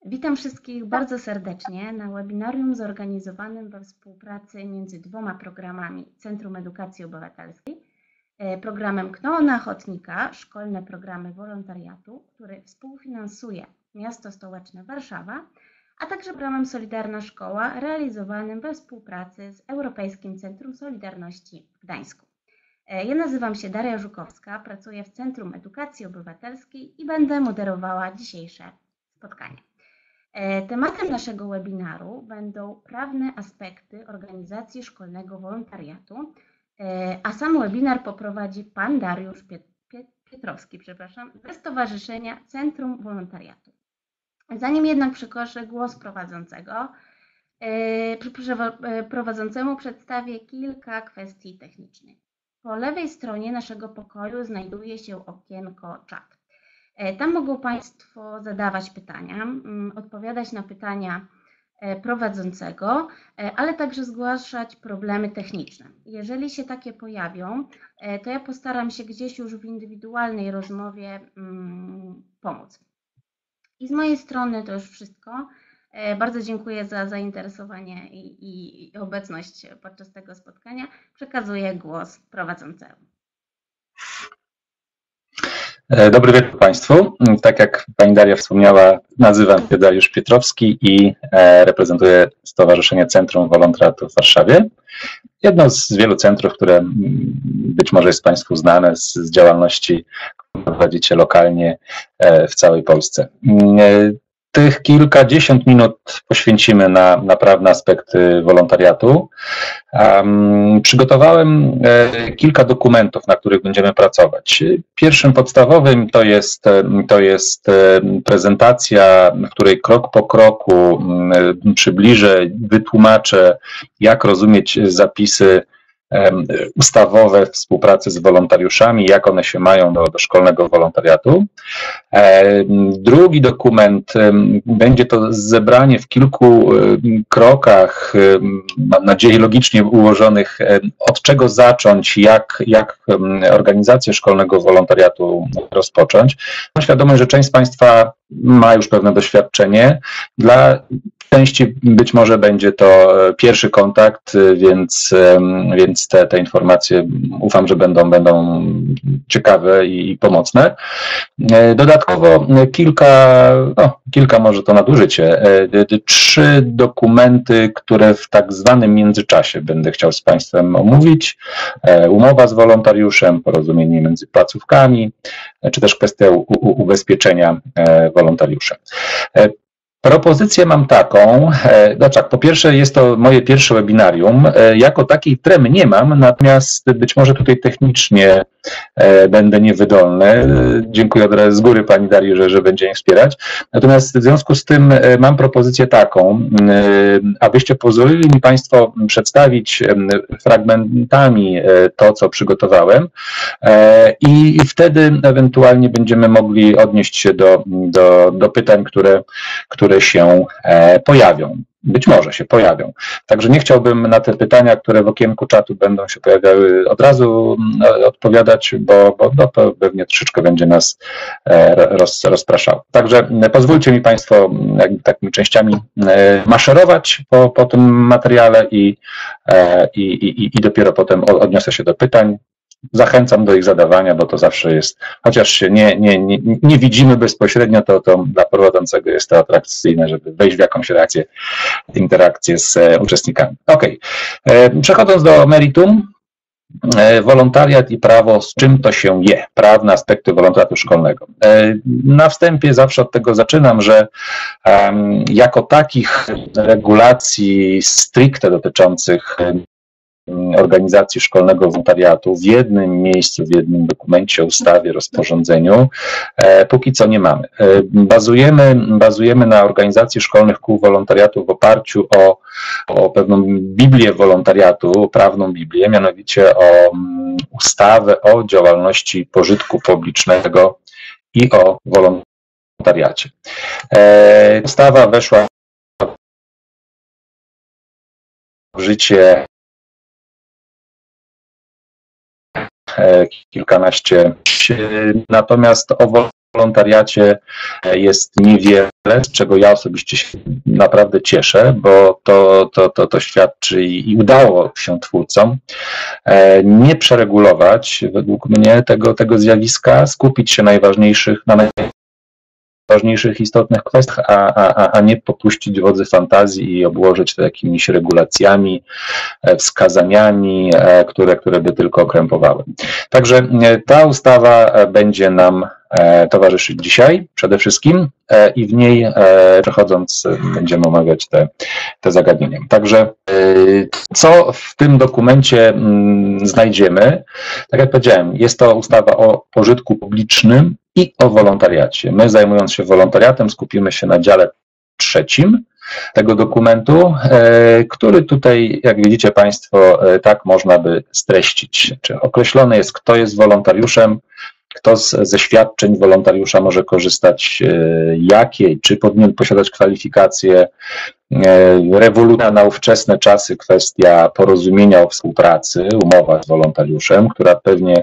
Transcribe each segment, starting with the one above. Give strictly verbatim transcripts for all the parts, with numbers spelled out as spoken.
Witam wszystkich bardzo serdecznie na webinarium zorganizowanym we współpracy między dwoma programami Centrum Edukacji Obywatelskiej, programem K N O na Ochotnika, szkolne programy wolontariatu, który współfinansuje Miasto Stołeczne Warszawa, a także programem Solidarna Szkoła realizowanym we współpracy z Europejskim Centrum Solidarności w Gdańsku. Ja nazywam się Daria Żukowska, pracuję w Centrum Edukacji Obywatelskiej i będę moderowała dzisiejsze spotkanie. Tematem naszego webinaru będą prawne aspekty organizacji szkolnego wolontariatu, a sam webinar poprowadzi pan Dariusz Pietrowski, przepraszam, ze Stowarzyszenia Centrum Wolontariatu. Zanim jednak przekażę głos prowadzącego, prowadzącemu przedstawię kilka kwestii technicznych. Po lewej stronie naszego pokoju znajduje się okienko czat. Tam mogą Państwo zadawać pytania, odpowiadać na pytania prowadzącego, ale także zgłaszać problemy techniczne. Jeżeli się takie pojawią, to ja postaram się gdzieś już w indywidualnej rozmowie pomóc. I z mojej strony to już wszystko. Bardzo dziękuję za zainteresowanie i, i obecność podczas tego spotkania. Przekazuję głos prowadzącemu. Dobry wieczór Państwu. Tak jak Pani Daria wspomniała, nazywam się Dariusz Pietrowski i reprezentuję Stowarzyszenie Centrum Wolontariatu w Warszawie. Jedno z wielu centrów, które być może jest Państwu znane z, z działalności, którą prowadzicie lokalnie w całej Polsce. Tych kilkadziesiąt minut poświęcimy na, na prawne aspekty wolontariatu. Um, przygotowałem e, kilka dokumentów, na których będziemy pracować. Pierwszym podstawowym to jest, to jest e, prezentacja, w której krok po kroku e, przybliżę, wytłumaczę, jak rozumieć zapisy ustawowe współpracy z wolontariuszami, jak one się mają do, do szkolnego wolontariatu. Drugi dokument będzie to zebranie w kilku krokach, mam nadzieję logicznie ułożonych, od czego zacząć, jak, jak organizację szkolnego wolontariatu rozpocząć. Mam świadomość, że część z Państwa ma już pewne doświadczenie. Dla części być może będzie to pierwszy kontakt, więc, więc te, te informacje ufam, że będą, będą ciekawe i pomocne. Dodatkowo kilka, no, kilka może to nadużycie, trzy dokumenty, które w tak zwanym międzyczasie będę chciał z Państwem omówić. Umowa z wolontariuszem, porozumienie między placówkami, czy też kwestia ubezpieczenia wolontariusza. Propozycję mam taką, znaczy po pierwsze jest to moje pierwsze webinarium, jako takiej tremy nie mam, natomiast być może tutaj technicznie będę niewydolny. Dziękuję od razu z góry Pani Darii, że, że będzie mnie wspierać. Natomiast w związku z tym mam propozycję taką, abyście pozwolili mi Państwo przedstawić fragmentami to, co przygotowałem i, i wtedy ewentualnie będziemy mogli odnieść się do, do, do pytań, które, które które się pojawią. Być może się pojawią. Także nie chciałbym na te pytania, które w okienku czatu będą się pojawiały, od razu odpowiadać, bo, bo no to pewnie troszeczkę będzie nas roz, rozpraszało. Także pozwólcie mi Państwo jakby takimi częściami maszerować po, po tym materiale i, i, i, i dopiero potem odniosę się do pytań. Zachęcam do ich zadawania, bo to zawsze jest, chociaż się nie, nie, nie, nie widzimy bezpośrednio, to, to dla prowadzącego jest to atrakcyjne, żeby wejść w jakąś relację, interakcję z uczestnikami. Ok, przechodząc do meritum, wolontariat i prawo, z czym to się je, prawne aspekty wolontariatu szkolnego. Na wstępie zawsze od tego zaczynam, że jako takich regulacji stricte dotyczących organizacji szkolnego wolontariatu w jednym miejscu, w jednym dokumencie, ustawie, rozporządzeniu, póki co nie mamy. Bazujemy, bazujemy na organizacji szkolnych kół wolontariatu w oparciu o, o pewną Biblię wolontariatu, prawną Biblię, mianowicie o ustawę o działalności pożytku publicznego i o wolontariacie. Ustawa weszła w życie kilkanaście, natomiast o wolontariacie jest niewiele, z czego ja osobiście się naprawdę cieszę, bo to, to, to, to świadczy i, i udało się twórcom nie przeregulować według mnie tego, tego zjawiska, skupić się najważniejszych, na najważniejszych istotnych kwestiach, a, a, a nie popuścić wodzy fantazji i obłożyć to jakimiś regulacjami, wskazaniami, które, które by tylko okrępowały. Także ta ustawa będzie nam towarzyszyć dzisiaj przede wszystkim i w niej przechodząc będziemy omawiać te, te zagadnienia. Także co w tym dokumencie znajdziemy? Tak jak powiedziałem, jest to ustawa o pożytku publicznym i o wolontariacie. My, zajmując się wolontariatem, skupimy się na dziale trzecim tego dokumentu, który tutaj, jak widzicie Państwo, tak można by streścić. Czy określone jest, kto jest wolontariuszem, kto z, ze świadczeń wolontariusza może korzystać, jakie, czy powinien posiadać kwalifikacje. Rewolucja na ówczesne czasy, kwestia porozumienia o współpracy, umowa z wolontariuszem, która pewnie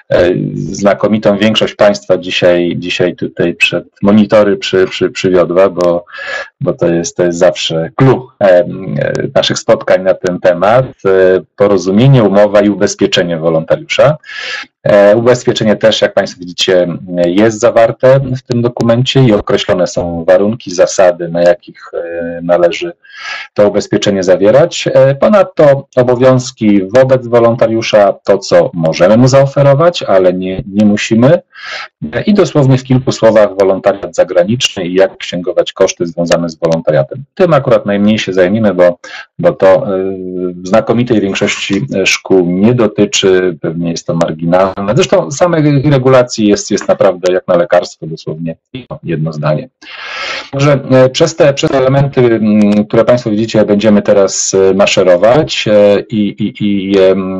znakomitą większość Państwa dzisiaj, dzisiaj tutaj przed monitory przy, przy, przywiodła, bo, bo to jest, to jest zawsze clue naszych spotkań na ten temat. Porozumienie, umowa i ubezpieczenie wolontariusza. Ubezpieczenie też, jak Państwo widzicie, jest zawarte w tym dokumencie i określone są warunki, zasady, na jakich należy to ubezpieczenie zawierać. Ponadto obowiązki wobec wolontariusza, to co możemy mu zaoferować, ale nie, nie musimy. I dosłownie w kilku słowach wolontariat zagraniczny i jak księgować koszty związane z wolontariatem. Tym akurat najmniej się zajmiemy, bo, bo to w znakomitej większości szkół nie dotyczy, pewnie jest to marginalne. Zresztą samej regulacji jest, jest naprawdę jak na lekarstwo, dosłownie jedno zdanie. Także przez te, przez te elementy, które Państwo widzicie, będziemy teraz maszerować i, i, i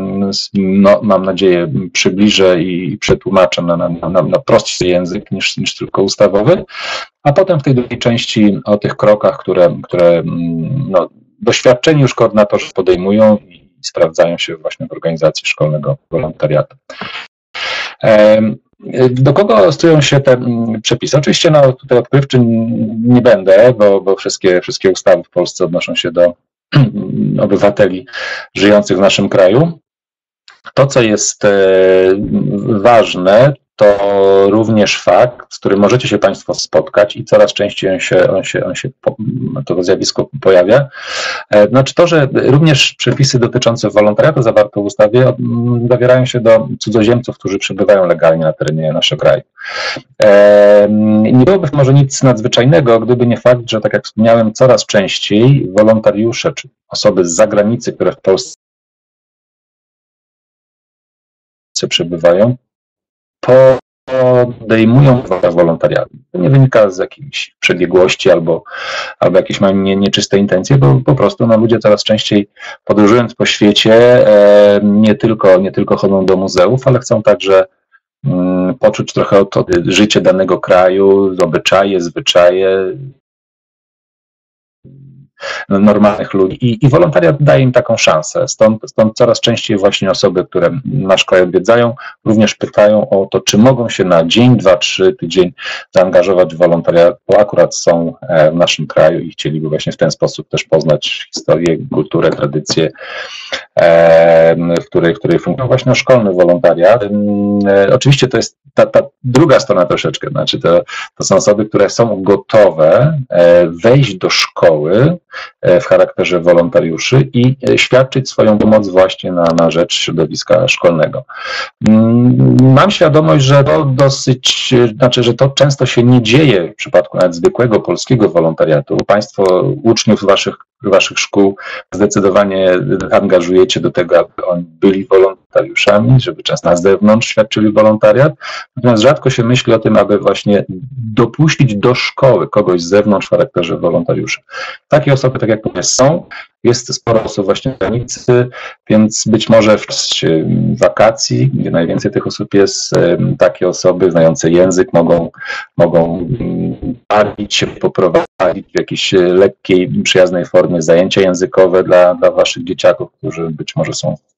no, mam nadzieję przybliżę i przetłumaczę na, na, na, na prostszy język niż, niż tylko ustawowy, a potem w tej drugiej części o tych krokach, które, które no, doświadczeni już koordynatorzy podejmują i sprawdzają się właśnie w organizacji szkolnego wolontariatu. Do kogo stoją się te przepisy? Oczywiście no, tutaj odkrywczy nie będę, bo, bo wszystkie, wszystkie ustawy w Polsce odnoszą się do obywateli żyjących w naszym kraju. To, co jest ważne, to również fakt, z którym możecie się Państwo spotkać i coraz częściej on się, on się, on się to zjawisko pojawia. Znaczy to, że również przepisy dotyczące wolontariatu zawarte w ustawie zawierają się do cudzoziemców, którzy przebywają legalnie na terenie naszego kraju. Nie byłoby może nic nadzwyczajnego, gdyby nie fakt, że tak jak wspomniałem, coraz częściej wolontariusze czy osoby z zagranicy, które w Polsce przebywają, podejmują wolontariat. To nie wynika z jakiejś przebiegłości albo, albo jakieś nie, nieczyste intencje, bo po prostu no, ludzie coraz częściej podróżując po świecie e, nie, tylko, nie tylko chodzą do muzeów, ale chcą także mm, poczuć trochę o to życie danego kraju, obyczaje, zwyczaje normalnych ludzi i, i wolontariat daje im taką szansę. Stąd, stąd coraz częściej właśnie osoby, które nasz kraj odwiedzają, również pytają o to, czy mogą się na dzień, dwa, trzy, tydzień zaangażować w wolontariat, bo akurat są w naszym kraju i chcieliby właśnie w ten sposób też poznać historię, kulturę, tradycję, w której, w której funkcjonuje właśnie szkolny wolontariat. Oczywiście to jest ta, ta druga strona troszeczkę, znaczy to, to są osoby, które są gotowe wejść do szkoły w charakterze wolontariuszy i świadczyć swoją pomoc właśnie na, na rzecz środowiska szkolnego. Mam świadomość, że to dosyć, znaczy, że to często się nie dzieje w przypadku nawet zwykłego polskiego wolontariatu. Państwo uczniów waszych, waszych szkół zdecydowanie angażujecie do tego, aby oni byli wolontariuszami, żeby często na zewnątrz świadczyli wolontariat. Natomiast rzadko się myśli o tym, aby właśnie dopuścić do szkoły kogoś z zewnątrz w charakterze wolontariusza. Takie osoby, tak jak mówię, są. Jest sporo osób właśnie w granicy, więc być może w czasie wakacji, gdzie najwięcej tych osób jest, takie osoby znające język mogą, mogą bawić się, poprowadzić w jakiejś lekkiej, przyjaznej formie zajęcia językowe dla, dla waszych dzieciaków, którzy być może są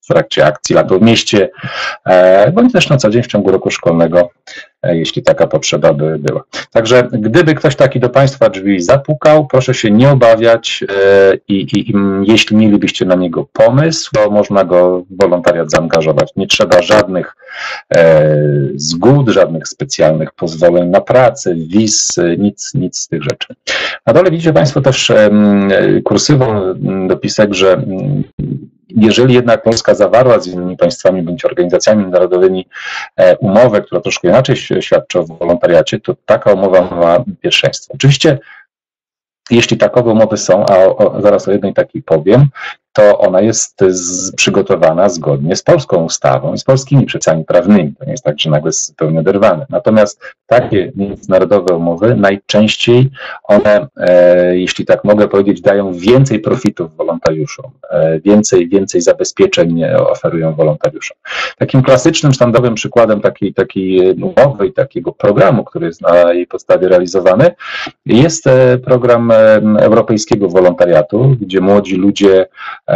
w trakcie akcji Lato w mieście, bądź też na co dzień w ciągu roku szkolnego, jeśli taka potrzeba by była. Także gdyby ktoś taki do Państwa drzwi zapukał, proszę się nie obawiać i, i, i jeśli mielibyście na niego pomysł, to można go w wolontariat zaangażować. Nie trzeba żadnych e, zgód, żadnych specjalnych pozwoleń na pracę, wiz, nic, nic z tych rzeczy. Na dole widzicie Państwo też e, kursywą dopisek, że jeżeli jednak Polska zawarła z innymi państwami bądź organizacjami międzynarodowymi umowę, która troszkę inaczej świadczy o wolontariacie, to taka umowa ma pierwszeństwo. Oczywiście, jeśli takowe umowy są, a o, o, zaraz o jednej takiej powiem, to ona jest z, przygotowana zgodnie z polską ustawą i z polskimi przepisami prawnymi. To nie jest tak, że nagle jest zupełnie oderwane. Natomiast takie międzynarodowe umowy najczęściej one, e, jeśli tak mogę powiedzieć, dają więcej profitów wolontariuszom, e, więcej, więcej zabezpieczeń oferują wolontariuszom. Takim klasycznym, standardowym przykładem takiej, takiej umowy i takiego programu, który jest na jej podstawie realizowany, jest program europejskiego wolontariatu, gdzie młodzi ludzie,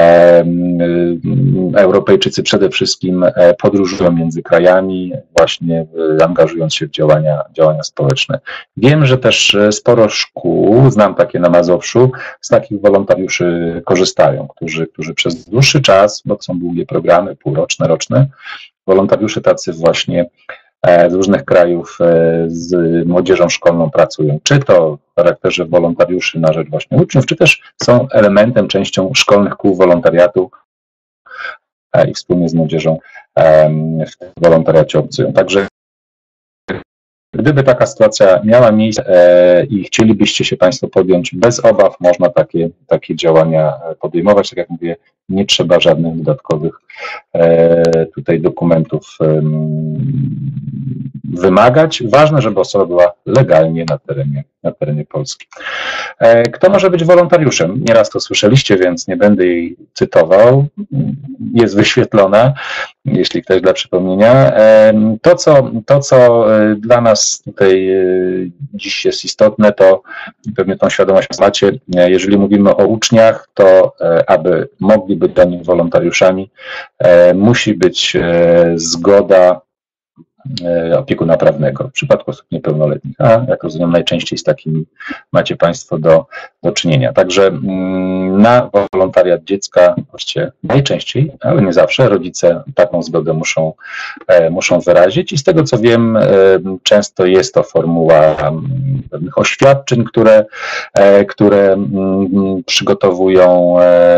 Europejczycy przede wszystkim podróżują między krajami, właśnie angażując się w działania, działania społeczne. Wiem, że też sporo szkół, znam takie na Mazowszu, z takich wolontariuszy korzystają, którzy, którzy przez dłuższy czas, bo to są długie programy, półroczne, roczne, wolontariusze tacy właśnie z różnych krajów z młodzieżą szkolną pracują, czy to w charakterze wolontariuszy na rzecz właśnie uczniów, czy też są elementem, częścią szkolnych kół wolontariatu i wspólnie z młodzieżą w tym wolontariacie obcują. Także gdyby taka sytuacja miała miejsce i chcielibyście się Państwo podjąć, bez obaw można takie, takie działania podejmować. Tak jak mówię, nie trzeba żadnych dodatkowych tutaj dokumentów wymagać. Ważne, żeby osoba była legalnie na terenie, na terenie Polski. Kto może być wolontariuszem? Nieraz to słyszeliście, więc nie będę jej cytował. Jest wyświetlona, jeśli ktoś dla przypomnienia. To, co, to, co dla nas tutaj dziś jest istotne, to pewnie tą świadomość macie. Jeżeli mówimy o uczniach, to aby mogli być dla nich wolontariuszami, musi być zgoda opiekuna prawnego w przypadku osób niepełnoletnich, a jak rozumiem najczęściej z takimi macie Państwo do, do czynienia. Także na wolontariat dziecka właściwie najczęściej, ale nie zawsze, rodzice taką zgodę muszą, muszą wyrazić i z tego co wiem, często jest to formuła pewnych oświadczeń, które, które przygotowują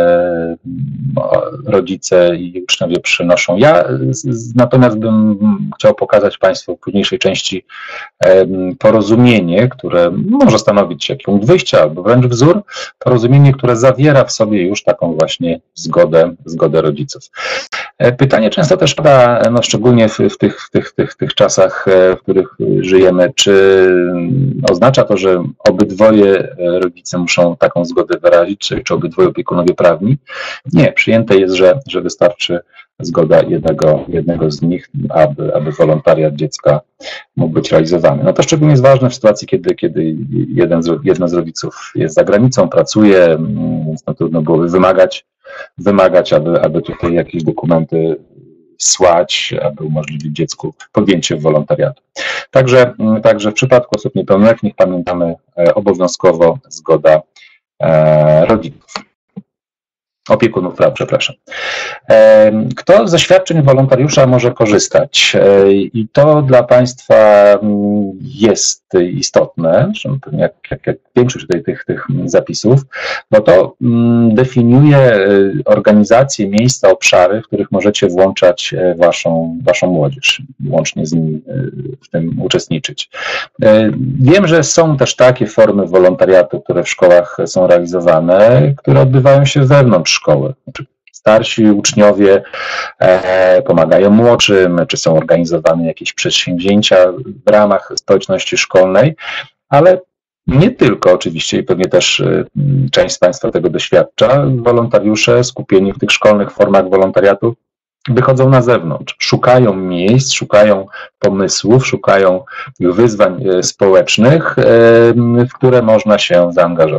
rodzice i uczniowie przynoszą. Ja natomiast bym chciał pokazać Państwu w późniejszej części porozumienie, które może stanowić jakiś punkt wyjścia albo wręcz wzór, porozumienie, które zawiera w sobie już taką właśnie zgodę, zgodę rodziców. Pytanie często też pada, no szczególnie w, w, tych, w, tych, w, tych, w tych czasach, w których żyjemy, czy oznacza to, że obydwoje rodzice muszą taką zgodę wyrazić, czy, czy obydwoje opiekunowie prawni? Nie, przyjęte jest, że, że wystarczy zgoda jednego, jednego z nich, aby, aby wolontariat dziecka mógł być realizowany. No to szczególnie jest ważne w sytuacji, kiedy, kiedy jeden z, jeden z rodziców jest za granicą, pracuje, więc no trudno byłoby wymagać, wymagać aby, aby tutaj jakieś dokumenty słać, aby umożliwić dziecku podjęcie wolontariatu. Także, także w przypadku osób niepełnoletnich pamiętamy obowiązkowo zgoda rodziców. Opiekunów praw, przepraszam. Kto ze świadczeń wolontariusza może korzystać? I to dla Państwa jest istotne, jak, jak, jak większość tutaj tych, tych zapisów, bo to definiuje organizacje, miejsca, obszary, w których możecie włączać waszą, waszą młodzież, łącznie z nimi w tym uczestniczyć. Wiem, że są też takie formy wolontariatu, które w szkołach są realizowane, które odbywają się wewnątrz szkoły. Starsi uczniowie pomagają młodszym, czy są organizowane jakieś przedsięwzięcia w ramach społeczności szkolnej, ale nie tylko oczywiście i pewnie też część z Państwa tego doświadcza, wolontariusze skupieni w tych szkolnych formach wolontariatu wychodzą na zewnątrz, szukają miejsc, szukają pomysłów, szukają wyzwań społecznych, w które można się zaangażować.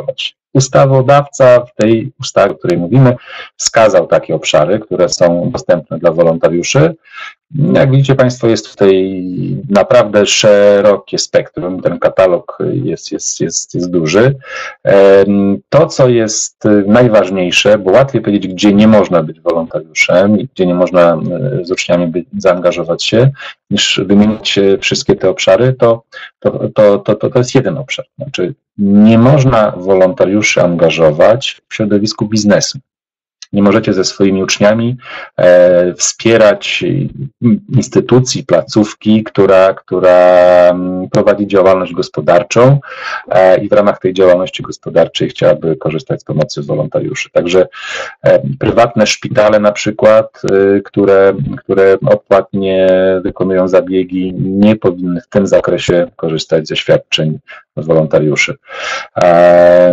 ustawodawca w tej ustawie, o której mówimy, wskazał takie obszary, które są dostępne dla wolontariuszy. Jak widzicie Państwo, jest tutaj naprawdę szerokie spektrum, ten katalog jest, jest, jest, jest duży. To, co jest najważniejsze, bo łatwiej powiedzieć, gdzie nie można być wolontariuszem i gdzie nie można z uczniami być, zaangażować się, niż wymienić wszystkie te obszary, to, to, to, to, to jest jeden obszar. Znaczy, nie można wolontariuszy angażować w środowisku biznesu. Nie możecie ze swoimi uczniami e, wspierać instytucji, placówki, która, która prowadzi działalność gospodarczą e, i w ramach tej działalności gospodarczej chciałaby korzystać z pomocy wolontariuszy. Także e, prywatne szpitale na przykład, e, które, które odpłatnie wykonują zabiegi, nie powinny w tym zakresie korzystać ze świadczeń wolontariuszy. E,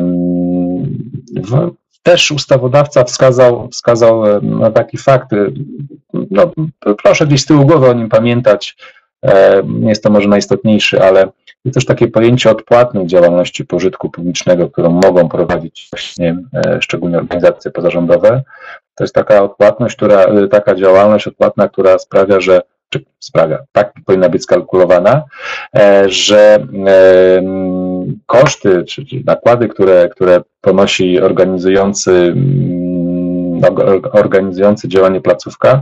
w, Też ustawodawca wskazał, wskazał na taki fakt, no, proszę gdzieś z tyłu głowy o nim pamiętać, nie jest to może najistotniejszy, ale jest też takie pojęcie odpłatnej działalności pożytku publicznego, którą mogą prowadzić właśnie szczególnie organizacje pozarządowe. To jest taka odpłatność, która, taka działalność odpłatna, która sprawia, że czy sprawia, tak powinna być skalkulowana, że koszty czy nakłady, które, które ponosi organizujący, organizujący działanie placówka,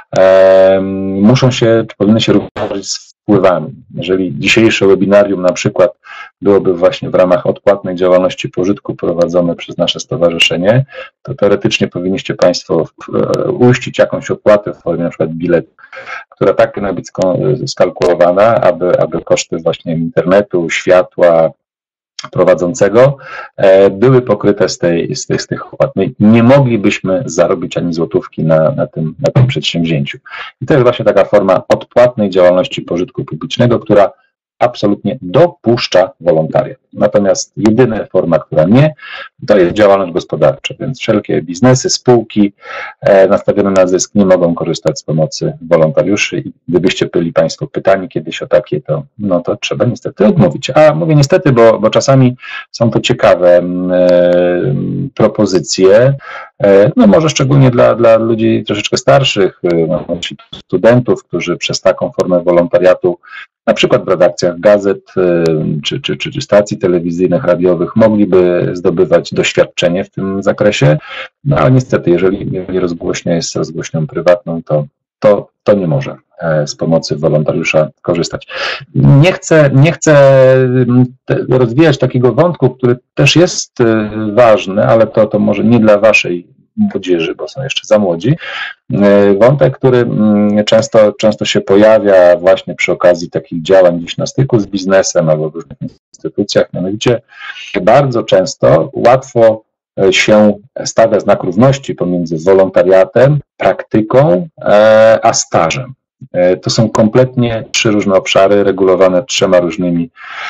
muszą się, czy powinny się równać z wpływami. Jeżeli dzisiejsze webinarium na przykład byłoby właśnie w ramach odpłatnej działalności pożytku prowadzone przez nasze stowarzyszenie, to teoretycznie powinniście Państwo uiścić jakąś opłatę w formie na przykład biletu, która tak powinna być skalkulowana, aby, aby koszty właśnie internetu, światła, prowadzącego były pokryte z, tej, z, tych, z tych opłat. My nie moglibyśmy zarobić ani złotówki na, na, tym, na tym przedsięwzięciu. I to jest właśnie taka forma odpłatnej działalności pożytku publicznego, która absolutnie dopuszcza wolontariat. Natomiast jedyna forma, która nie, to jest działalność gospodarcza, więc wszelkie biznesy, spółki e, nastawione na zysk nie mogą korzystać z pomocy wolontariuszy i gdybyście byli Państwo pytani kiedyś o takie, to, no to trzeba niestety odmówić. A mówię niestety, bo, bo czasami są to ciekawe e, propozycje, e, no może szczególnie dla, dla ludzi troszeczkę starszych, no, studentów, którzy przez taką formę wolontariatu na przykład w redakcjach gazet czy, czy, czy, czy stacji telewizyjnych, radiowych mogliby zdobywać doświadczenie w tym zakresie, no ale niestety, jeżeli, jeżeli rozgłośnia jest rozgłośnią prywatną, to, to, to nie może z pomocy wolontariusza korzystać. Nie chcę, nie chcę rozwijać takiego wątku, który też jest ważny, ale to, to może nie dla waszej młodzieży, bo są jeszcze za młodzi. Wątek, który często, często się pojawia właśnie przy okazji takich działań gdzieś na styku z biznesem albo w różnych instytucjach, mianowicie bardzo często łatwo się stawia znak równości pomiędzy wolontariatem, praktyką, a stażem. To są kompletnie trzy różne obszary regulowane trzema różnymi,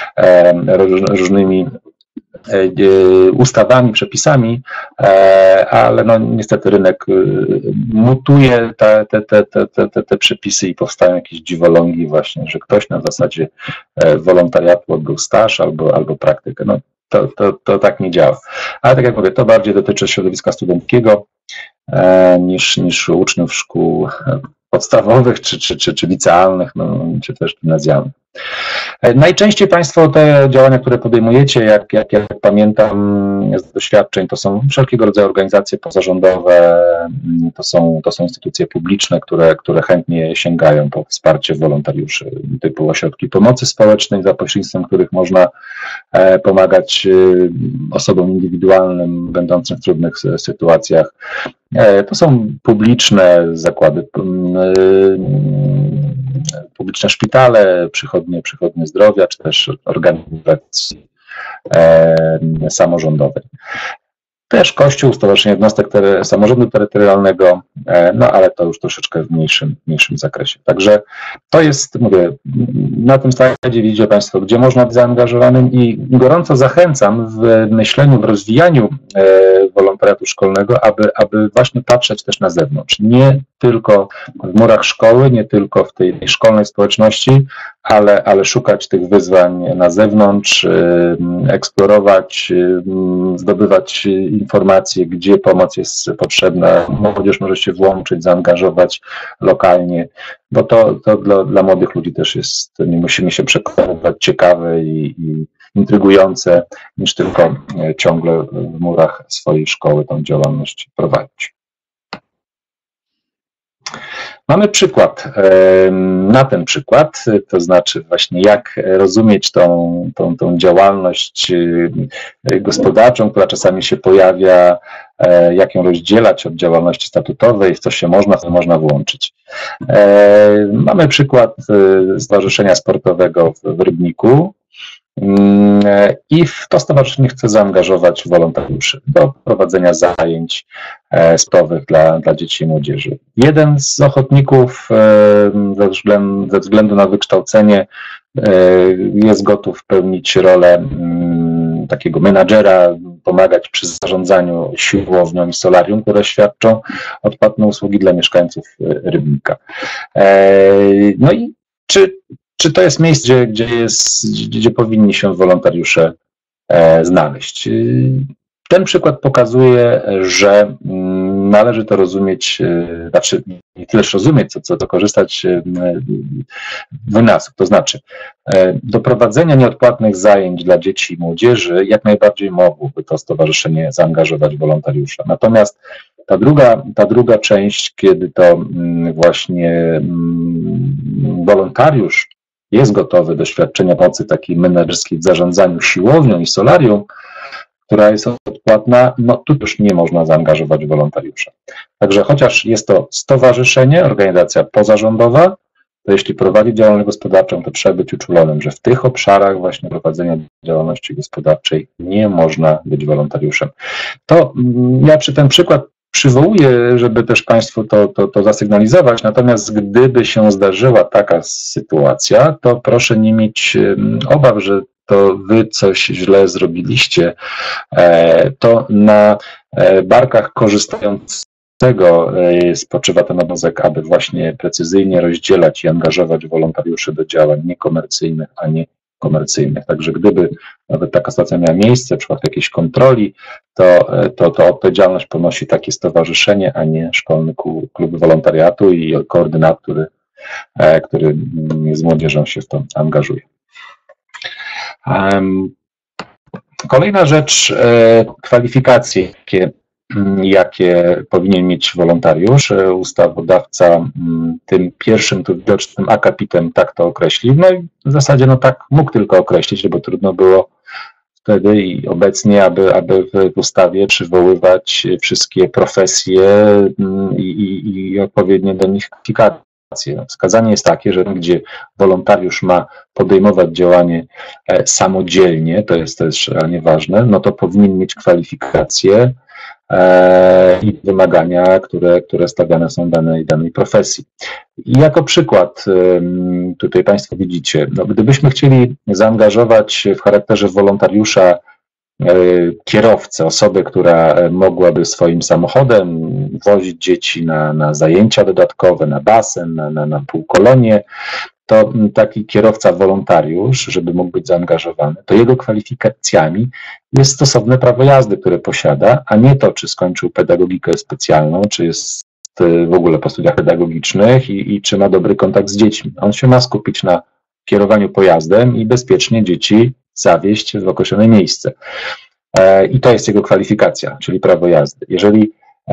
różnymi ustawami, przepisami, ale no niestety rynek mutuje te, te, te, te, te, te przepisy i powstają jakieś dziwolągi właśnie, że ktoś na zasadzie wolontariatu odbył staż albo, albo praktykę. No to, to, to tak nie działa. Ale tak jak mówię, to bardziej dotyczy środowiska studenckiego niż, niż uczniów szkół podstawowych, czy, czy, czy, czy licealnych, no, czy też gimnazjalnych. Najczęściej Państwo te działania, które podejmujecie, jak, jak, jak pamiętam z doświadczeń, to są wszelkiego rodzaju organizacje pozarządowe, to są, to są instytucje publiczne, które, które chętnie sięgają po wsparcie wolontariuszy, typu ośrodki pomocy społecznej, za pośrednictwem których można pomagać osobom indywidualnym, będącym w trudnych sytuacjach. To są publiczne zakłady, publiczne szpitale, przychodnie, przychodnie zdrowia, czy też organizacje samorządowe. Też Kościół, Stowarzyszenie Jednostek Samorządu Terytorialnego, no ale to już troszeczkę w mniejszym, mniejszym zakresie. Także to jest, mówię, na tym slajdzie widzicie Państwo, gdzie można być zaangażowanym i gorąco zachęcam w myśleniu, w rozwijaniu wolontariatu szkolnego, aby, aby właśnie patrzeć też na zewnątrz. Nie tylko w murach szkoły, nie tylko w tej szkolnej społeczności, ale, ale szukać tych wyzwań na zewnątrz, eksplorować, zdobywać informacje, gdzie pomoc jest potrzebna. Młodzież może się włączyć, zaangażować lokalnie, bo to, to dla, dla młodych ludzi też jest, nie musimy się przekonywać, ciekawe i, i intrygujące, niż tylko ciągle w murach swojej szkoły tą działalność prowadzić. Mamy przykład na ten przykład, to znaczy właśnie jak rozumieć tą, tą, tą działalność gospodarczą, która czasami się pojawia, jak ją rozdzielać od działalności statutowej, w co się można, w co można włączyć. Mamy przykład Stowarzyszenia Sportowego w Rybniku. I w to stowarzyszenie chce zaangażować wolontariuszy do prowadzenia zajęć sportowych dla, dla dzieci i młodzieży. Jeden z ochotników ze względu, ze względu na wykształcenie jest gotów pełnić rolę takiego menadżera, pomagać przy zarządzaniu siłownią i solarium, które świadczą odpłatne usługi dla mieszkańców Rybnika. No i czy Czy to jest miejsce, gdzie, gdzie, jest, gdzie powinni się wolontariusze e, znaleźć? Ten przykład pokazuje, że należy to rozumieć, e, znaczy nie tyle rozumieć, co, co to korzystać e, wynasób. To znaczy, e, do prowadzenia nieodpłatnych zajęć dla dzieci i młodzieży jak najbardziej mogłoby to stowarzyszenie zaangażować wolontariusza. Natomiast Ta druga, ta druga część, kiedy to właśnie wolontariusz jest gotowy do świadczenia pomocy takiej menedżerskiej w zarządzaniu siłownią i solarium, która jest odpłatna, no tu już nie można zaangażować wolontariusza. Także chociaż jest to stowarzyszenie, organizacja pozarządowa, to jeśli prowadzi działalność gospodarczą, to trzeba być uczulonym, że w tych obszarach właśnie prowadzenia działalności gospodarczej nie można być wolontariuszem. To ja przy ten przykład przywołuję, żeby też Państwu to, to, to zasygnalizować, natomiast gdyby się zdarzyła taka sytuacja, to proszę nie mieć obaw, że to Wy coś źle zrobiliście. To na barkach korzystającego spoczywa ten obowiązek, aby właśnie precyzyjnie rozdzielać i angażować wolontariuszy do działań niekomercyjnych, a nie komercyjnych. Także gdyby nawet taka sytuacja miała miejsce, w przypadku jakiejś kontroli, to, to, to odpowiedzialność ponosi takie stowarzyszenie, a nie szkolny klub wolontariatu i koordynat, który, który z młodzieżą się w to angażuje. Kolejna rzecz, kwalifikacje, jakie, jakie powinien mieć wolontariusz. Ustawodawca tym pierwszym, tu widocznym akapitem tak to określił. No i w zasadzie no tak mógł tylko określić, bo trudno było wtedy i obecnie, aby, aby w ustawie przywoływać wszystkie profesje i, i, i odpowiednie do nich kwalifikacje. Wskazanie jest takie, że gdzie wolontariusz ma podejmować działanie samodzielnie, to jest też nieważne, no to powinien mieć kwalifikacje i wymagania, które, które stawiane są danej, danej profesji. I jako przykład tutaj Państwo widzicie, no gdybyśmy chcieli zaangażować w charakterze wolontariusza kierowcę, osobę, która mogłaby swoim samochodem wozić dzieci na, na zajęcia dodatkowe, na basen, na, na, na półkolonie, to taki kierowca wolontariusz, żeby mógł być zaangażowany, to jego kwalifikacjami jest stosowne prawo jazdy, które posiada, a nie to, czy skończył pedagogikę specjalną, czy jest w ogóle po studiach pedagogicznych i, i czy ma dobry kontakt z dziećmi. On się ma skupić na kierowaniu pojazdem i bezpiecznie dzieci zawieźć w określone miejsce. I to jest jego kwalifikacja, czyli prawo jazdy. Jeżeli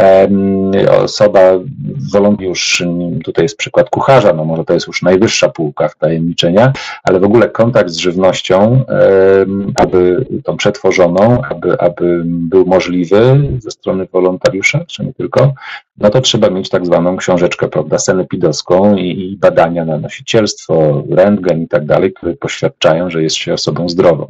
osoba, wolontariusz, tutaj jest przykład kucharza, no może to jest już najwyższa półka wtajemniczenia, ale w ogóle kontakt z żywnością, aby tą przetworzoną, aby, aby był możliwy ze strony wolontariusza, czy nie tylko, no to trzeba mieć tak zwaną książeczkę, prawda, sanepidowską i, i badania na nosicielstwo, rentgen i tak dalej, które poświadczają, że jest się osobą zdrową.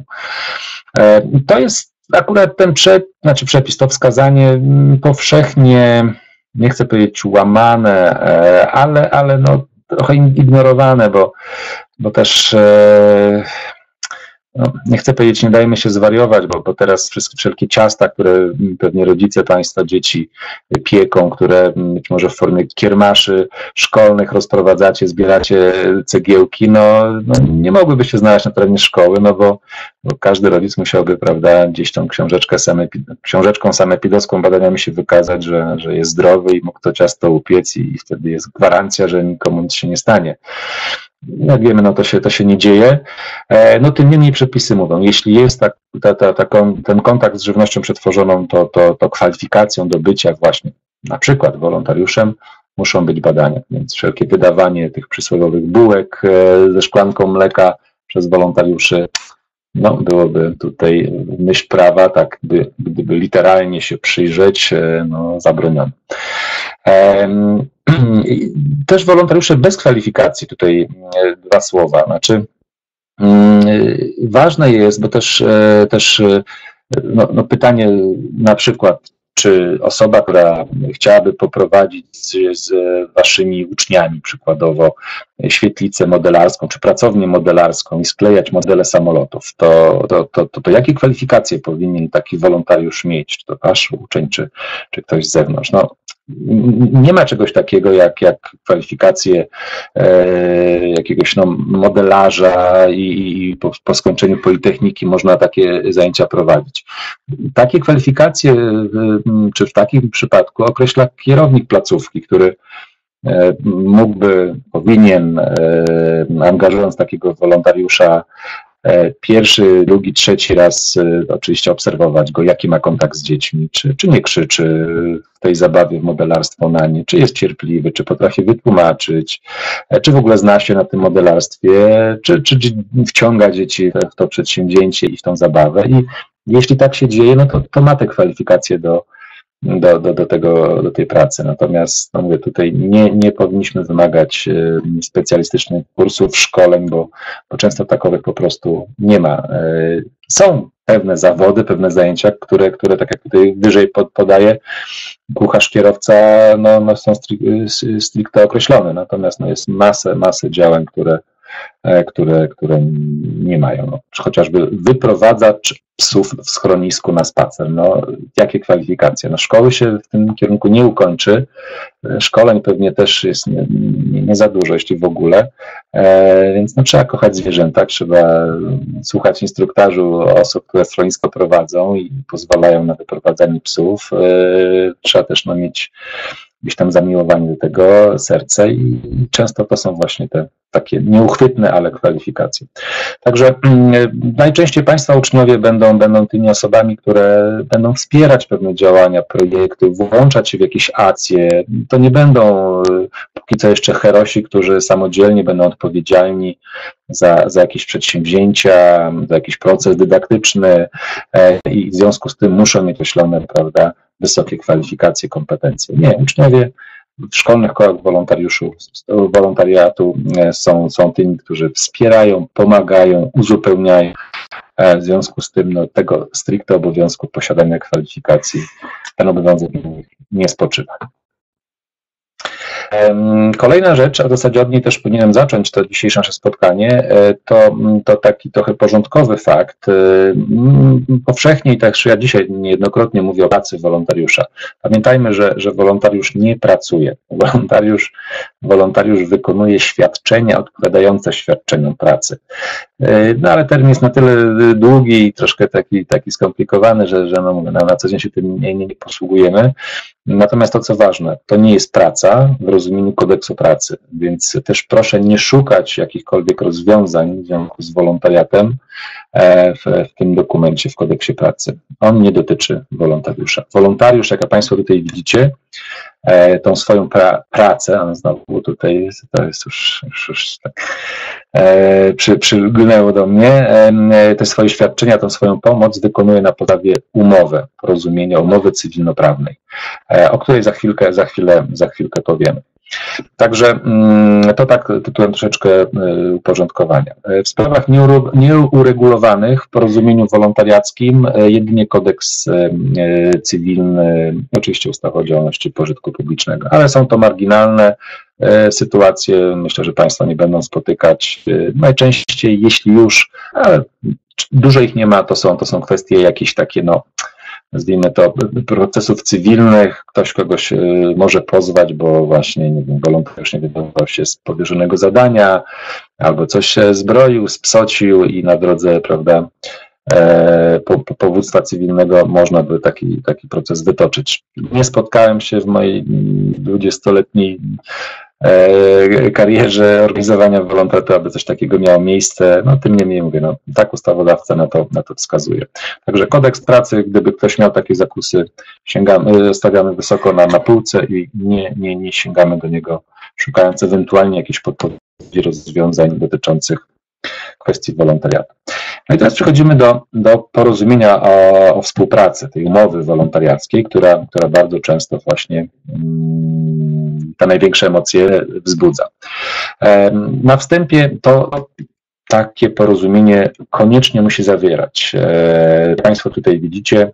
To jest akurat ten prze, znaczy przepis, to wskazanie powszechnie, nie chcę powiedzieć łamane, ale, ale no, trochę ignorowane, bo, bo też no, nie chcę powiedzieć, nie dajmy się zwariować, bo, bo teraz wszystkie, wszelkie ciasta, które pewnie rodzice Państwa dzieci pieką, które być może w formie kiermaszy szkolnych rozprowadzacie, zbieracie cegiełki, no, no nie mogłyby się znaleźć na terenie szkoły, no bo, bo każdy rodzic musiałby, prawda, gdzieś tą książeczkę sanepi, książeczką sanepidowską badaniami się wykazać, że, że jest zdrowy i mógł to ciasto upiec i wtedy jest gwarancja, że nikomu nic się nie stanie. Jak wiemy, no to się, to się nie dzieje. No tym niemniej przepisy mówią, jeśli jest ta, ta, ta, ta, ten kontakt z żywnością przetworzoną, to, to, to kwalifikacją do bycia właśnie na przykład wolontariuszem muszą być badania. Więc wszelkie wydawanie tych przysłowiowych bułek ze szklanką mleka przez wolontariuszy, no byłoby tutaj w myśl prawa, tak by, gdyby literalnie się przyjrzeć, no zabronione. Też wolontariusze bez kwalifikacji, tutaj dwa słowa, znaczy ważne jest, bo też, też no, no pytanie na przykład, czy osoba, która chciałaby poprowadzić z, z waszymi uczniami przykładowo świetlicę modelarską, czy pracownię modelarską i sklejać modele samolotów, to, to, to, to, to jakie kwalifikacje powinien taki wolontariusz mieć? Czy to wasz uczeń, czy, czy ktoś z zewnątrz? No, nie ma czegoś takiego jak, jak kwalifikacje e, jakiegoś no, modelarza i, i po, po skończeniu Politechniki można takie zajęcia prowadzić. Takie kwalifikacje, czy w takim przypadku określa kierownik placówki, który e, mógłby, powinien, e, angażując takiego wolontariusza, pierwszy, drugi, trzeci raz oczywiście obserwować go, jaki ma kontakt z dziećmi, czy, czy nie krzyczy w tej zabawie w modelarstwo na nie, czy jest cierpliwy, czy potrafi wytłumaczyć, czy w ogóle zna się na tym modelarstwie, czy, czy wciąga dzieci w to przedsięwzięcie i w tą zabawę. I jeśli tak się dzieje, no to, to ma te kwalifikacje do, do, do, do, tego, do tej pracy. Natomiast no mówię, tutaj nie, nie powinniśmy wymagać specjalistycznych kursów, szkoleń, bo, bo często takowych po prostu nie ma. Są pewne zawody, pewne zajęcia, które, które tak jak tutaj wyżej podaję, kucharz, kierowca, no, no są stricte określone, natomiast no jest masę, masę działań, które Które, które nie mają. No, chociażby wyprowadzacz psów w schronisku na spacer. No, jakie kwalifikacje? No, szkoły się w tym kierunku nie ukończy. Szkoleń pewnie też jest nie, nie, nie za dużo, jeśli w ogóle. E, więc no, trzeba kochać zwierzęta, trzeba słuchać instruktażu osób, które schronisko prowadzą i pozwalają na wyprowadzanie psów. E, trzeba też no, mieć gdzieś tam zamiłowanie do tego, serce i często to są właśnie te takie nieuchwytne, ale kwalifikacje. Także najczęściej Państwa uczniowie będą, będą tymi osobami, które będą wspierać pewne działania, projekty, włączać się w jakieś akcje. To nie będą póki co jeszcze herosi, którzy samodzielnie będą odpowiedzialni za, za jakieś przedsięwzięcia, za jakiś proces dydaktyczny i w związku z tym muszą mieć określone, prawda, wysokie kwalifikacje, kompetencje. Nie, uczniowie w szkolnych kołach wolontariuszy, wolontariatu są, są tymi, którzy wspierają, pomagają, uzupełniają. W związku z tym no, tego stricte obowiązku posiadania kwalifikacji ten obowiązek nie spoczywa. Kolejna rzecz, a w zasadzie od niej też powinienem zacząć to dzisiejsze nasze spotkanie, to, to taki trochę porządkowy fakt. Powszechnie i też ja dzisiaj niejednokrotnie mówię o pracy wolontariusza. Pamiętajmy, że, że wolontariusz nie pracuje. Wolontariusz, wolontariusz wykonuje świadczenia odpowiadające świadczeniom pracy. No ale termin jest na tyle długi i troszkę taki, taki skomplikowany, że, że no, na, na co dzień się tym nie, nie posługujemy. Natomiast to, co ważne, to nie jest praca w rozumieniu kodeksu pracy, więc też proszę nie szukać jakichkolwiek rozwiązań w związku z wolontariatem w, w tym dokumencie, w kodeksie pracy. On nie dotyczy wolontariusza. Wolontariusz, jak Państwo tutaj widzicie, tą swoją pra, pracę, a znowu tutaj to jest już, już, już tak, przy, przylgnęło do mnie, te swoje świadczenia, tą swoją pomoc wykonuje na podstawie umowy, porozumienia, umowy cywilnoprawnej, o której za chwilkę, za chwilę, za chwilkę powiemy. Także to tak tytułem troszeczkę uporządkowania. W sprawach nieuregulowanych w porozumieniu wolontariackim jedynie kodeks cywilny, oczywiście ustawa o działalności pożytku publicznego, ale są to marginalne sytuacje, myślę, że Państwo nie będą spotykać. Najczęściej, jeśli już, ale dużo ich nie ma, to są, to są kwestie jakieś takie, no, nazwijmy to, procesów cywilnych, ktoś kogoś może pozwać, bo właśnie, nie wiem, wolontariusz nie wywiązywał się z powierzonego zadania, albo coś się zbroił, spsocił i na drodze, prawda, po, po, powództwa cywilnego można by taki, taki proces wytoczyć. Nie spotkałem się w mojej dwudziestoletniej karierze organizowania wolontariatu, aby coś takiego miało miejsce. No tym niemniej mówię, no tak ustawodawca na to, na to wskazuje. Także kodeks pracy, gdyby ktoś miał takie zakusy, sięgamy, stawiamy wysoko na, na półce i nie, nie, nie sięgamy do niego, szukając ewentualnie jakichś podpowiedzi rozwiązań dotyczących kwestii wolontariatu. No i teraz przechodzimy do, do porozumienia o, o współpracy, tej umowy wolontariackiej, która, która bardzo często właśnie mm, te największe emocje wzbudza. Na wstępie to takie porozumienie koniecznie musi zawierać. Państwo tutaj widzicie,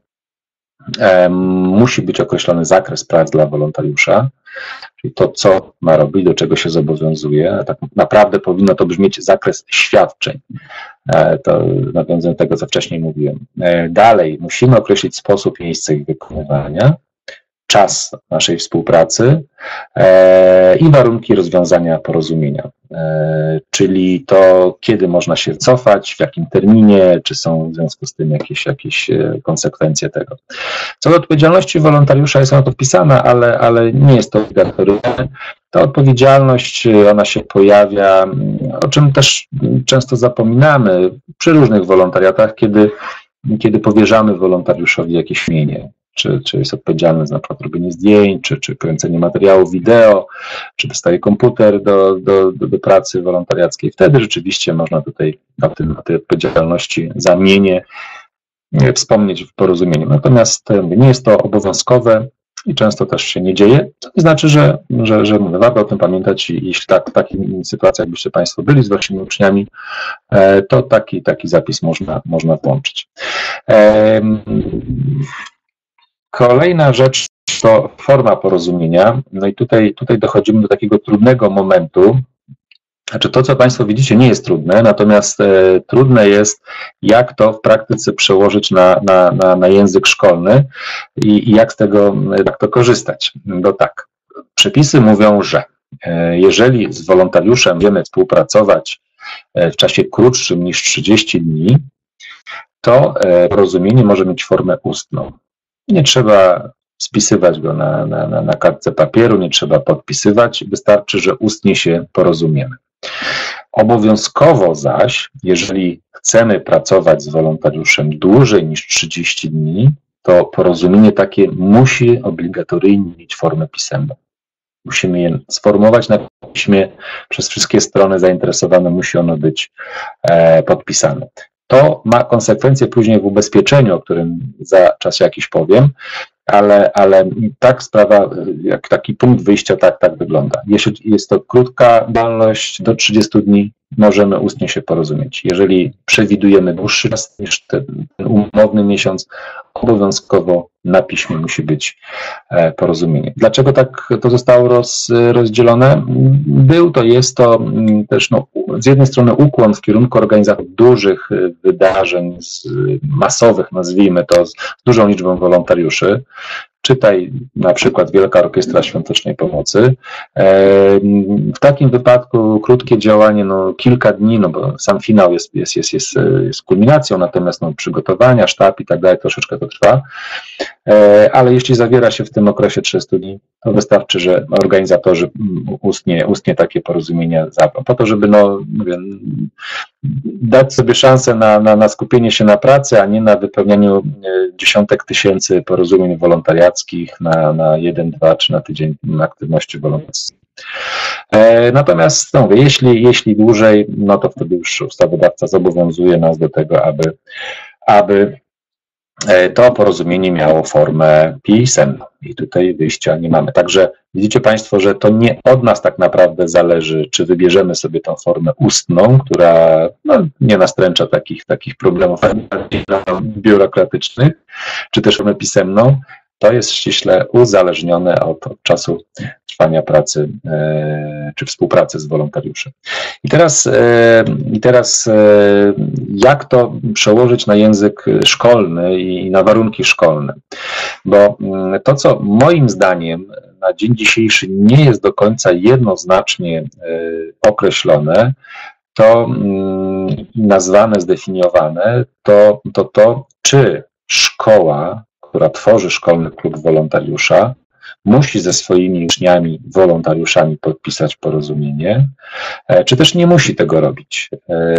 musi być określony zakres prac dla wolontariusza, czyli to, co ma robić, do czego się zobowiązuje. Tak naprawdę powinno to brzmieć zakres świadczeń. To nawiązując do tego, co wcześniej mówiłem. Dalej musimy określić sposób i miejsce ich wykonywania, czas naszej współpracy e, i warunki rozwiązania porozumienia, e, czyli to, kiedy można się cofać, w jakim terminie, czy są w związku z tym jakieś, jakieś konsekwencje tego. Co do odpowiedzialności wolontariusza jest ona to wpisana, ale, ale nie jest to obligatoryjne. Ta odpowiedzialność, ona się pojawia, o czym też często zapominamy przy różnych wolontariatach, kiedy, kiedy powierzamy wolontariuszowi jakieś mienie. Czy, czy jest odpowiedzialny za na przykład robienie zdjęć, czy, czy kręcenie materiałów wideo, czy dostaje komputer do, do, do, do pracy wolontariackiej. Wtedy rzeczywiście można tutaj o, tym, o tej odpowiedzialności za mienie wspomnieć w porozumieniu. Natomiast nie jest to obowiązkowe i często też się nie dzieje, co nie znaczy, że, że, że warto o tym pamiętać i jeśli tak, w takich sytuacjach byście Państwo byli z Waszymi uczniami, to taki, taki zapis można, można włączyć. Kolejna rzecz to forma porozumienia. No i tutaj, tutaj dochodzimy do takiego trudnego momentu. Znaczy to, co Państwo widzicie, nie jest trudne, natomiast e, trudne jest, jak to w praktyce przełożyć na, na, na, na język szkolny i, i jak z tego jak to korzystać. No tak, przepisy mówią, że e, jeżeli z wolontariuszem będziemy współpracować w czasie krótszym niż trzydzieści dni, to e, porozumienie może mieć formę ustną. Nie trzeba spisywać go na, na, na kartce papieru, nie trzeba podpisywać, wystarczy, że ustnie się porozumiemy. Obowiązkowo zaś, jeżeli chcemy pracować z wolontariuszem dłużej niż trzydzieści dni, to porozumienie takie musi obligatoryjnie mieć formę pisemną. Musimy je sformułować na piśmie, przez wszystkie strony zainteresowane musi ono być e, podpisane. To ma konsekwencje później w ubezpieczeniu, o którym za czas jakiś powiem, ale, ale tak sprawa, jak taki punkt wyjścia, tak, tak wygląda. Jeśli jest to krótka działalność do trzydziestu dni, możemy ustnie się porozumieć. Jeżeli przewidujemy dłuższy czas niż ten, ten umowny miesiąc, obowiązkowo na piśmie musi być porozumienie. Dlaczego tak to zostało roz, rozdzielone? Był to, jest to też no, z jednej strony ukłon w kierunku organizacji dużych wydarzeń masowych, nazwijmy to, z dużą liczbą wolontariuszy. Czytaj na przykład Wielka Orkiestra Świątecznej Pomocy. W takim wypadku krótkie działanie, no kilka dni, no bo sam finał jest, jest, jest, jest, jest kulminacją, natomiast no, przygotowania, sztab i tak dalej, troszeczkę to trwa. Ale jeśli zawiera się w tym okresie trzydziestu dni, to wystarczy, że organizatorzy ustnie, ustnie takie porozumienia zawrą. Po to, żeby no, mówię, dać sobie szansę na, na, na skupienie się na pracy, a nie na wypełnianiu dziesiątek tysięcy porozumień wolontariackich na, na jeden, dwa, czy na tydzień aktywności wolontarskiej. Natomiast no, mówię, jeśli, jeśli dłużej, no to wtedy już ustawodawca zobowiązuje nas do tego, aby, aby to porozumienie miało formę pisemną i tutaj wyjścia nie mamy. Także widzicie Państwo, że to nie od nas tak naprawdę zależy, czy wybierzemy sobie tą formę ustną, która no, nie nastręcza takich, takich problemów biurokratycznych, czy też formę pisemną. To jest ściśle uzależnione od, od czasu trwania pracy e, czy współpracy z wolontariuszem. I teraz, e, i teraz e, jak to przełożyć na język szkolny i na warunki szkolne? Bo to, co moim zdaniem na dzień dzisiejszy nie jest do końca jednoznacznie e, określone, to mm, nazwane, zdefiniowane, to, to to, czy szkoła, która tworzy szkolny klub wolontariusza, musi ze swoimi uczniami, wolontariuszami podpisać porozumienie, czy też nie musi tego robić.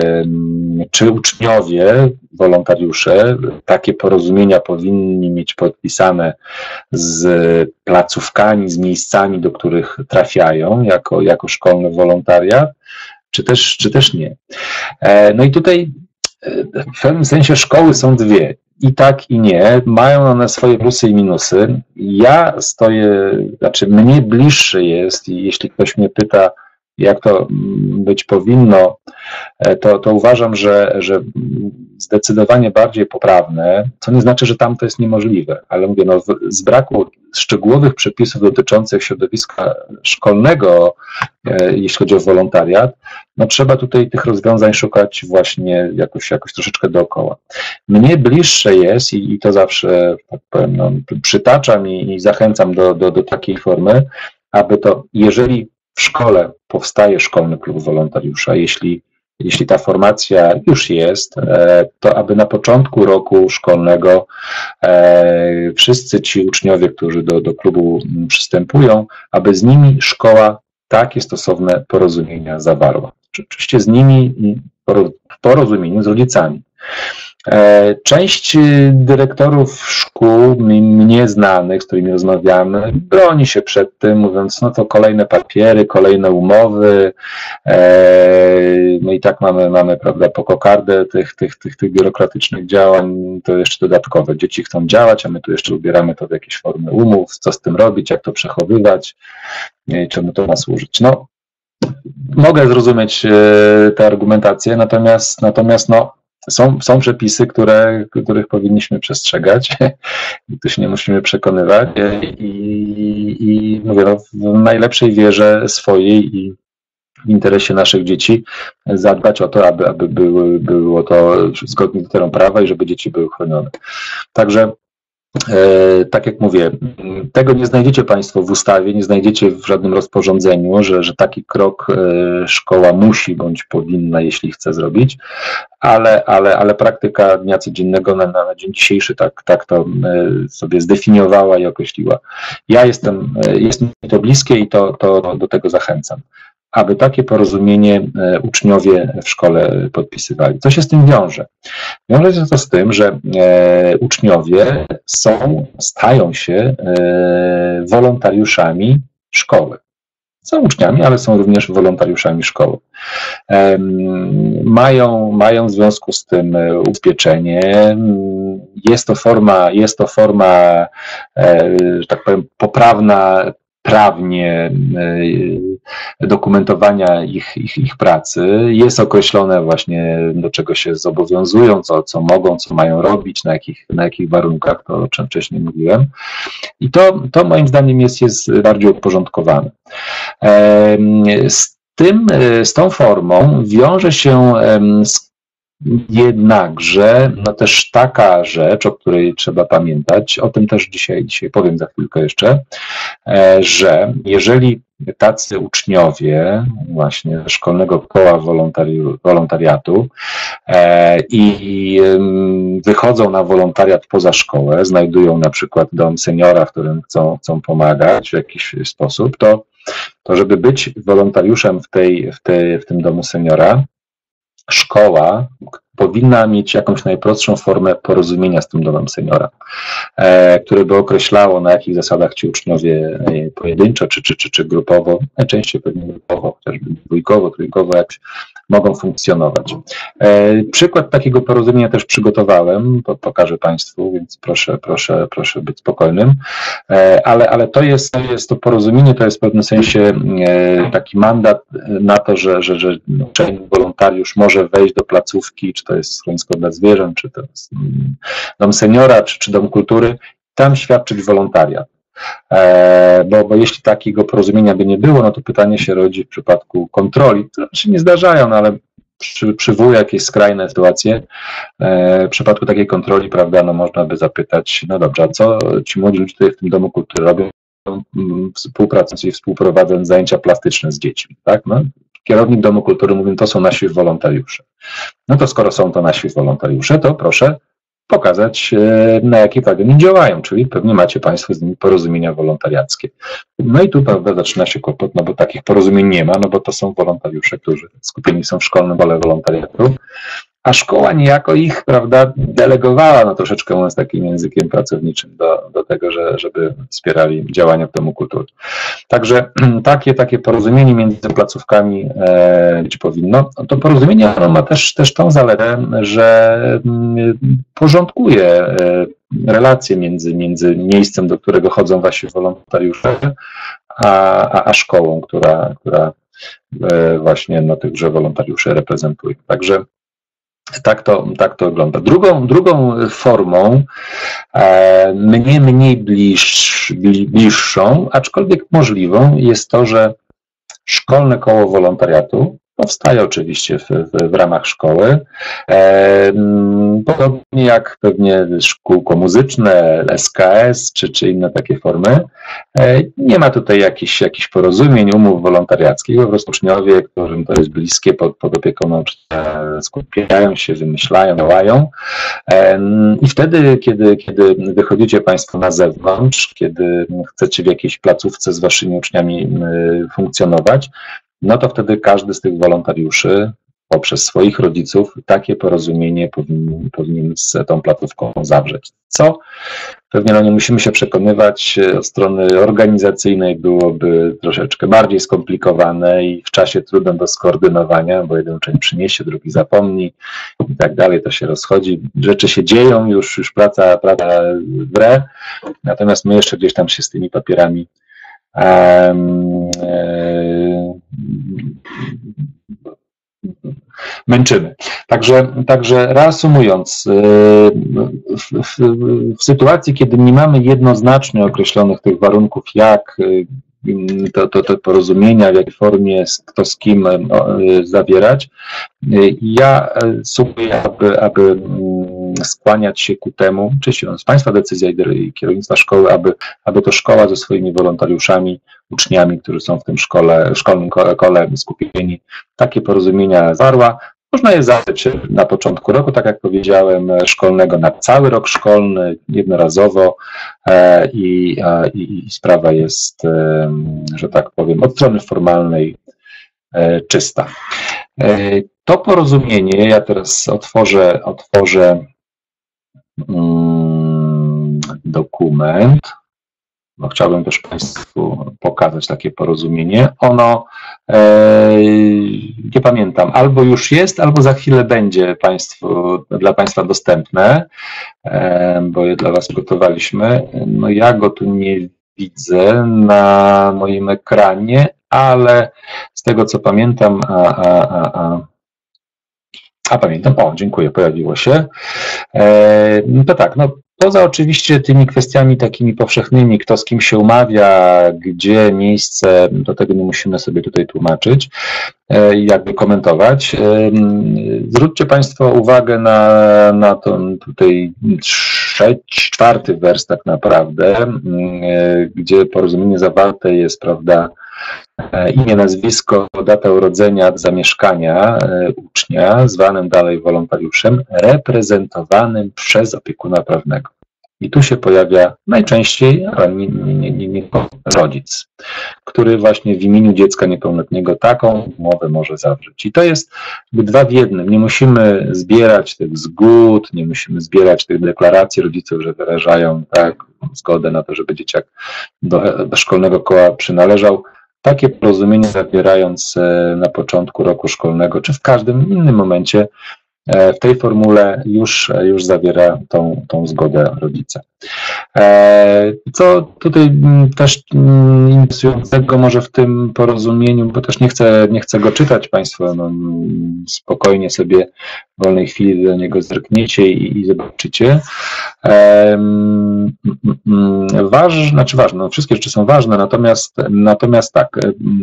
Czy uczniowie, wolontariusze takie porozumienia powinni mieć podpisane z placówkami, z miejscami, do których trafiają jako, jako szkolny wolontariat, czy też, czy też nie. No i tutaj w pewnym sensie szkoły są dwie. I tak, i nie. Mają one swoje plusy i minusy. Ja stoję, znaczy mnie bliższy jest, i jeśli ktoś mnie pyta, jak to być powinno, to, to uważam, że, że zdecydowanie bardziej poprawne, co nie znaczy, że tam to jest niemożliwe, ale mówię, no, z braku szczegółowych przepisów dotyczących środowiska szkolnego, jeśli chodzi o wolontariat, no trzeba tutaj tych rozwiązań szukać właśnie jakoś, jakoś troszeczkę dookoła. Mnie bliższe jest, i, i to zawsze, tak powiem, no, przytaczam i, i zachęcam do, do, do takiej formy, aby to, jeżeli w szkole powstaje szkolny klub wolontariusza, jeśli, jeśli ta formacja już jest, to aby na początku roku szkolnego wszyscy ci uczniowie, którzy do, do klubu przystępują, aby z nimi szkoła takie stosowne porozumienia zawarła. Oczywiście z nimi w porozumieniu z rodzicami. Część dyrektorów szkół, mnie znanych, z którymi rozmawiamy, broni się przed tym, mówiąc, no to kolejne papiery, kolejne umowy, no i tak mamy, mamy prawda, po kokardę tych, tych, tych, tych biurokratycznych działań, to jeszcze dodatkowe. Dzieci chcą działać, a my tu jeszcze ubieramy to w jakieś formy umów, co z tym robić, jak to przechowywać, czemu to ma służyć. No, mogę zrozumieć tę argumentację, natomiast, natomiast no, Są, są przepisy, które, których powinniśmy przestrzegać i tu się nie musimy przekonywać i, i mówię, no, w najlepszej wierze swojej i w interesie naszych dzieci zadbać o to, aby, aby były, było to zgodnie z literą prawa i żeby dzieci były chronione. Także E, tak jak mówię, tego nie znajdziecie Państwo w ustawie, nie znajdziecie w żadnym rozporządzeniu, że, że taki krok e, szkoła musi bądź powinna, jeśli chce zrobić, ale, ale, ale praktyka dnia codziennego na, na dzień dzisiejszy tak, tak to e, sobie zdefiniowała i określiła. Ja jestem, e, jest mi to bliskie i to, to do tego zachęcam, aby takie porozumienie uczniowie w szkole podpisywali. Co się z tym wiąże? Wiąże się to z tym, że e, uczniowie są, stają się e, wolontariuszami szkoły. Są uczniami, ale są również wolontariuszami szkoły. E, mają, mają w związku z tym ubezpieczenie. Jest to forma, jest to forma, e, że tak powiem, poprawna prawnie dokumentowania ich, ich, ich pracy. Jest określone właśnie, do czego się zobowiązują, co, co mogą, co mają robić, na jakich, na jakich warunkach, to o czym wcześniej mówiłem. I to, to moim zdaniem jest, jest bardziej uporządkowane. Z tym, z tą formą wiąże się jednakże no też taka rzecz, o której trzeba pamiętać, o tym też dzisiaj, dzisiaj powiem za chwilkę jeszcze, że jeżeli tacy uczniowie właśnie szkolnego koła wolontari- wolontariatu i wychodzą na wolontariat poza szkołę, znajdują na przykład dom seniora, w którym chcą, chcą pomagać w jakiś sposób, to, to żeby być wolontariuszem w, tej, w, tej, w tym domu seniora, szkoła, powinna mieć jakąś najprostszą formę porozumienia z tym domem seniora, e, które by określało, na jakich zasadach ci uczniowie e, pojedynczo czy, czy, czy, czy grupowo, najczęściej pewnie grupowo, chociażby dwójkowo, trójkowo, jak mogą funkcjonować. E, przykład takiego porozumienia też przygotowałem, po, pokażę Państwu, więc proszę, proszę, proszę być spokojnym, e, ale, ale to jest, to jest to porozumienie, to jest w pewnym sensie e, taki mandat na to, że, że, że uczeń, wolontariusz może wejść do placówki, czy to jest schronisko dla zwierząt, czy to jest dom seniora, czy, czy dom kultury, tam świadczyć wolontariat. E, bo, bo jeśli takiego porozumienia by nie było, no to pytanie się rodzi w przypadku kontroli, które się nie zdarzają, no ale przy, przywołuje jakieś skrajne sytuacje. E, w przypadku takiej kontroli, prawda, no można by zapytać, no dobrze, a co ci młodzi ludzie tutaj w tym domu kultury robią, współpracując i współprowadząc zajęcia plastyczne z dziećmi, tak? No, kierownik domu kultury mówi, to są nasi wolontariusze. No to skoro są to nasi wolontariusze, to proszę pokazać, na jakiej podstawie oni działają, czyli pewnie macie Państwo z nimi porozumienia wolontariackie. No i tu, prawda, zaczyna się kłopot, no bo takich porozumień nie ma, no bo to są wolontariusze, którzy skupieni są w szkolnym pole wolontariatu, a szkoła niejako ich, prawda, delegowała, no troszeczkę mówiąc takim językiem pracowniczym do, do tego, że, żeby wspierali działania w domu kultury. Także takie, takie porozumienie między placówkami e, być powinno. To porozumienie ono ma też, też tą zaletę, że m, porządkuje e, relacje między, między miejscem, do którego chodzą wasi wolontariusze, a, a, a szkołą, która, która e, właśnie no, tychże wolontariuszy reprezentuje. Także Tak to, tak to wygląda. Drugą, drugą formą, e, mniej, mniej bliż, bliższą, aczkolwiek możliwą, jest to, że szkolne koło wolontariatu powstaje oczywiście w, w, w ramach szkoły. E, podobnie jak pewnie szkółko muzyczne, S K S czy, czy inne takie formy. E, nie ma tutaj jakichś, jakichś porozumień, umów wolontariackich. Po prostu uczniowie, którym to jest bliskie, pod, pod opieką nauczyciela, skupiają się, wymyślają, działają. E, I wtedy, kiedy, kiedy wychodzicie Państwo na zewnątrz, kiedy chcecie w jakiejś placówce z Waszymi uczniami funkcjonować, no to wtedy każdy z tych wolontariuszy poprzez swoich rodziców takie porozumienie powinien, powinien z tą placówką zawrzeć. Co pewnie no nie musimy się przekonywać, od strony organizacyjnej byłoby troszeczkę bardziej skomplikowane i w czasie trudne do skoordynowania, bo jeden uczeń przyniesie, drugi zapomni i tak dalej, to się rozchodzi. Rzeczy się dzieją, już, już praca, praca wre, natomiast my jeszcze gdzieś tam się z tymi papierami Um, e, męczymy. Także, także reasumując, w, w, w sytuacji, kiedy nie mamy jednoznacznie określonych tych warunków, jak to, to, to porozumienia, w jakiej formie, kto z kim zawierać, ja sugeruję, aby, aby skłaniać się ku temu, oczywiście z Państwa decyzja i kierownictwa szkoły, aby, aby to szkoła ze swoimi wolontariuszami, uczniami, którzy są w tym szkole, szkolnym kole, kole skupieni, takie porozumienia zawarła. Można je zawrzeć na początku roku, tak jak powiedziałem, szkolnego na cały rok szkolny, jednorazowo e, i, e, i, i sprawa jest, e, że tak powiem, od strony formalnej e, czysta. E, to porozumienie, ja teraz otworzę, otworzę mm, dokument. No, chciałbym też Państwu pokazać takie porozumienie. Ono, e, nie pamiętam, albo już jest, albo za chwilę będzie Państwu, dla Państwa dostępne, e, bo je dla Was gotowaliśmy. No ja go tu nie widzę na moim ekranie, ale z tego co pamiętam, a, a, a, a, a pamiętam, o dziękuję, pojawiło się. E, to tak, no poza oczywiście tymi kwestiami takimi powszechnymi, kto z kim się umawia, gdzie miejsce, do tego nie musimy sobie tutaj tłumaczyć i jakby komentować. Zwróćcie Państwo uwagę na, na ten tutaj trzeci, czwarty wers tak naprawdę, gdzie porozumienie zawarte jest, prawda, imię, nazwisko, data urodzenia, zamieszkania ucznia, zwanym dalej wolontariuszem, reprezentowanym przez opiekuna prawnego. I tu się pojawia najczęściej, ale nie, nie, nie, nie rodzic, który właśnie w imieniu dziecka niepełnoletniego taką umowę może zawrzeć. I to jest dwa w jednym. Nie musimy zbierać tych zgód, nie musimy zbierać tych deklaracji rodziców, że wyrażają tak, zgodę na to, żeby dzieciak do, do szkolnego koła przynależał. Takie porozumienie zawierając na początku roku szkolnego, czy w każdym innym momencie, w tej formule już, już zawiera tą, tą zgodę rodzica. Co tutaj też interesującego może w tym porozumieniu, bo też nie chcę, nie chcę go czytać, Państwo no, spokojnie sobie w wolnej chwili do niego zerkniecie i, i zobaczycie. Ważne, znaczy ważne, no wszystkie rzeczy są ważne, natomiast, natomiast tak,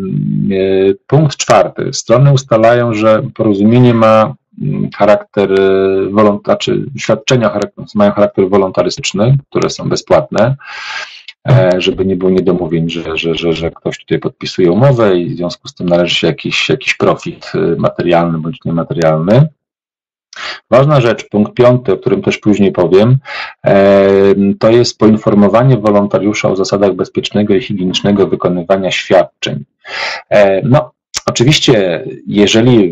punkt czwarty. Strony ustalają, że porozumienie ma charakter wolontarczy, świadczenia charakter, mają charakter wolontarystyczny, które są bezpłatne, żeby nie było niedomówień, że, że, że, że ktoś tutaj podpisuje umowę i w związku z tym należy się jakiś, jakiś profit materialny bądź niematerialny. Ważna rzecz, punkt piąty, o którym też później powiem, to jest poinformowanie wolontariusza o zasadach bezpiecznego i higienicznego wykonywania świadczeń. No, oczywiście, jeżeli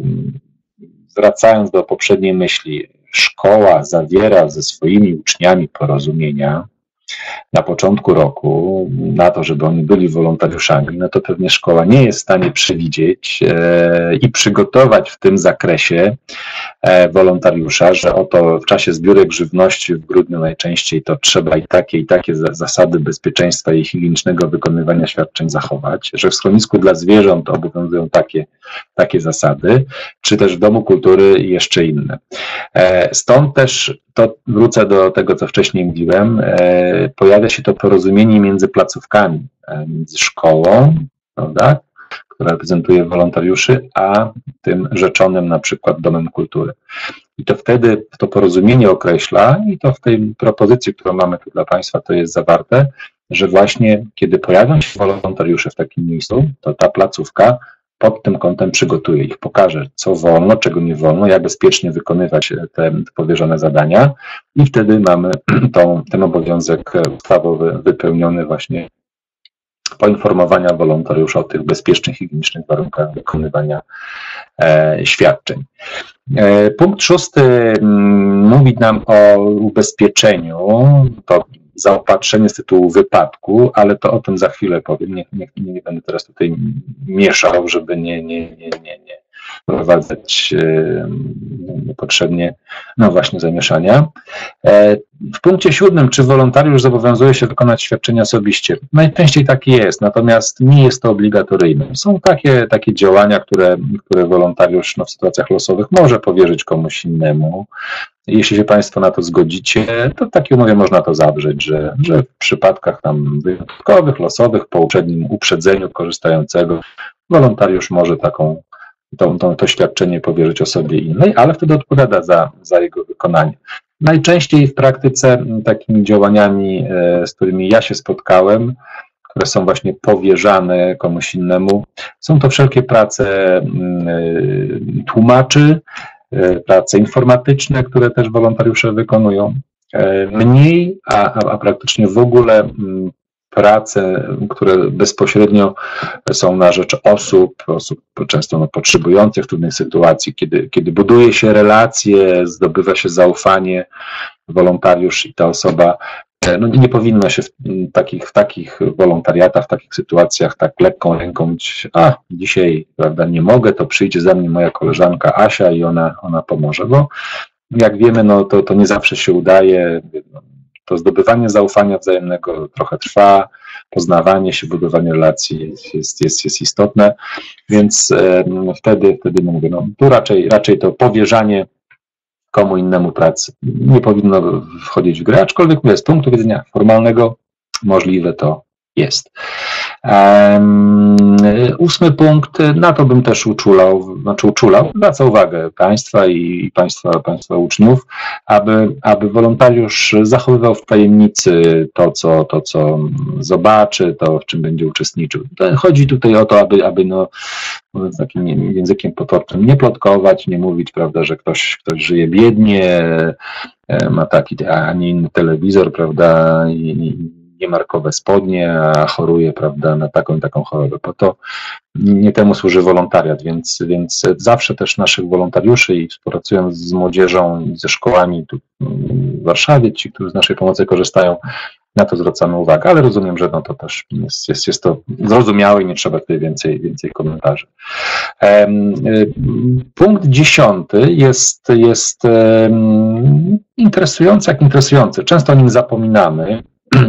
wracając do poprzedniej myśli, szkoła zawiera ze swoimi uczniami porozumienia na początku roku, na to, żeby oni byli wolontariuszami, no to pewnie szkoła nie jest w stanie przewidzieć e, i przygotować w tym zakresie e, wolontariusza, że oto w czasie zbiórek żywności w grudniu najczęściej to trzeba i takie, i takie zasady bezpieczeństwa i higienicznego wykonywania świadczeń zachować, że w schronisku dla zwierząt obowiązują takie, takie zasady, czy też w Domu Kultury jeszcze inne. E, stąd też to wrócę do tego, co wcześniej mówiłem, e, pojawia się to porozumienie między placówkami, e, między szkołą, prawda, która reprezentuje wolontariuszy, a tym rzeczonym na przykład Domem Kultury. I to wtedy to porozumienie określa, i to w tej propozycji, którą mamy tu dla Państwa, to jest zawarte, że właśnie kiedy pojawią się wolontariusze w takim miejscu, to ta placówka pod tym kątem przygotuje ich, pokaże, co wolno, czego nie wolno, jak bezpiecznie wykonywać te powierzone zadania i wtedy mamy tą, ten obowiązek ustawowy wypełniony właśnie poinformowania wolontariusza o tych bezpiecznych, higienicznych warunkach wykonywania e, świadczeń. E, punkt szósty m, mówi nam o ubezpieczeniu, to zaopatrzenie z tytułu wypadku, ale to o tym za chwilę powiem. Nie, nie, nie będę teraz tutaj mieszał, żeby nie, nie, nie, nie, nie wprowadzać e, niepotrzebnie, no właśnie, zamieszania. E, w punkcie siódmym, czy wolontariusz zobowiązuje się wykonać świadczenia osobiście? Najczęściej tak jest, natomiast nie jest to obligatoryjne. Są takie, takie działania, które, które wolontariusz no, w sytuacjach losowych może powierzyć komuś innemu. Jeśli się Państwo na to zgodzicie, to w takiej umowie można to zawrzeć, że, że w przypadkach tam wyjątkowych, losowych, po uprzednim uprzedzeniu korzystającego, wolontariusz może taką, to, to, to świadczenie powierzyć osobie innej, ale wtedy odpowiada za, za jego wykonanie. Najczęściej w praktyce takimi działaniami, z którymi ja się spotkałem, które są właśnie powierzane komuś innemu, są to wszelkie prace tłumaczy, prace informatyczne, które też wolontariusze wykonują. Mniej, a, a praktycznie w ogóle prace, które bezpośrednio są na rzecz osób, osób często no, potrzebujących w trudnej sytuacji, kiedy, kiedy buduje się relacje, zdobywa się zaufanie, wolontariusz i ta osoba no, nie powinno się w takich, w takich wolontariatach, w takich sytuacjach tak lekką ręką mówić, a dzisiaj, prawda, nie mogę, to przyjdzie za mnie moja koleżanka Asia i ona, ona pomoże, bo jak wiemy, no to, to nie zawsze się udaje, to zdobywanie zaufania wzajemnego trochę trwa, poznawanie się, budowanie relacji jest, jest, jest istotne, więc e, wtedy, wtedy mówię, no tu raczej, raczej to powierzanie komu innemu pracy nie powinno wchodzić w grę, aczkolwiek z punktu widzenia formalnego możliwe to jest. Ósmy punkt, na to bym też uczulał, znaczy uczulał, zwraca uwagę Państwa i Państwa, państwa uczniów, aby, aby wolontariusz zachowywał w tajemnicy to co, to, co zobaczy, to, w czym będzie uczestniczył. Chodzi tutaj o to, aby, aby no, mówiąc takim językiem potocznym, nie plotkować, nie mówić, prawda, że ktoś, ktoś żyje biednie, ma taki, a nie inny telewizor, prawda, i niemarkowe spodnie, a choruje, prawda, na taką i taką chorobę. Po to nie temu służy wolontariat, więc, więc zawsze też naszych wolontariuszy i współpracując z młodzieżą i ze szkołami tu w Warszawie, ci, którzy z naszej pomocy korzystają, na to zwracamy uwagę, ale rozumiem, że no to też jest, jest, jest to zrozumiałe i nie trzeba tutaj więcej, więcej komentarzy. Punkt dziesiąty jest, jest interesujący, jak interesujący. Często o nim zapominamy.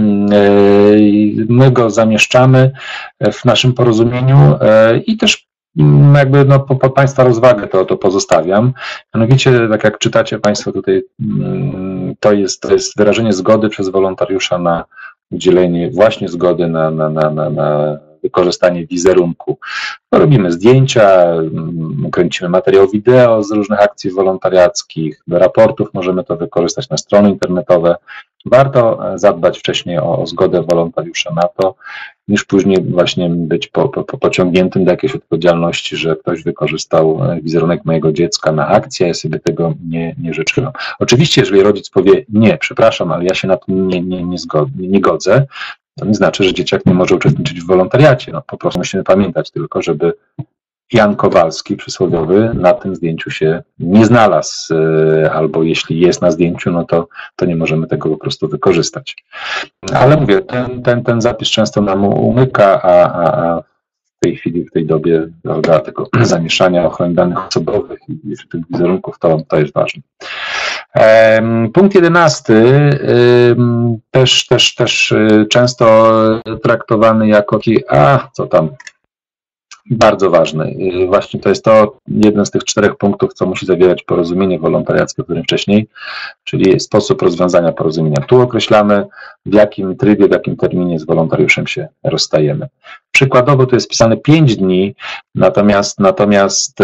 My go zamieszczamy w naszym porozumieniu i też jakby no, po, po Państwa rozwagę to, to pozostawiam. Mianowicie, tak jak czytacie Państwo tutaj, to jest, to jest wyrażenie zgody przez wolontariusza na udzielenie właśnie zgody na, na, na, na, na wykorzystanie wizerunku. No, robimy zdjęcia, kręcimy materiał wideo z różnych akcji wolontariackich, do raportów możemy to wykorzystać na strony internetowe. Warto zadbać wcześniej o, o zgodę wolontariusza na to, niż później właśnie być po, po, pociągniętym do jakiejś odpowiedzialności, że ktoś wykorzystał wizerunek mojego dziecka na akcję, ja sobie tego nie, nie życzyłem. Oczywiście, jeżeli rodzic powie, nie, przepraszam, ale ja się na to nie, nie, nie, zgod, nie godzę, to nie znaczy, że dzieciak nie może uczestniczyć w wolontariacie. No, po prostu musimy pamiętać tylko, żeby Jan Kowalski przysłowiowy na tym zdjęciu się nie znalazł, albo jeśli jest na zdjęciu, no to, to nie możemy tego po prostu wykorzystać. Ale mówię, ten, ten, ten zapis często nam umyka, a, a, a w tej chwili, w tej dobie, prawda, tego zamieszania ochrony danych osobowych i tych wizerunków, to, to jest ważne. Punkt jedenasty, też, też, też często traktowany jako taki, a co tam, bardzo ważny. Właśnie to jest to jeden z tych czterech punktów, co musi zawierać porozumienie wolontariackie, o którym wcześniej, czyli sposób rozwiązania porozumienia. Tu określamy, w jakim trybie, w jakim terminie z wolontariuszem się rozstajemy. Przykładowo tu jest pisane pięć dni, natomiast, natomiast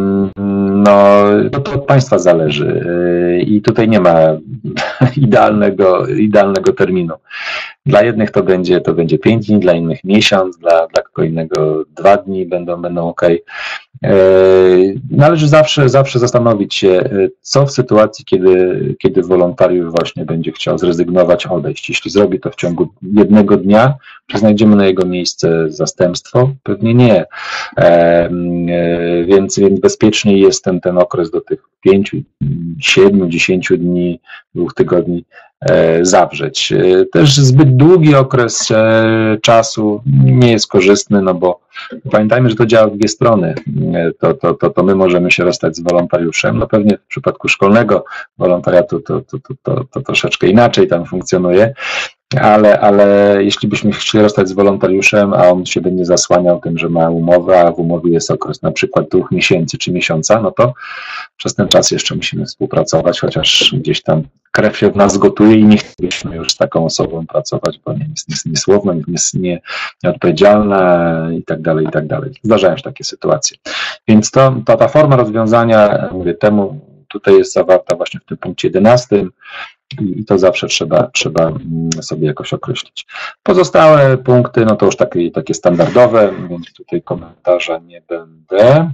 no, to od Państwa zależy i tutaj nie ma idealnego, idealnego terminu. Dla jednych to będzie, to będzie pięć dni, dla innych miesiąc, dla, dla kogo innego dwa dni będą, będą ok. Należy zawsze, zawsze zastanowić się, co w sytuacji, kiedy, kiedy wolontariusz właśnie będzie chciał zrezygnować, odejść. Jeśli zrobi to w ciągu jednego dnia, czy znajdziemy na jego miejsce zastępstwo? Pewnie nie. Więc, więc bezpieczniej jest ten, ten okres do tych pięciu, siedmiu, dziesięciu dni, dwóch tygodni zawrzeć. Też zbyt długi okres czasu nie jest korzystny, no bo pamiętajmy, że to działa w dwie strony. To, to, to, to my możemy się rozstać z wolontariuszem. No pewnie w przypadku szkolnego wolontariatu to, to, to, to, to troszeczkę inaczej tam funkcjonuje. Ale, ale jeśli byśmy chcieli rozstać z wolontariuszem, a on się będzie zasłaniał tym, że ma umowę, a w umowie jest okres na przykład dwóch miesięcy czy miesiąca, no to przez ten czas jeszcze musimy współpracować, chociaż gdzieś tam krew się w nas gotuje i nie chcielibyśmy już z taką osobą pracować, bo nie jest niesłowna, nie jest nie, nieodpowiedzialna i tak dalej, i tak dalej. Zdarzają się takie sytuacje. Więc to, to ta forma rozwiązania, mówię, temu tutaj jest zawarta właśnie w tym punkcie jedenastym. I to zawsze trzeba, trzeba sobie jakoś określić. Pozostałe punkty, no to już takie, takie standardowe, więc tutaj komentarza nie będę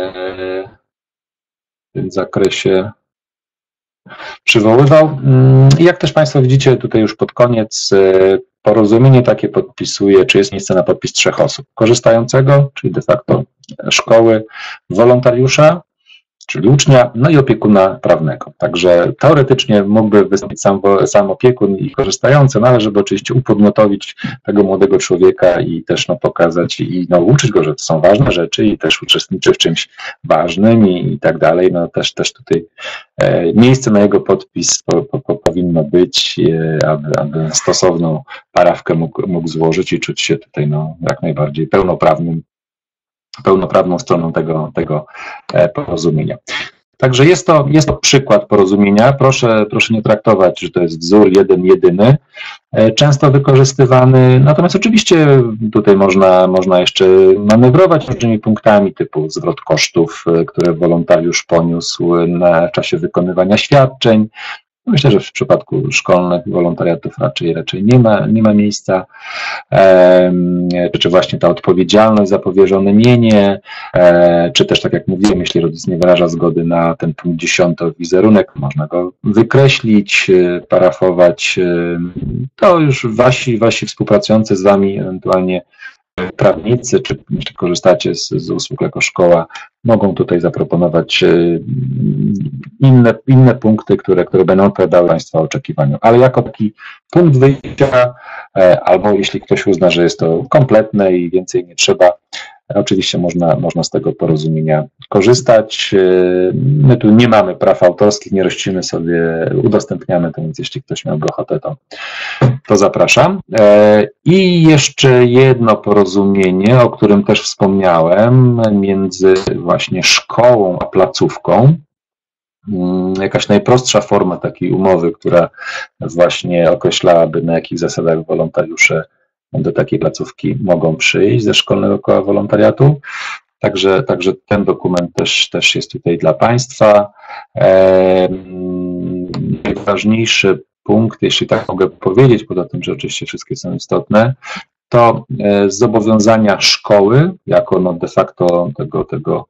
w tym zakresie przywoływał. I jak też Państwo widzicie, tutaj już pod koniec porozumienie takie podpisuje, czy jest miejsce na podpis trzech osób. Korzystającego, czyli de facto szkoły, wolontariusza, czyli ucznia, no i opiekuna prawnego. Także teoretycznie mógłby wystąpić sam, sam opiekun i korzystający, no ale żeby oczywiście upodmiotowić tego młodego człowieka i też no, pokazać i no, uczyć go, że to są ważne rzeczy i też uczestniczy w czymś ważnym i, i tak dalej, no też, też tutaj e, miejsce na jego podpis po, po, po, powinno być, e, aby, aby stosowną parawkę mógł, mógł złożyć i czuć się tutaj no, jak najbardziej pełnoprawnym pełnoprawną stroną tego, tego porozumienia. Także jest to, jest to przykład porozumienia. Proszę, proszę nie traktować, że to jest wzór jeden, jedyny, często wykorzystywany. Natomiast oczywiście tutaj można, można jeszcze manewrować różnymi punktami typu zwrot kosztów, które wolontariusz poniósł na w czasie wykonywania świadczeń. Myślę, że w przypadku szkolnych wolontariatów raczej raczej nie ma, nie ma miejsca. Czy właśnie ta odpowiedzialność za powierzone mienie, czy też tak jak mówiłem, jeśli rodzic nie wyraża zgody na ten punkt dziesiąty wizerunek, można go wykreślić, parafować. To już wasi, wasi współpracujący z wami, ewentualnie prawnicy, czy, czy korzystacie z, z usług jako szkoła, mogą tutaj zaproponować inne, inne punkty, które, które będą odpowiadały Państwa oczekiwaniom. Ale jako taki punkt wyjścia, albo jeśli ktoś uzna, że jest to kompletne i więcej nie trzeba, oczywiście można, można z tego porozumienia korzystać. My tu nie mamy praw autorskich, nie rościmy sobie, udostępniamy to, więc jeśli ktoś miałby ochotę, to, to zapraszam. I jeszcze jedno porozumienie, o którym też wspomniałem, między właśnie szkołą a placówką. Jakaś najprostsza forma takiej umowy, która właśnie określałaby, na jakich zasadach wolontariusze do takiej placówki mogą przyjść ze szkolnego koła wolontariatu. Także, także ten dokument też, też jest tutaj dla Państwa. Eee, najważniejszy punkt, jeśli tak mogę powiedzieć, poza tym, że oczywiście wszystkie są istotne, to zobowiązania szkoły jako no de facto tego, tego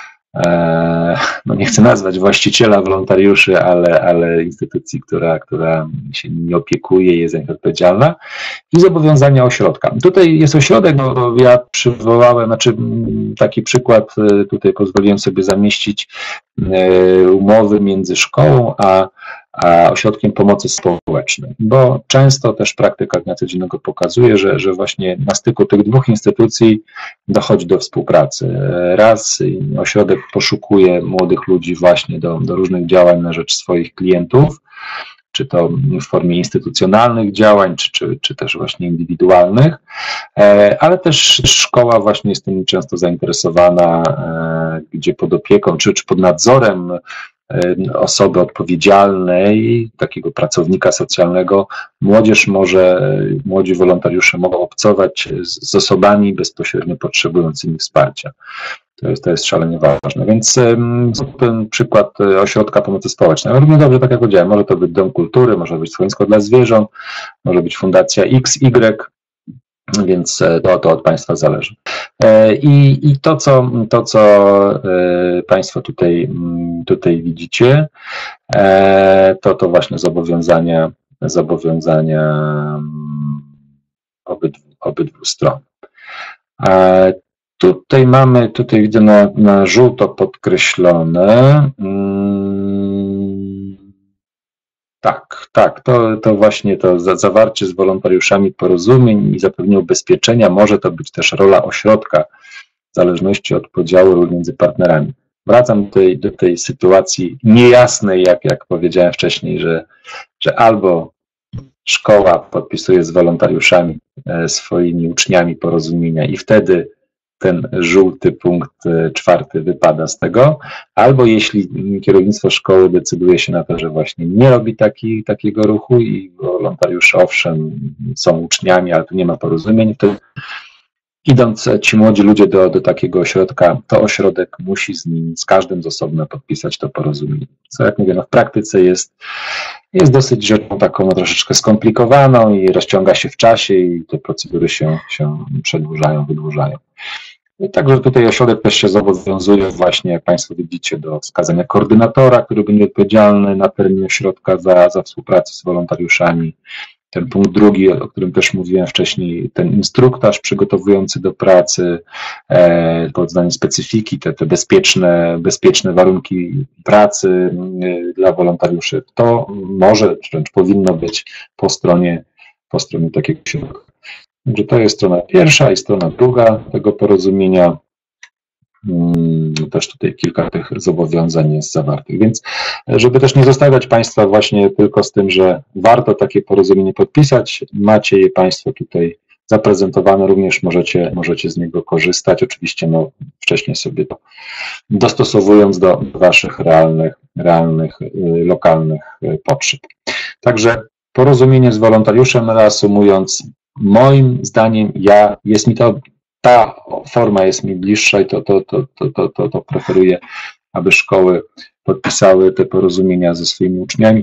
no nie chcę nazwać właściciela wolontariuszy, ale, ale instytucji, która, która się nimi opiekuje, jest za nich odpowiedzialna, i zobowiązania ośrodka. Tutaj jest ośrodek, no ja przywołałem, znaczy taki przykład, tutaj pozwoliłem sobie zamieścić umowy między szkołą a, a ośrodkiem pomocy społecznej, bo często też praktyka dnia codziennego pokazuje, że, że właśnie na styku tych dwóch instytucji dochodzi do współpracy. Raz ośrodek poszukuje młodych ludzi właśnie do, do różnych działań na rzecz swoich klientów, czy to w formie instytucjonalnych działań, czy, czy, czy też właśnie indywidualnych, ale też szkoła właśnie jest tym często zainteresowana, gdzie pod opieką, czy, czy pod nadzorem osoby odpowiedzialnej, takiego pracownika socjalnego, młodzież może, młodzi wolontariusze mogą obcować z, z osobami bezpośrednio potrzebującymi wsparcia. To jest, to jest szalenie ważne. Więc ten przykład ośrodka pomocy społecznej. Równie dobrze, tak jak powiedziałem, może to być Dom Kultury, może być Schronisko dla Zwierząt, może być Fundacja X Y, więc to, to od Państwa zależy. I, i to, co, to, co Państwo tutaj, tutaj widzicie, to, to właśnie zobowiązania, zobowiązania obydwu, obydwu stron. Tutaj mamy, tutaj widzę na, na żółto podkreślone. Tak, tak, to, to właśnie to zawarcie z wolontariuszami porozumień i zapewnienie ubezpieczenia, może to być też rola ośrodka w zależności od podziału ról między partnerami. Wracam do tej, do tej sytuacji niejasnej, jak, jak powiedziałem wcześniej, że, że albo szkoła podpisuje z wolontariuszami, swoimi uczniami porozumienia i wtedy ten żółty punkt czwarty wypada z tego, albo jeśli kierownictwo szkoły decyduje się na to, że właśnie nie robi taki, takiego ruchu i wolontariusze owszem są uczniami, ale tu nie ma porozumień, to idąc ci młodzi ludzie do, do takiego ośrodka, to ośrodek musi z nim, z każdym z osobna podpisać to porozumienie. Co jak mówię, no w praktyce jest, jest dosyć rzeczą taką troszeczkę skomplikowaną i rozciąga się w czasie i te procedury się, się przedłużają, wydłużają. Także tutaj ośrodek też się zobowiązuje właśnie, jak Państwo widzicie, do wskazania koordynatora, który będzie odpowiedzialny na terenie ośrodka za, za współpracę z wolontariuszami. Ten punkt drugi, o którym też mówiłem wcześniej, ten instruktaż przygotowujący do pracy, e, poznanie specyfiki, te, te bezpieczne, bezpieczne warunki pracy e, dla wolontariuszy, to może, czy wręcz powinno być po stronie, po stronie takiego ośrodka. Także to jest strona pierwsza i strona druga tego porozumienia. Też tutaj kilka tych zobowiązań jest zawartych. Więc żeby też nie zostawiać Państwa właśnie tylko z tym, że warto takie porozumienie podpisać, macie je Państwo tutaj zaprezentowane, również możecie, możecie z niego korzystać, oczywiście no, wcześniej sobie to dostosowując do waszych realnych, realnych, lokalnych potrzeb. Także porozumienie z wolontariuszem, reasumując, moim zdaniem ja, jest mi to, ta forma jest mi bliższa i to, to, to, to, to, to, to preferuję, aby szkoły podpisały te porozumienia ze swoimi uczniami,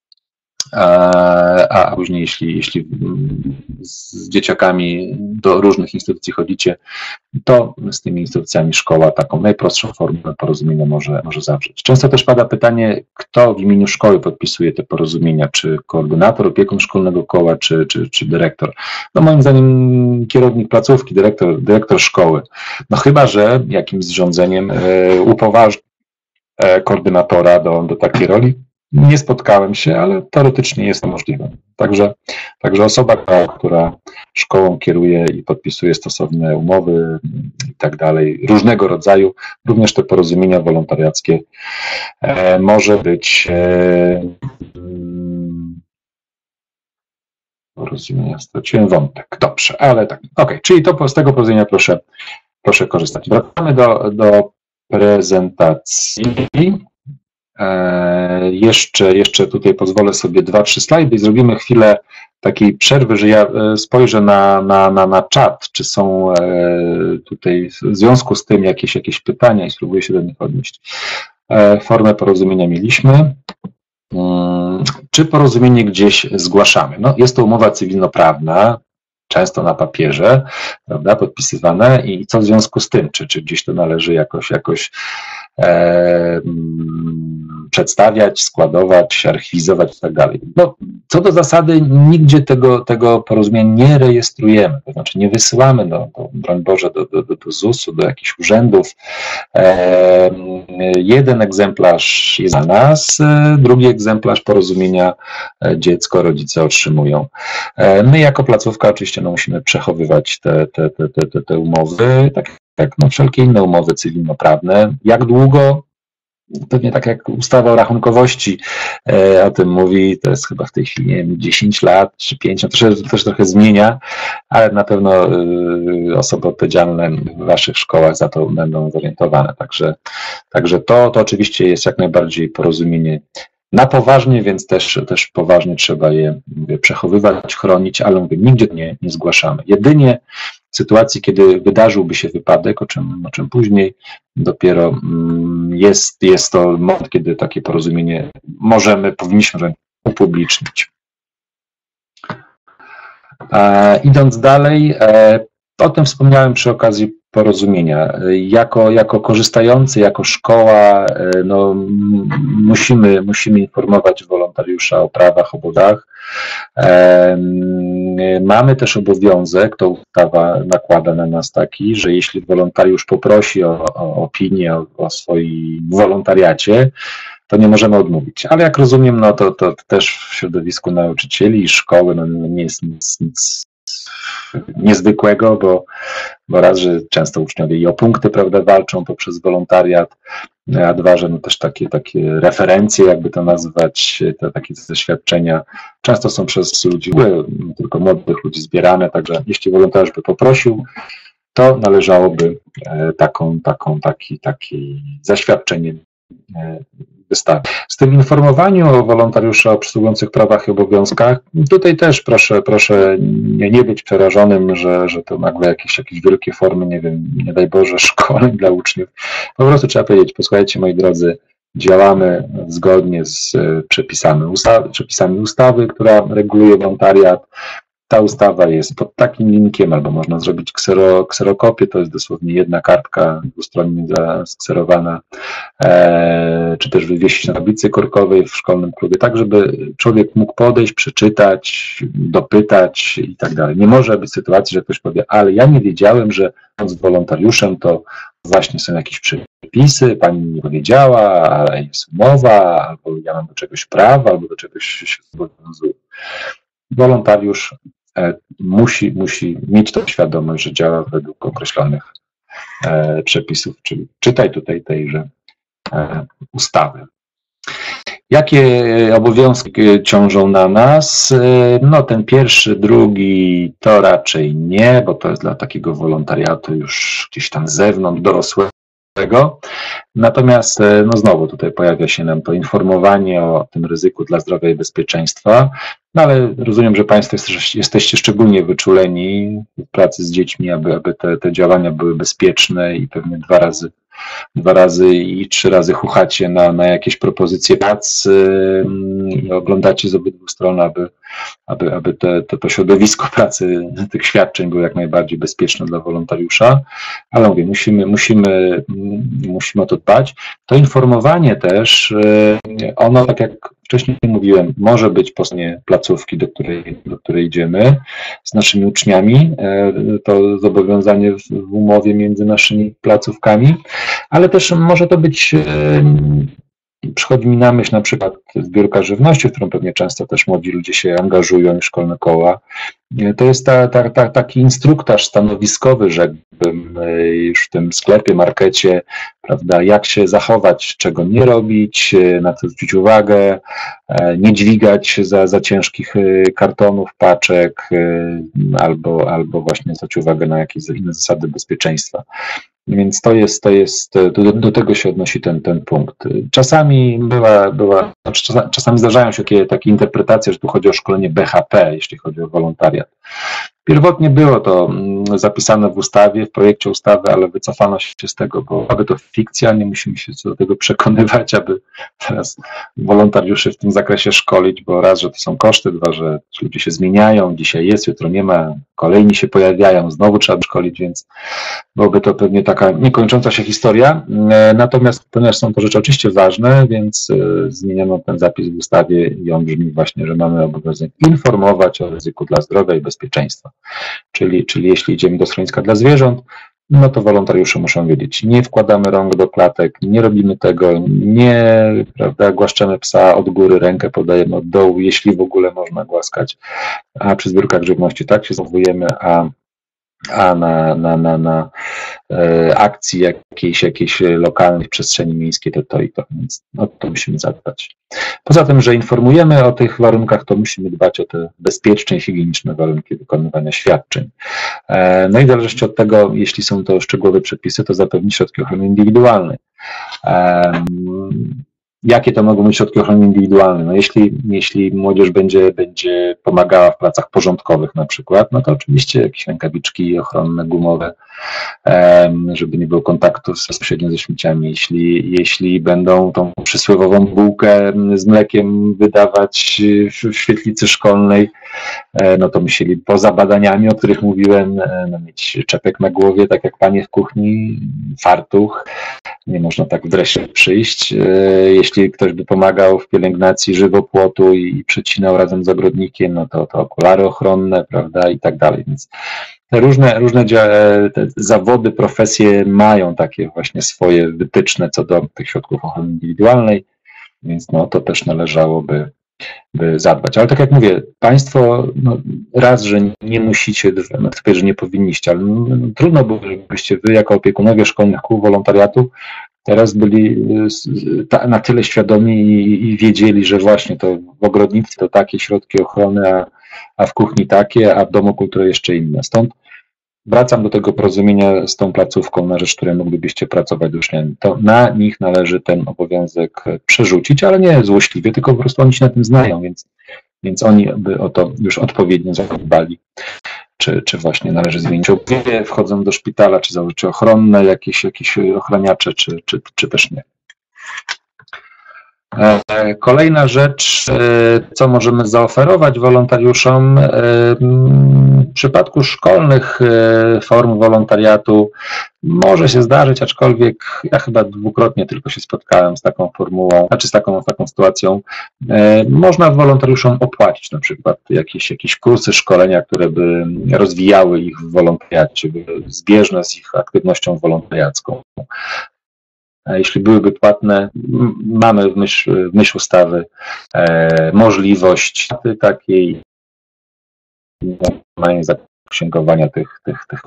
a, a później jeśli, jeśli z dzieciakami do różnych instytucji chodzicie, to z tymi instytucjami szkoła taką najprostszą formę porozumienia może, może zawrzeć. Często też pada pytanie, kto w imieniu szkoły podpisuje te porozumienia, czy koordynator, opiekun szkolnego koła, czy, czy, czy dyrektor. No moim zdaniem kierownik placówki, dyrektor, dyrektor szkoły. No chyba że jakimś zrządzeniem e, upoważni e, koordynatora do, do takiej roli. Nie spotkałem się, ale teoretycznie jest to możliwe. Także, także osoba, która szkołą kieruje i podpisuje stosowne umowy i tak dalej, różnego rodzaju, również te porozumienia wolontariackie, e, może być e, porozumienia, straciłem wątek, dobrze, ale tak, ok, czyli to z tego porozumienia proszę, proszę korzystać. Wracamy do, do prezentacji. Jeszcze, jeszcze tutaj pozwolę sobie dwa, trzy slajdy i zrobimy chwilę takiej przerwy, że ja spojrzę na, na, na, na czat, czy są tutaj w związku z tym jakieś, jakieś pytania i spróbuję się do nich odnieść. Formę porozumienia mieliśmy. Czy porozumienie gdzieś zgłaszamy? No, jest to umowa cywilnoprawna, często na papierze, prawda, podpisywane i co w związku z tym, czy, czy gdzieś to należy jakoś, jakoś e, przedstawiać, składować, archiwizować i tak dalej. No, co do zasady nigdzie tego, tego porozumienia nie rejestrujemy, to znaczy nie wysyłamy, do, do, broń Boże, do, do, do zusu, do jakichś urzędów. E, jeden egzemplarz jest dla nas, drugi egzemplarz porozumienia dziecko, rodzice otrzymują. E, my jako placówka oczywiście no, musimy przechowywać te, te, te, te, te umowy, tak jak no, wszelkie inne umowy cywilnoprawne. Jak długo? Pewnie tak jak ustawa o rachunkowości e, o tym mówi, to jest chyba w tej chwili nie wiem, dziesięć lat czy pięć, no to się też trochę zmienia, ale na pewno y, osoby odpowiedzialne w waszych szkołach za to będą zorientowane. Także, także to, to oczywiście jest jak najbardziej porozumienie na poważnie, więc też, też poważnie trzeba je mówię, przechowywać, chronić, ale mówię, nigdzie nie, nie zgłaszamy. Jedynie w sytuacji, kiedy wydarzyłby się wypadek, o czym, o czym później, dopiero jest, jest to moment, kiedy takie porozumienie możemy, powinniśmy upublicznić. E, idąc dalej, e, o tym wspomniałem przy okazji porozumienia. Jako, jako korzystający, jako szkoła, no, musimy, musimy informować wolontariusza o prawach, obowiązkach. Mamy też obowiązek, to ustawa nakłada na nas taki, że jeśli wolontariusz poprosi o, o opinię o, o swoim wolontariacie, to nie możemy odmówić. Ale jak rozumiem, no to, to też w środowisku nauczycieli i szkoły no, nie jest nic, nic niezwykłego, bo, bo raz, że często uczniowie i o punkty, prawda, walczą poprzez wolontariat, a dwa, że no też takie, takie referencje, jakby to nazwać, te takie doświadczenia często są przez ludzi, nie tylko młodych ludzi zbierane, także jeśli wolontariusz by poprosił, to należałoby taką, taką, taki, taki zaświadczenie wystawić. Z tym informowaniu o wolontariusza o przysługujących prawach i obowiązkach, tutaj też proszę, proszę nie, nie być przerażonym, że, że to nagle jakieś, jakieś wielkie formy, nie wiem, nie daj Boże, szkoleń dla uczniów. Po prostu trzeba powiedzieć, posłuchajcie moi drodzy, działamy zgodnie z przepisami ustawy, przepisami ustawy, która reguluje wolontariat. Ta ustawa jest pod takim linkiem, albo można zrobić ksero, kserokopię, to jest dosłownie jedna kartka dwustronnie skserowana, e, czy też wywiesić na tablicy korkowej w szkolnym klubie, tak żeby człowiek mógł podejść, przeczytać, dopytać i tak dalej. Nie może być sytuacji, że ktoś powie, ale ja nie wiedziałem, że z wolontariuszem to właśnie są jakieś przepisy, pani mi nie powiedziała, ale jest umowa, albo ja mam do czegoś prawa, albo do czegoś się zobowiązuję. Wolontariusz musi, musi mieć tą świadomość, że działa według określonych e, przepisów, czyli czytaj tutaj tejże e, ustawy. Jakie obowiązki ciążą na nas? No ten pierwszy, drugi to raczej nie, bo to jest dla takiego wolontariatu już gdzieś tam z zewnątrz, dorosłego. Natomiast no znowu tutaj pojawia się nam to informowanie o tym ryzyku dla zdrowia i bezpieczeństwa, no ale rozumiem, że Państwo jesteście szczególnie wyczuleni w pracy z dziećmi, aby, aby te, te działania były bezpieczne i pewnie dwa razy dwa razy i trzy razy chuchacie na, na jakieś propozycje prac i oglądacie z obydwu stron, aby, aby, aby te, to, to środowisko pracy tych świadczeń było jak najbardziej bezpieczne dla wolontariusza, ale mówię, musimy, musimy, musimy o to dbać. To informowanie też, ono, tak jak wcześniej mówiłem, może być po stronie placówki, do której, do której idziemy z naszymi uczniami, to zobowiązanie w umowie między naszymi placówkami, ale też może to być, przychodzi mi na myśl na przykład zbiórka żywności, w którą pewnie często też młodzi ludzie się angażują i szkolne koła. To jest ta, ta, ta, taki instruktaż stanowiskowy, rzekłbym, już w tym sklepie, markecie, prawda, jak się zachować, czego nie robić, na co zwrócić uwagę, nie dźwigać za, za ciężkich kartonów, paczek, albo, albo właśnie zwrócić uwagę na jakieś inne zasady bezpieczeństwa. Więc to jest, to jest, do, do tego się odnosi ten, ten punkt. Czasami była, była czasami zdarzają się takie, takie interpretacje, że tu chodzi o szkolenie B H P, jeśli chodzi o wolontariat. Pierwotnie było to zapisane w ustawie, w projekcie ustawy, ale wycofano się z tego, bo aby to fikcja, nie musimy się co do tego przekonywać, aby teraz wolontariuszy w tym zakresie szkolić, bo raz, że to są koszty, dwa, że ludzie się zmieniają, dzisiaj jest, jutro nie ma, kolejni się pojawiają, znowu trzeba szkolić, więc byłoby to pewnie taka niekończąca się historia. Natomiast ponieważ są to rzeczy oczywiście ważne, więc zmieniono ten zapis w ustawie i on brzmi właśnie, że mamy obowiązek informować o ryzyku dla zdrowia i bezpieczeństwa. Czyli, czyli jeśli idziemy do schroniska dla zwierząt, no to wolontariusze muszą wiedzieć, nie wkładamy rąk do klatek, nie robimy tego, nie, prawda, głaszczemy psa od góry, rękę podajemy od dołu, jeśli w ogóle można głaskać, a przy zbiórkach żywności tak się zachowujemy, a a na, na, na, na e, akcji jakiejś, jakiejś lokalnej przestrzeni miejskiej to to i to, więc no, to musimy zadbać. Poza tym, że informujemy o tych warunkach, to musimy dbać o te bezpieczne i higieniczne warunki wykonywania świadczeń. E, no i w zależności od tego, jeśli są to szczegółowe przepisy, to zapewnić środki ochrony indywidualnej. E, Jakie to mogą być środki ochrony indywidualnej? No jeśli, jeśli młodzież będzie, będzie pomagała w pracach porządkowych na przykład, no to oczywiście jakieś rękawiczki ochronne, gumowe, żeby nie było kontaktu bezpośrednio ze śmieciami. Jeśli, jeśli będą tą przysłowiową bułkę z mlekiem wydawać w świetlicy szkolnej, no to musieli poza badaniami, o których mówiłem, no mieć czepek na głowie, tak jak panie w kuchni, fartuch. Nie można tak w dresie przyjść. Jeśli ktoś by pomagał w pielęgnacji żywopłotu i przecinał razem z ogrodnikiem, no to, to okulary ochronne, prawda, i tak dalej. Więc te różne, różne te zawody, profesje mają takie właśnie swoje wytyczne co do tych środków ochrony indywidualnej, więc no to też należałoby by zadbać. Ale tak jak mówię, Państwo no, raz, że nie musicie, no, że nie powinniście, ale no, trudno było, żebyście Wy jako opiekunowie szkolnych kół wolontariatu teraz byli na tyle świadomi i, i wiedzieli, że właśnie to w ogrodnictwie to takie środki ochrony, a, a w kuchni takie, a w domu kultury jeszcze inne. Stąd wracam do tego porozumienia z tą placówką, na rzecz której moglibyście pracować z uczniami. To na nich należy ten obowiązek przerzucić, ale nie złośliwie, tylko po prostu oni się na tym znają, więc, więc oni by o to już odpowiednio zadbali. Czy, czy właśnie należy zmienić obuwie, wchodzą do szpitala, czy założyć ochronne, jakieś, jakieś ochraniacze, czy, czy, czy też nie. Kolejna rzecz, co możemy zaoferować wolontariuszom. W przypadku szkolnych form wolontariatu może się zdarzyć, aczkolwiek ja chyba dwukrotnie tylko się spotkałem z taką formułą, znaczy z taką, z taką sytuacją. Można wolontariuszom opłacić na przykład jakieś, jakieś kursy, szkolenia, które by rozwijały ich w wolontariacie, były zbieżne z ich aktywnością wolontariacką. A jeśli byłyby płatne, mamy w myśl, w myśl ustawy e, możliwość takiej zaksięgowania tych, tych, tych.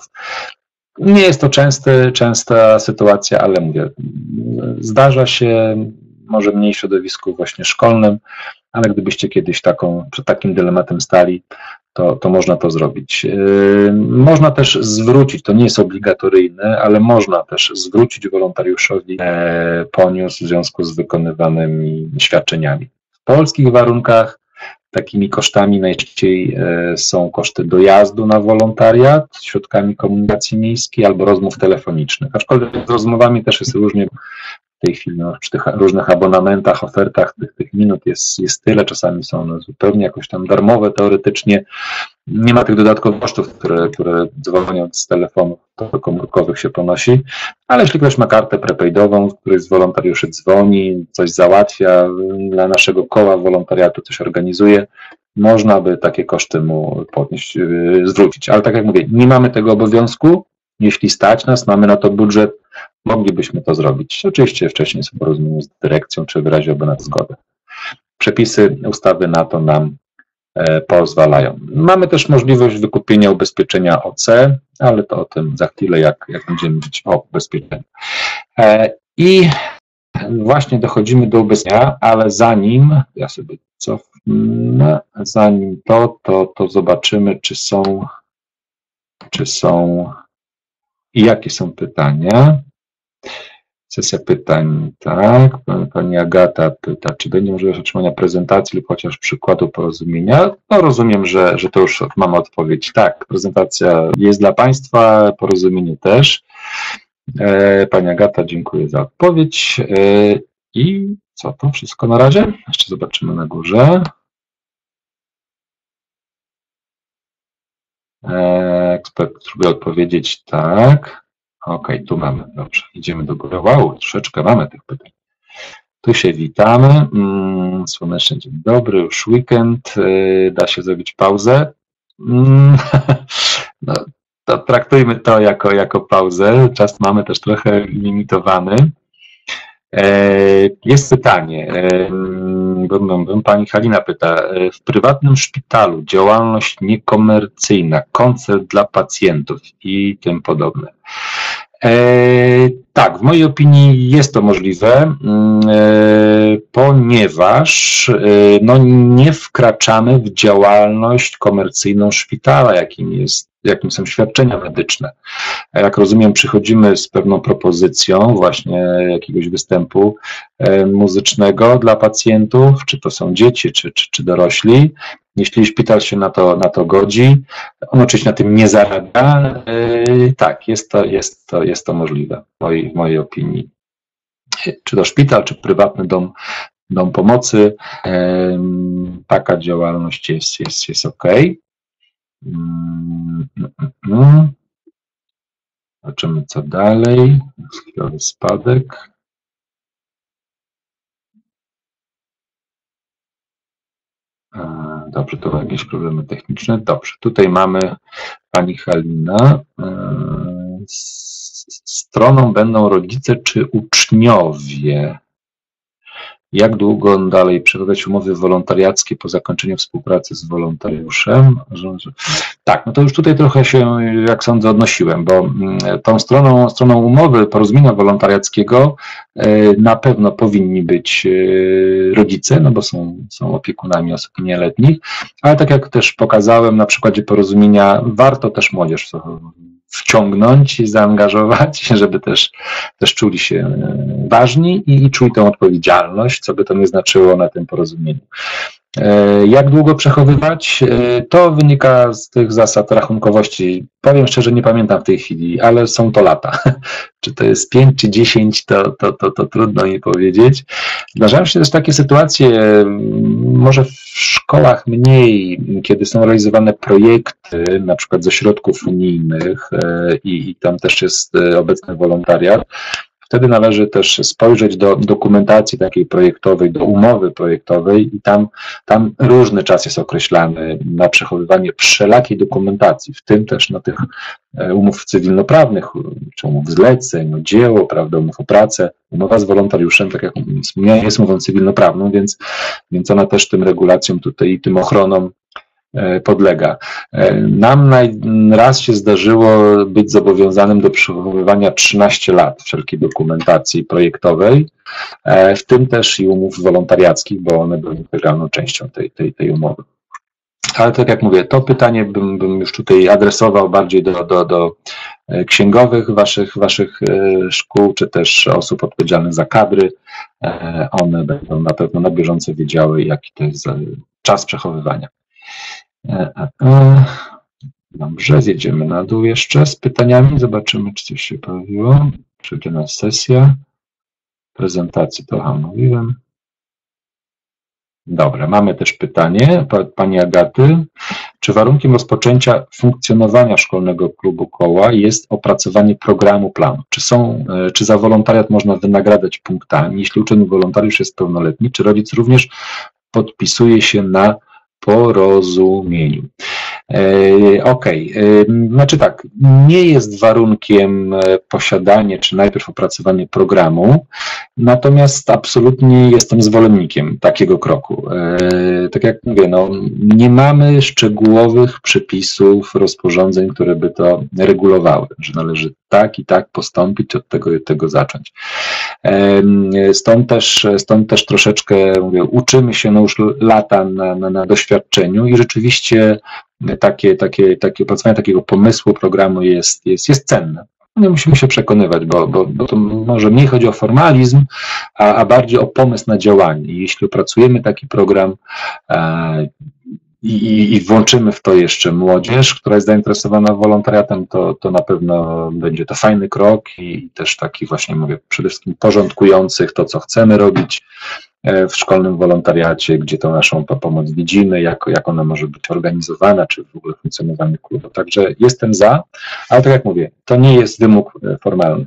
Nie jest to częsty, częsta sytuacja, ale mówię, zdarza się, może mniej w środowisku właśnie szkolnym, ale gdybyście kiedyś taką, przed takim dylematem stali, to, to można to zrobić. Można też zwrócić, to nie jest obligatoryjne, ale można też zwrócić wolontariuszowi poniósł w związku z wykonywanymi świadczeniami. W polskich warunkach takimi kosztami najczęściej są koszty dojazdu na wolontariat środkami komunikacji miejskiej albo rozmów telefonicznych, aczkolwiek z rozmowami też jest różnie. W tej chwili no, przy tych różnych abonamentach, ofertach tych, tych minut jest, jest tyle, czasami są one zupełnie jakoś tam darmowe teoretycznie. Nie ma tych dodatkowych kosztów, które, które dzwoniąc z telefonów komórkowych się ponosi, ale jeśli ktoś ma kartę prepaidową, w której z wolontariuszy dzwoni, coś załatwia, dla naszego koła wolontariatu coś organizuje, można by takie koszty mu podnieść, zwrócić. Ale tak jak mówię, nie mamy tego obowiązku. Jeśli stać nas, mamy na to budżet, moglibyśmy to zrobić. Oczywiście wcześniej w porozumieniu z dyrekcją, czy wyraziłby na to zgodę. Przepisy ustawy na to nam e, pozwalają. Mamy też możliwość wykupienia ubezpieczenia O C, ale to o tym za chwilę, jak, jak będziemy mówić o ubezpieczeniu. E, I właśnie dochodzimy do ubezpieczenia, ale zanim, ja sobie cofnę, zanim to, to, to zobaczymy, czy są, czy są i jakie są pytania. Sesja pytań, tak. Pani Agata pyta, czy będzie możliwość otrzymania prezentacji lub chociaż przykładu porozumienia. No rozumiem, że, że to już mamy odpowiedź. Tak, prezentacja jest dla Państwa, porozumienie też. Pani Agata, dziękuję za odpowiedź. I co to wszystko na razie? Jeszcze zobaczymy na górze. Ekspert próbuje odpowiedzieć tak. Ok, tu mamy, dobrze, idziemy do góry. Wow, troszeczkę mamy tych pytań. Tu się witamy. Słoneczny dzień dobry, już weekend. Da się zrobić pauzę? No, to traktujmy to jako, jako pauzę. Czas mamy też trochę limitowany. Jest pytanie. Pani Halina pyta, w prywatnym szpitalu działalność niekomercyjna, koncert dla pacjentów i tym podobne. Tak, w mojej opinii jest to możliwe, ponieważ no, nie wkraczamy w działalność komercyjną szpitala, jakim jest, jakim są świadczenia medyczne. Jak rozumiem, przychodzimy z pewną propozycją właśnie jakiegoś występu muzycznego dla pacjentów, czy to są dzieci, czy, czy, czy dorośli. Jeśli szpital się na to, na to godzi, on oczywiście na tym nie zarabia, tak, jest to, jest to, jest to możliwe w mojej, w mojej opinii. Czy to szpital, czy prywatny dom, dom pomocy, taka działalność jest, jest, jest ok. Zobaczymy, co dalej. Chwilowy spadek. Dobrze, to jakieś problemy techniczne. Dobrze, tutaj mamy pani Halina. Stroną będą rodzice czy uczniowie. Jak długo dalej przechowywać umowy wolontariackie po zakończeniu współpracy z wolontariuszem? Tak, no to już tutaj trochę się, jak sądzę, odnosiłem, bo tą stroną, stroną umowy porozumienia wolontariackiego na pewno powinni być rodzice, no bo są, są opiekunami osób nieletnich, ale tak jak też pokazałem na przykładzie porozumienia, warto też młodzież wciągnąć i zaangażować, żeby też, też czuli się ważni i, i czuli tę odpowiedzialność, co by to nie znaczyło na tym porozumieniu. Jak długo przechowywać? To wynika z tych zasad rachunkowości. Powiem szczerze, nie pamiętam w tej chwili, ale są to lata. Czy to jest pięć, czy dziesięć, to, to, to, to trudno mi powiedzieć. Zdarzają się też takie sytuacje, może w szkołach mniej, kiedy są realizowane projekty, na przykład ze środków unijnych i, i tam też jest obecny wolontariat. Wtedy należy też spojrzeć do dokumentacji takiej projektowej, do umowy projektowej i tam, tam różny czas jest określany na przechowywanie wszelakiej dokumentacji, w tym też na tych umów cywilnoprawnych, czy umów zleceń, o dzieło, prawda, umów o pracę. Umowa z wolontariuszem, tak jak wspomniałem, jest umową cywilnoprawną, więc, więc ona też tym regulacjom tutaj i tym ochronom podlega. Nam raz się zdarzyło być zobowiązanym do przechowywania trzynaście lat wszelkiej dokumentacji projektowej, w tym też i umów wolontariackich, bo one były integralną częścią tej, tej, tej umowy. Ale tak jak mówię, to pytanie bym, bym już tutaj adresował bardziej do, do, do księgowych waszych, waszych szkół, czy też osób odpowiedzialnych za kadry. One będą na pewno na bieżąco wiedziały, jaki to jest czas przechowywania. Dobrze, zjedziemy na dół jeszcze z pytaniami. Zobaczymy, czy coś się pojawiło. Przyjdzie nas sesja. Prezentacji to chyba mówiłem. Dobra, mamy też pytanie pani Agaty. Czy warunkiem rozpoczęcia funkcjonowania szkolnego klubu koła jest opracowanie programu planu? Czy, są, czy za wolontariat można wynagradzać punktami? Jeśli uczeń wolontariusz jest pełnoletni, czy rodzic również podpisuje się na porozumieniu? Okej, okay. Znaczy tak, nie jest warunkiem posiadanie czy najpierw opracowanie programu, natomiast absolutnie jestem zwolennikiem takiego kroku. Tak jak mówię, no, nie mamy szczegółowych przepisów, rozporządzeń, które by to regulowały, że należy tak i tak postąpić, od tego i tego zacząć. Stąd też, stąd też troszeczkę mówię, uczymy się no już lata na, na, na doświadczeniu i rzeczywiście takie, takie, takie opracowanie takiego pomysłu programu jest, jest, jest cenne. Nie musimy się przekonywać, bo, bo, bo to może mniej chodzi o formalizm, a, a bardziej o pomysł na działanie. I jeśli opracujemy taki program e, i, i włączymy w to jeszcze młodzież, która jest zainteresowana wolontariatem, to, to na pewno będzie to fajny krok i też taki właśnie, mówię, przede wszystkim porządkujących to, co chcemy robić w szkolnym wolontariacie, gdzie tą naszą pomoc widzimy, jak, jak ona może być organizowana, czy w ogóle funkcjonowanie klubu. Także jestem za, ale tak jak mówię, to nie jest wymóg formalny.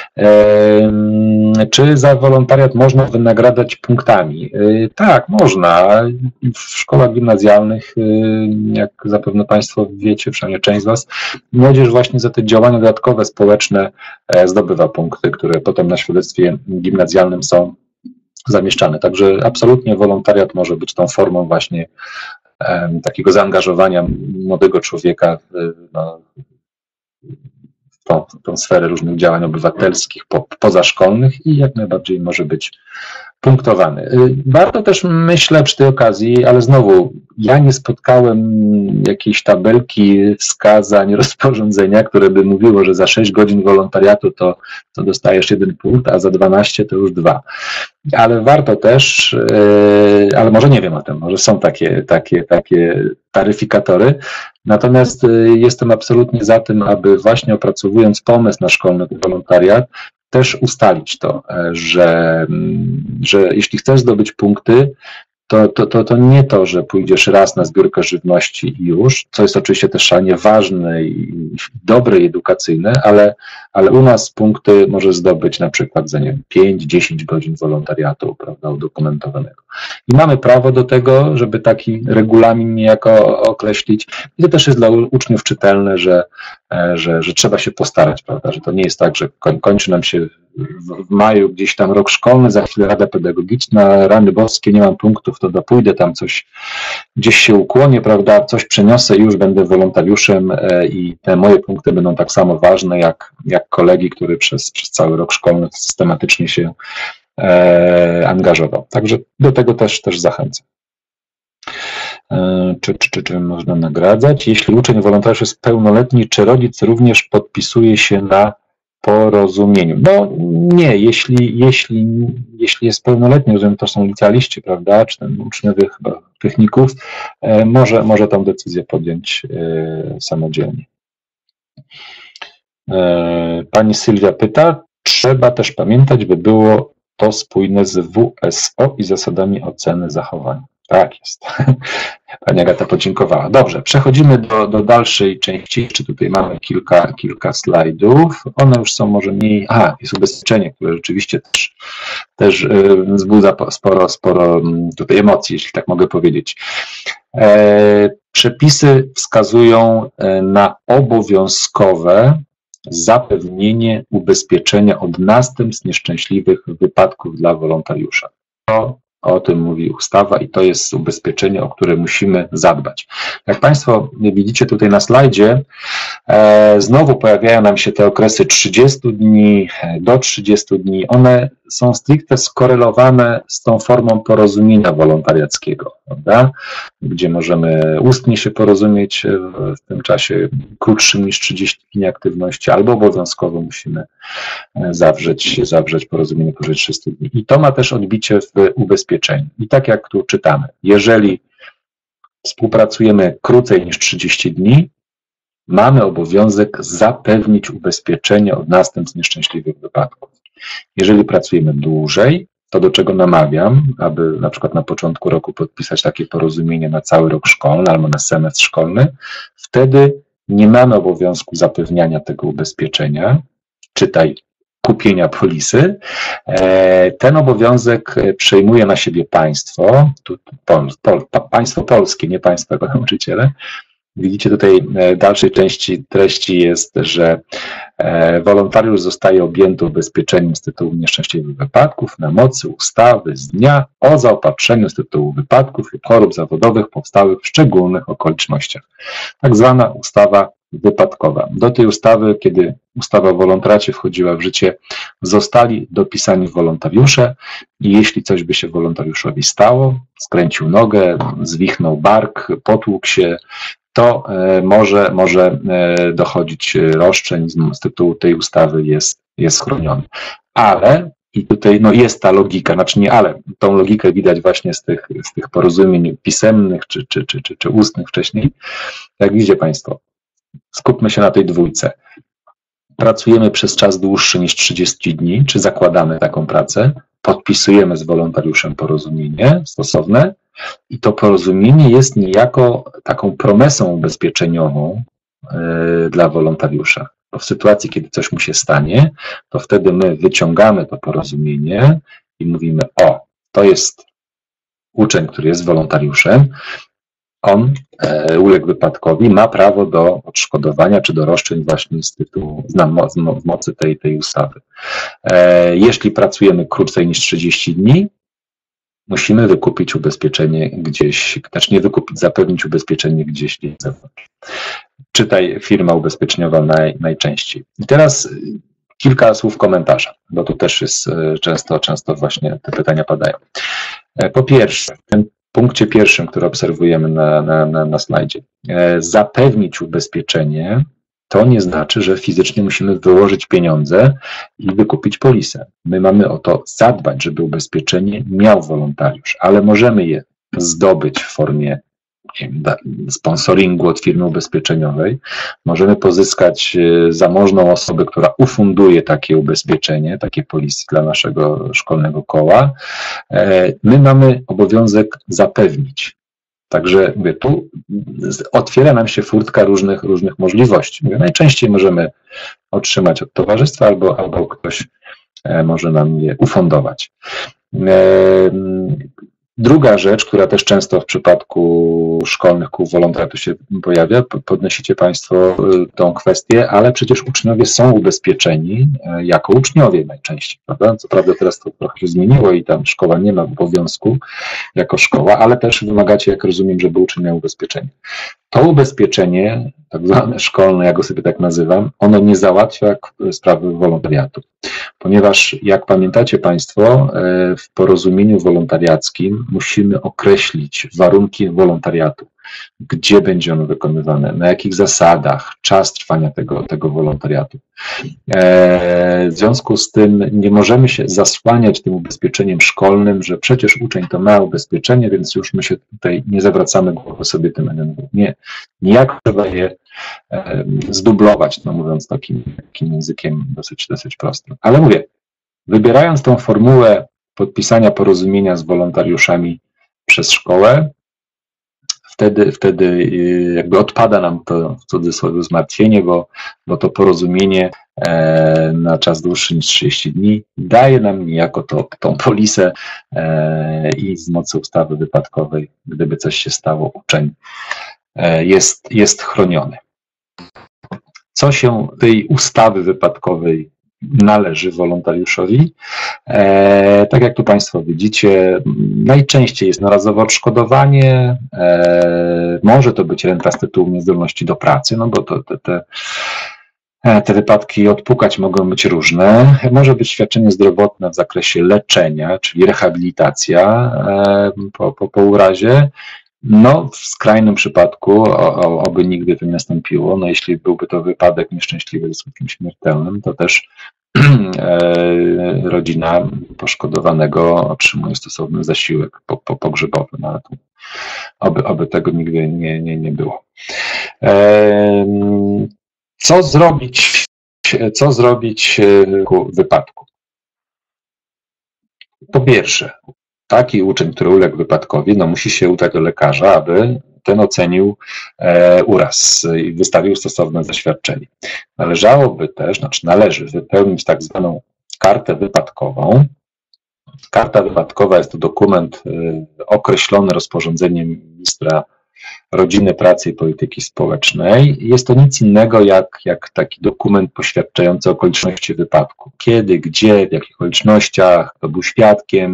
Czy za wolontariat można wynagradzać punktami? Tak, można. W szkołach gimnazjalnych, jak zapewne Państwo wiecie, przynajmniej część z Was, młodzież właśnie za te działania dodatkowe, społeczne zdobywa punkty, które potem na świadectwie gimnazjalnym są zamieszczane. Także absolutnie wolontariat może być tą formą właśnie um, takiego zaangażowania młodego człowieka w, no, w, tą, w tą sferę różnych działań obywatelskich, po, pozaszkolnych i jak najbardziej może być punktowany. Warto też, myślę, przy tej okazji, ale znowu, ja nie spotkałem jakiejś tabelki wskazań, rozporządzenia, które by mówiło, że za sześć godzin wolontariatu to, to dostajesz jeden punkt, a za dwanaście to już dwa. Ale warto też, ale może nie wiem o tym, może są takie, takie, takie taryfikatory, natomiast jestem absolutnie za tym, aby właśnie opracowując pomysł na szkolny wolontariat, też ustalić to, że, że jeśli chcesz zdobyć punkty, to, to, to, to nie to, że pójdziesz raz na zbiórkę żywności i już, co jest oczywiście też szalenie ważne i dobre i edukacyjne, ale, ale u nas punkty może zdobyć na przykład za nie wiem, pięć dziesięć godzin wolontariatu, prawda, udokumentowanego. I mamy prawo do tego, żeby taki regulamin niejako określić. I to też jest dla uczniów czytelne, że, że, że trzeba się postarać, prawda, że to nie jest tak, że kończy nam się w maju gdzieś tam rok szkolny, za chwilę Rada Pedagogiczna, rany boskie, nie mam punktów, to dopójdę tam coś, gdzieś się ukłonię, prawda, coś przeniosę i już będę wolontariuszem i te moje punkty będą tak samo ważne jak, jak kolegi, który przez, przez cały rok szkolny systematycznie się e, angażował. Także do tego też, też zachęcam. E, czy, czy, czy, czy można nagradzać? Jeśli uczeń wolontariusz jest pełnoletni, czy rodzic również podpisuje się na porozumieniu? No nie, jeśli, jeśli, jeśli jest pełnoletni, rozumiem, to są licealiści, prawda, czy ten uczniowie chyba techników, e, może, może tą decyzję podjąć e, samodzielnie. E, pani Sylwia pyta, trzeba też pamiętać, by było to spójne z W S O i zasadami oceny zachowania. Tak jest. Pani Agata podziękowała. Dobrze, przechodzimy do, do dalszej części. Jeszcze tutaj mamy kilka, kilka slajdów. One już są może mniej... Aha, jest ubezpieczenie, które rzeczywiście też, też wzbudza sporo, sporo tutaj emocji, jeśli tak mogę powiedzieć. E, przepisy wskazują na obowiązkowe zapewnienie ubezpieczenia od następstw nieszczęśliwych wypadków dla wolontariusza. To O tym mówi ustawa i to jest ubezpieczenie, o które musimy zadbać. Jak Państwo widzicie tutaj na slajdzie, e, znowu pojawiają nam się te okresy trzydziestu dni do trzydziestu dni. One są stricte skorelowane z tą formą porozumienia wolontariackiego, prawda? Gdzie możemy ustnie się porozumieć w tym czasie krótszym niż trzydzieści dni aktywności, albo obowiązkowo musimy zawrzeć, zawrzeć porozumienie powyżej trzystu dni. I to ma też odbicie w ubezpieczeniu. I tak jak tu czytamy, jeżeli współpracujemy krócej niż trzydzieści dni, mamy obowiązek zapewnić ubezpieczenie od następstw nieszczęśliwych wypadków. Jeżeli pracujemy dłużej, to do czego namawiam, aby na przykład na początku roku podpisać takie porozumienie na cały rok szkolny albo na semestr szkolny, wtedy nie mamy obowiązku zapewniania tego ubezpieczenia, czytaj kupienia polisy. Ten obowiązek przejmuje na siebie państwo, tu, pol, pol, państwo polskie, nie państwo jako nauczyciele. Widzicie tutaj w dalszej części treści jest, że wolontariusz zostaje objęty ubezpieczeniem z tytułu nieszczęśliwych wypadków na mocy ustawy z dnia o zaopatrzeniu z tytułu wypadków lub chorób zawodowych powstałych w szczególnych okolicznościach. Tak zwana ustawa wypadkowa. Do tej ustawy, kiedy ustawa o wolontariacie wchodziła w życie, zostali dopisani wolontariusze i jeśli coś by się wolontariuszowi stało, skręcił nogę, zwichnął bark, potłukł się, to może, może dochodzić roszczeń z tytułu tej ustawy, jest, jest chroniony. Ale, i tutaj no jest ta logika, znaczy nie ale, tą logikę widać właśnie z tych, z tych porozumień pisemnych czy, czy, czy, czy, czy ustnych wcześniej. Jak widzicie Państwo, skupmy się na tej dwójce. Pracujemy przez czas dłuższy niż trzydzieści dni, czy zakładamy taką pracę, podpisujemy z wolontariuszem porozumienie stosowne i to porozumienie jest niejako taką promesą ubezpieczeniową yy, dla wolontariusza. Bo w sytuacji, kiedy coś mu się stanie, to wtedy my wyciągamy to porozumienie i mówimy: o, to jest uczeń, który jest wolontariuszem, on e, uległ wypadkowi, ma prawo do odszkodowania czy do roszczeń właśnie z tytułu, z mocy tej, tej ustawy. E, jeśli pracujemy krócej niż trzydzieści dni, musimy wykupić ubezpieczenie gdzieś, znaczy nie wykupić, zapewnić ubezpieczenie gdzieś na zewnątrz. Czytaj firma ubezpieczeniowa naj, najczęściej. I teraz kilka słów komentarza, bo tu też jest często, często właśnie te pytania padają. Po pierwsze, w tym punkcie pierwszym, który obserwujemy na, na, na, na slajdzie, zapewnić ubezpieczenie to nie znaczy, że fizycznie musimy wyłożyć pieniądze i wykupić polisę. My mamy o to zadbać, żeby ubezpieczenie miał wolontariusz, ale możemy je zdobyć w formie nie wiem, sponsoringu od firmy ubezpieczeniowej. Możemy pozyskać zamożną osobę, która ufunduje takie ubezpieczenie, takie polisy dla naszego szkolnego koła. My mamy obowiązek zapewnić. Także mówię, tu otwiera nam się furtka różnych, różnych możliwości. Mówię, najczęściej możemy otrzymać od towarzystwa albo, albo ktoś może nam je ufundować. Druga rzecz, która też często w przypadku szkolnych kół wolontariatu się pojawia, podnosicie Państwo tą kwestię, ale przecież uczniowie są ubezpieczeni jako uczniowie najczęściej, prawda? Co prawda teraz to trochę się zmieniło i tam szkoła nie ma obowiązku jako szkoła, ale też wymagacie, jak rozumiem, żeby uczeń miał ubezpieczenie. To ubezpieczenie, tak zwane szkolne, ja go sobie tak nazywam, ono nie załatwia sprawy wolontariatu. Ponieważ, jak pamiętacie Państwo, w porozumieniu wolontariackim musimy określić warunki wolontariatu, gdzie będzie ono wykonywane, na jakich zasadach, czas trwania tego, tego wolontariatu. W związku z tym nie możemy się zasłaniać tym ubezpieczeniem szkolnym, że przecież uczeń to ma ubezpieczenie, więc już my się tutaj nie zawracamy głowy sobie tym N N W. Nie, niejako trzeba je zdublować, no mówiąc takim, takim językiem dosyć, dosyć prostym. Ale mówię, wybierając tą formułę podpisania porozumienia z wolontariuszami przez szkołę, wtedy, wtedy jakby odpada nam to w cudzysłowie zmartwienie, bo, bo to porozumienie e, na czas dłuższy niż trzydzieści dni daje nam niejako to, tą polisę e, i z mocy ustawy wypadkowej, gdyby coś się stało, uczeń e, jest, jest chroniony. Co się tej ustawy wypadkowej należy wolontariuszowi. E, tak jak tu Państwo widzicie, najczęściej jest jednorazowe odszkodowanie, e, może to być renta z tytułu niezdolności do pracy, no bo to, te, te, te wypadki odpukać mogą być różne. Może być świadczenie zdrowotne w zakresie leczenia, czyli rehabilitacja e, po, po, po urazie. No, w skrajnym przypadku, o, o, oby nigdy to nie nastąpiło, no jeśli byłby to wypadek nieszczęśliwy ze skutkiem śmiertelnym, to też e, rodzina poszkodowanego otrzymuje stosowny zasiłek po, po, pogrzebowy, no, ale to, oby, oby tego nigdy nie, nie, nie było. E, co zrobić, co zrobić w wypadku? Po pierwsze, taki uczeń, który uległ wypadkowi, no musi się udać do lekarza, aby ten ocenił e, uraz i wystawił stosowne zaświadczenie. Należałoby też, znaczy należy wypełnić tak zwaną kartę wypadkową. Karta wypadkowa jest to dokument e, określony rozporządzeniem ministra Rodziny, Pracy i Polityki Społecznej. Jest to nic innego jak, jak taki dokument poświadczający okoliczności wypadku. Kiedy, gdzie, w jakich okolicznościach, kto był świadkiem.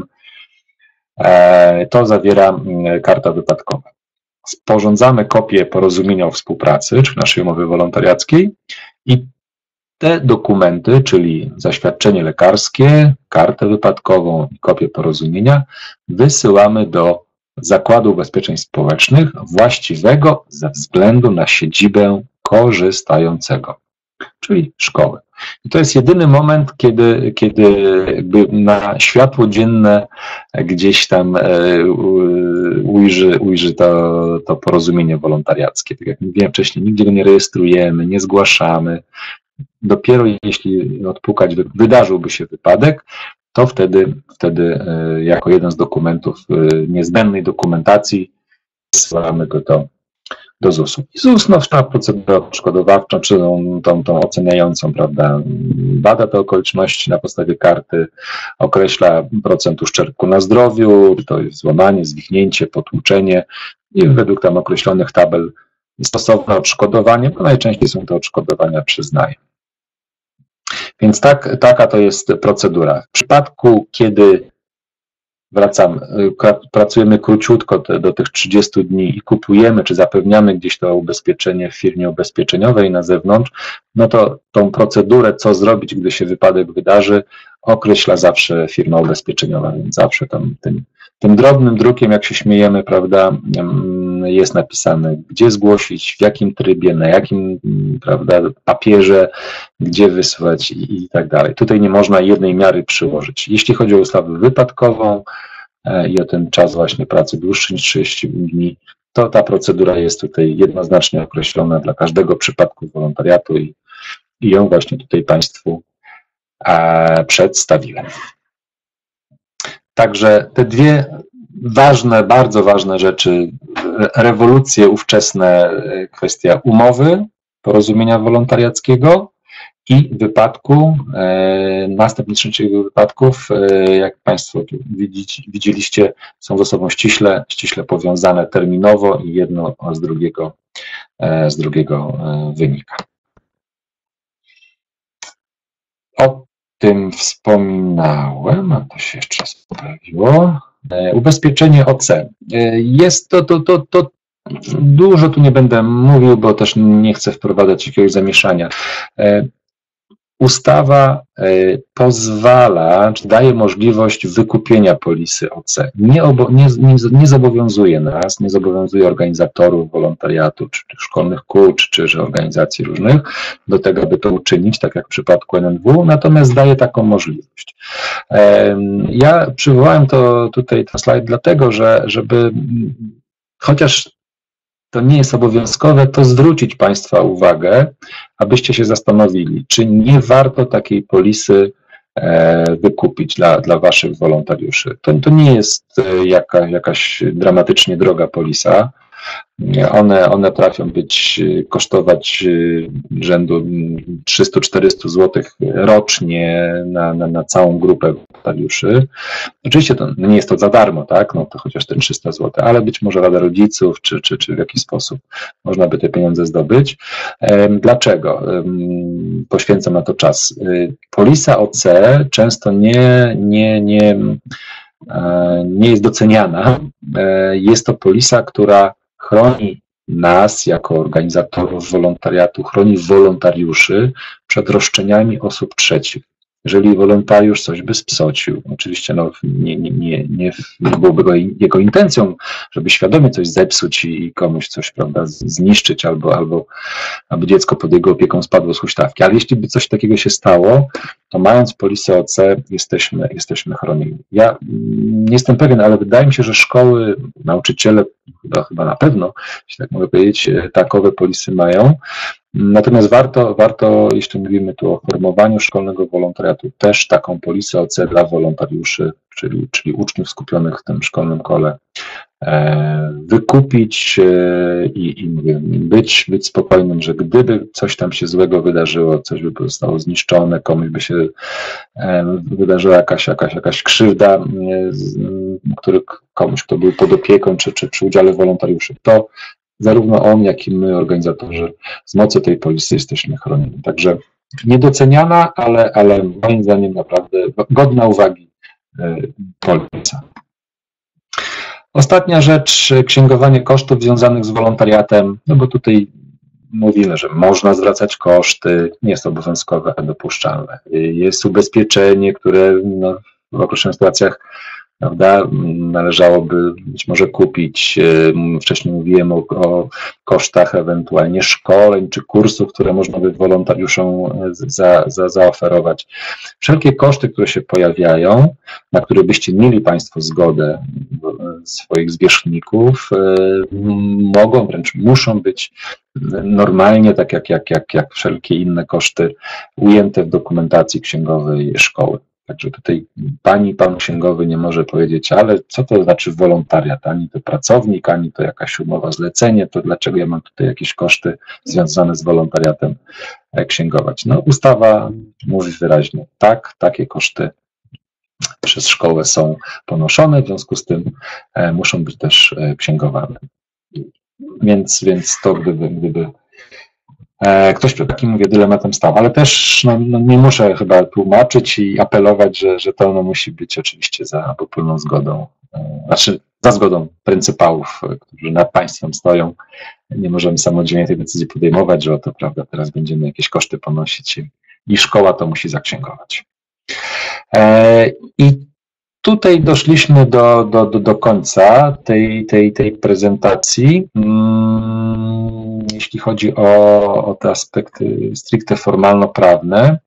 To zawiera karta wypadkowa. Sporządzamy kopię porozumienia o współpracy, czy naszej umowy wolontariackiej i te dokumenty, czyli zaświadczenie lekarskie, kartę wypadkową i kopię porozumienia wysyłamy do Zakładu Ubezpieczeń Społecznych właściwego ze względu na siedzibę korzystającego, czyli szkoły. I to jest jedyny moment, kiedy, kiedy jakby na światło dzienne gdzieś tam ujrzy, ujrzy to, to porozumienie wolontariackie. Tak jak mówiłem wcześniej, nigdzie go nie rejestrujemy, nie zgłaszamy. Dopiero jeśli odpukać wydarzyłby się wypadek, to wtedy, wtedy jako jeden z dokumentów niezbędnej dokumentacji wysyłamy go do do zusu. I ZUS, no, wszczęła procedurę odszkodowawczą, czy tą, tą, tą oceniającą, prawda, bada te okoliczności na podstawie karty, określa procent uszczerbku na zdrowiu, czy to jest złamanie, zwichnięcie, potłuczenie i według tam określonych tabel stosowne odszkodowanie, bo najczęściej są to odszkodowania przyznaje. Więc tak, taka to jest procedura. W przypadku, kiedy wracam, pracujemy króciutko te, do tych trzydziestu dni i kupujemy, czy zapewniamy gdzieś to ubezpieczenie w firmie ubezpieczeniowej na zewnątrz, no to tą procedurę, co zrobić, gdy się wypadek wydarzy, określa zawsze firma ubezpieczeniowa, więc zawsze tam tym, tym drobnym drukiem, jak się śmiejemy, prawda, jest napisane, gdzie zgłosić, w jakim trybie, na jakim, prawda, papierze, gdzie wysłać i, i tak dalej. Tutaj nie można jednej miary przyłożyć. Jeśli chodzi o ustawę wypadkową i o ten czas właśnie pracy dłuższy niż trzydzieści dni, to ta procedura jest tutaj jednoznacznie określona dla każdego przypadku wolontariatu i, i ją właśnie tutaj Państwu a, przedstawiłem. Także te dwie ważne, bardzo ważne rzeczy, rewolucje ówczesne, kwestia umowy, porozumienia wolontariackiego i wypadku, następnych trzech wypadków, jak Państwo widzieliście, są ze sobą ściśle, ściśle powiązane terminowo i jedno z drugiego, z drugiego wynika. O tym wspominałem, a to się jeszcze poprawiło. Ubezpieczenie O C. Jest to, to, to, to dużo tu nie będę mówił, bo też nie chcę wprowadzać jakiegoś zamieszania. Ustawa pozwala, czy daje możliwość wykupienia polisy O C. Nie, obo, nie, nie, nie zobowiązuje nas, nie zobowiązuje organizatorów wolontariatu, czy tych szkolnych kół, czy, czy organizacji różnych do tego, aby to uczynić, tak jak w przypadku N N W, natomiast daje taką możliwość. Ja przywołałem to tutaj, ten slajd, dlatego, że żeby chociaż to nie jest obowiązkowe, to zwrócić Państwa uwagę, abyście się zastanowili, czy nie warto takiej polisy wykupić dla, dla Waszych wolontariuszy. To, to nie jest jaka, jakaś dramatycznie droga polisa. One, one trafią być, kosztować rzędu trzysta czterysta złotych rocznie na, na, na całą grupę wolontariuszy. Oczywiście to nie jest to za darmo, tak? No to chociaż te trzysta złotych, ale być może Rada Rodziców, czy, czy, czy w jakiś sposób można by te pieniądze zdobyć. Dlaczego poświęcam na to czas? Polisa O C często nie, nie, nie, nie jest doceniana. Jest to polisa, która chroni nas jako organizatorów wolontariatu, chroni wolontariuszy przed roszczeniami osób trzecich. Jeżeli wolontariusz coś by spsocił, oczywiście no, nie, nie, nie, nie, nie byłoby go, jego intencją, żeby świadomie coś zepsuć i komuś coś, prawda, zniszczyć, albo, albo aby dziecko pod jego opieką spadło z huśtawki. Ale jeśli by coś takiego się stało, to mając polisę O C jesteśmy, jesteśmy chronieni. Ja nie jestem pewien, ale wydaje mi się, że szkoły, nauczyciele, chyba, chyba na pewno, jeśli tak mogę powiedzieć, takowe polisy mają. Natomiast warto, warto, jeśli mówimy tu o formowaniu szkolnego wolontariatu, też taką polisę O C dla wolontariuszy, czyli, czyli uczniów skupionych w tym szkolnym kole, wykupić i, i mówię, być, być spokojnym, że gdyby coś tam się złego wydarzyło, coś by zostało zniszczone, komuś by się wydarzyła jakaś, jakaś, jakaś krzywda, który, komuś, kto był pod opieką, czy, czy przy udziale wolontariuszy, to zarówno on, jak i my, organizatorzy, z mocy tej polisy jesteśmy chronieni. Także niedoceniana, ale, ale moim zdaniem naprawdę godna uwagi polisa. Ostatnia rzecz, księgowanie kosztów związanych z wolontariatem, no bo tutaj mówimy, że można zwracać koszty, nie jest obowiązkowe, a dopuszczalne. Jest ubezpieczenie, które no, w określonych sytuacjach, prawda, należałoby być może kupić. Wcześniej mówiłem o, o kosztach ewentualnie szkoleń czy kursów, które można by wolontariuszom za, za, zaoferować. Wszelkie koszty, które się pojawiają, na które byście mieli Państwo zgodę swoich zwierzchników, mogą, wręcz muszą być normalnie, tak jak, jak, jak, jak wszelkie inne koszty, ujęte w dokumentacji księgowej szkoły. Także tutaj pani, pan księgowy nie może powiedzieć, ale co to znaczy wolontariat? Ani to pracownik, ani to jakaś umowa zlecenie, to dlaczego ja mam tutaj jakieś koszty związane z wolontariatem księgować? No ustawa mówi wyraźnie, tak, takie koszty przez szkołę są ponoszone, w związku z tym muszą być też księgowane. Więc, więc to gdyby, gdyby ktoś przed takim, mówię, dylematem stał, ale też no, no nie muszę chyba tłumaczyć i apelować, że, że to ono musi być oczywiście za popólną zgodą, znaczy za zgodą pryncypałów, którzy nad państwem stoją. Nie możemy samodzielnie tej decyzji podejmować, że oto, prawda, teraz będziemy jakieś koszty ponosić i, i szkoła to musi zaksięgować. E, I tutaj doszliśmy do, do, do, do końca tej, tej, tej prezentacji. Jeśli chodzi o, o te aspekty stricte formalno-prawne.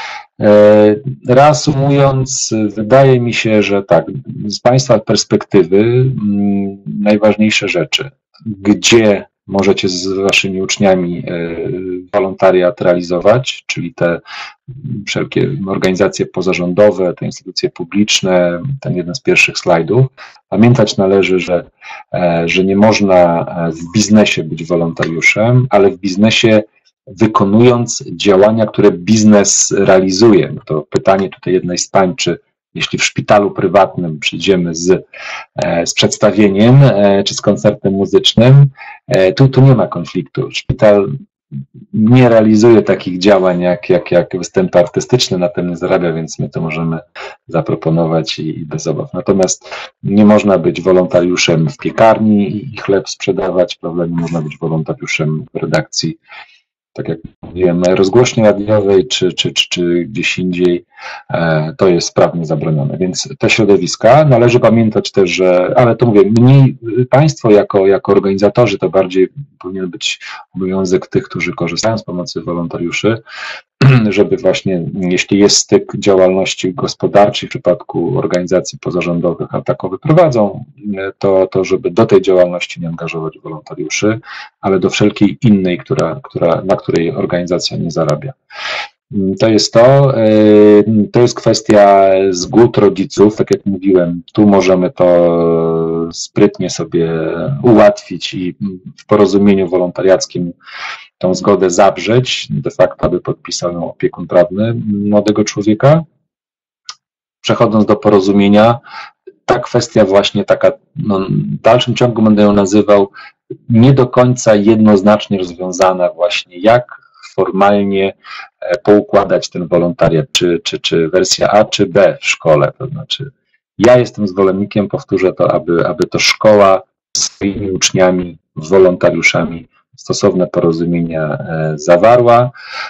Reasumując, wydaje mi się, że tak, z Państwa perspektywy najważniejsze rzeczy, gdzie możecie z Waszymi uczniami wolontariat realizować, czyli te wszelkie organizacje pozarządowe, te instytucje publiczne, ten jeden z pierwszych slajdów. Pamiętać należy, że, że nie można w biznesie być wolontariuszem, ale w biznesie wykonując działania, które biznes realizuje. To pytanie tutaj jednej z pań, czy jeśli w szpitalu prywatnym przyjdziemy z, z przedstawieniem czy z koncertem muzycznym, tu, tu nie ma konfliktu. Szpital nie realizuje takich działań jak, jak, jak występy artystyczne, na tym nie zarabia, więc my to możemy zaproponować i, i bez obaw. Natomiast nie można być wolontariuszem w piekarni i chleb sprzedawać, prawda? Nie można być wolontariuszem w redakcji, tak jak mówiłem, rozgłośni radiowej czy, czy, czy, czy gdzieś indziej, to jest prawnie zabronione. Więc te środowiska należy pamiętać też, że, ale to mówię, mniej państwo jako, jako organizatorzy, to bardziej powinien być obowiązek tych, którzy korzystają z pomocy wolontariuszy, żeby właśnie, jeśli jest styk działalności gospodarczej w przypadku organizacji pozarządowych, a takowe prowadzą, to, to żeby do tej działalności nie angażować wolontariuszy, ale do wszelkiej innej, która, która, na której organizacja nie zarabia. to jest to. To jest kwestia zgód rodziców, tak jak mówiłem, tu możemy to sprytnie sobie ułatwić i w porozumieniu wolontariackim tą zgodę zawrzeć, de facto, aby podpisał ją opiekun prawny młodego człowieka. Przechodząc do porozumienia, ta kwestia właśnie taka, no, w dalszym ciągu będę ją nazywał nie do końca jednoznacznie rozwiązana właśnie, jak formalnie poukładać ten wolontariat, czy, czy, czy wersja A, czy B w szkole, to znaczy ja jestem zwolennikiem, powtórzę to, aby, aby to szkoła z swoimi uczniami, wolontariuszami stosowne porozumienia zawarła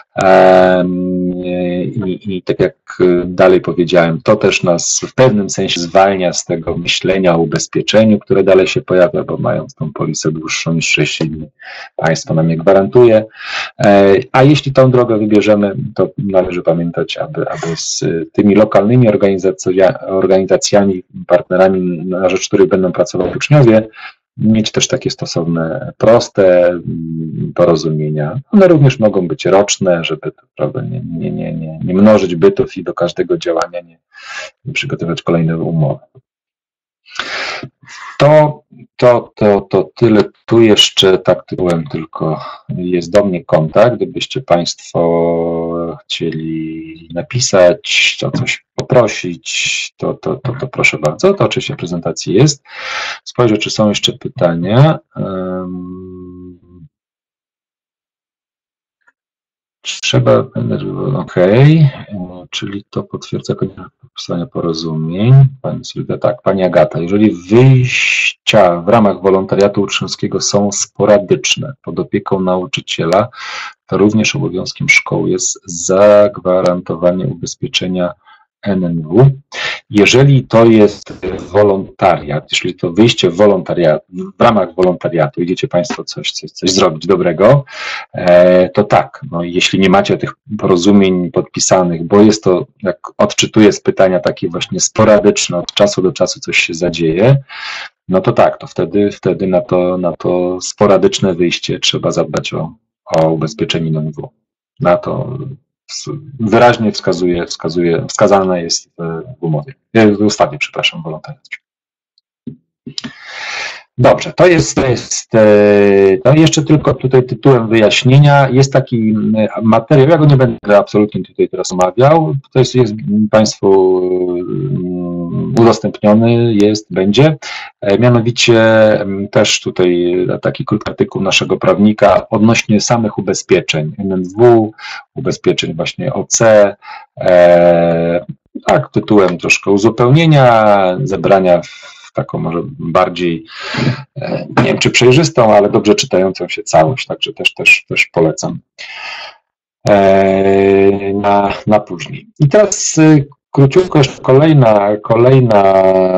i, i tak jak dalej powiedziałem, to też nas w pewnym sensie zwalnia z tego myślenia o ubezpieczeniu, które dalej się pojawia, bo mając tą polisę dłuższą niż sześć dni, państwo nam je gwarantuje, a jeśli tą drogę wybierzemy, to należy pamiętać, aby, aby z tymi lokalnymi organizacjami, partnerami, na rzecz których będą pracowali uczniowie, mieć też takie stosowne, proste porozumienia. One również mogą być roczne, żeby to, prawda, nie, nie, nie, nie, nie mnożyć bytów i do każdego działania nie, nie przygotować kolejnej umowy. To, to, to, to tyle. Tu jeszcze tak tytułem tylko jest do mnie kontakt. Gdybyście Państwo chcieli napisać, o coś poprosić, to, to, to, to proszę bardzo. To oczywiście w prezentacji jest. Spojrzę, czy są jeszcze pytania. Trzeba, ok, czyli to potwierdza konieczność podpisania porozumień. Pani Sylwia, tak, Pani Agata, jeżeli wyjścia w ramach wolontariatu uczniowskiego są sporadyczne pod opieką nauczyciela, to również obowiązkiem szkoły jest zagwarantowanie ubezpieczenia N N W. Jeżeli to jest wolontariat, jeżeli to wyjście w wolontariat, w ramach wolontariatu idziecie Państwo coś, coś, coś zrobić dobrego, to tak, no, jeśli nie macie tych porozumień podpisanych, bo jest to, jak odczytuję z pytania, takie właśnie sporadyczne, od czasu do czasu coś się zadzieje, no to tak, to wtedy, wtedy na to, na to sporadyczne wyjście trzeba zadbać o, o ubezpieczenie N N W. Na to wyraźnie wskazuje, wskazuje, wskazane jest w umowie, w ustawie, przepraszam, wolontariacie. Dobrze, to jest, to jest, no jeszcze tylko tutaj tytułem wyjaśnienia, jest taki materiał, ja go nie będę absolutnie tutaj teraz omawiał, to jest, jest Państwu udostępniony, jest, będzie, mianowicie też tutaj taki krótki artykuł naszego prawnika odnośnie samych ubezpieczeń N N W, ubezpieczeń właśnie O C, tak, tytułem troszkę uzupełnienia, zebrania taką może bardziej, nie wiem czy przejrzystą, ale dobrze czytającą się całość, także też, też, też polecam na, na później. I teraz króciutko jeszcze kolejna, kolejna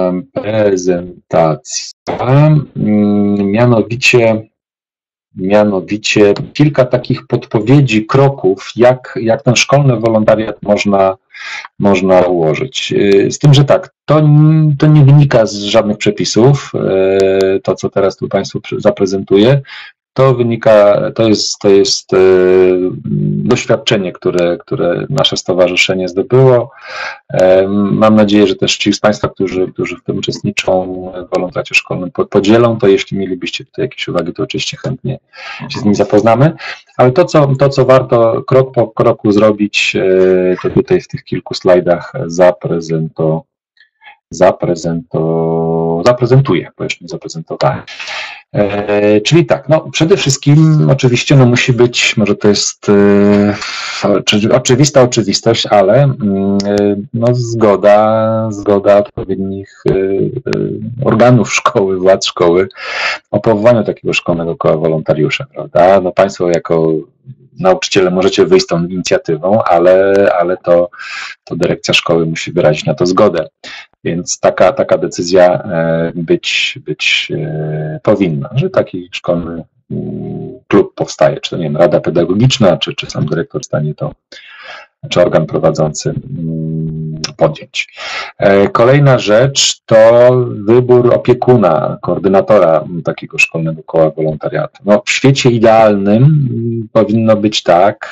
prezentacja, mianowicie Mianowicie kilka takich podpowiedzi, kroków, jak, jak ten szkolny wolontariat można, można ułożyć. Z tym, że tak, to, to nie wynika z żadnych przepisów, to co teraz tu Państwu zaprezentuję, to wynika, to jest, to jest doświadczenie, które, które nasze stowarzyszenie zdobyło. Mam nadzieję, że też ci z Państwa, którzy, którzy w tym uczestniczą w wolontariacie szkolnym, podzielą to. Jeśli mielibyście tutaj jakieś uwagi, to oczywiście chętnie się z nimi zapoznamy. Ale to, co, to, co warto krok po kroku zrobić, to tutaj w tych kilku slajdach zaprezentuję. Zaprezento, zaprezentuję, bo jeszcze nie zaprezentowałem. E, czyli tak, no przede wszystkim oczywiście no musi być, może to jest e, oczywista oczywistość, ale e, no zgoda, zgoda odpowiednich e, organów szkoły, władz szkoły o powołaniu takiego szkolnego koła wolontariusza, prawda? No Państwo jako nauczyciele możecie wyjść z tą inicjatywą, ale, ale to, to dyrekcja szkoły musi wyrazić na to zgodę. Więc taka, taka decyzja być, być powinna, że taki szkolny klub powstaje, czy to nie wiem, rada pedagogiczna, czy, czy sam dyrektor stanie to, czy organ prowadzący podjąć. Kolejna rzecz to wybór opiekuna, koordynatora takiego szkolnego koła wolontariatu. No, w świecie idealnym powinno być tak,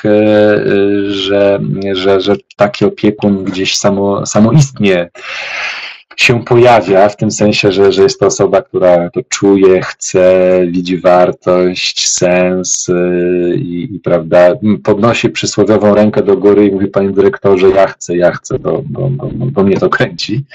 że, że, że taki opiekun gdzieś samo, samoistnie się pojawia, w tym sensie, że, że jest to osoba, która to czuje, chce, widzi wartość, sens i, i prawda, podnosi przysłowiową rękę do góry i mówi: panie dyrektorze, ja chcę, ja chcę, bo, bo, bo, bo mnie to kręci.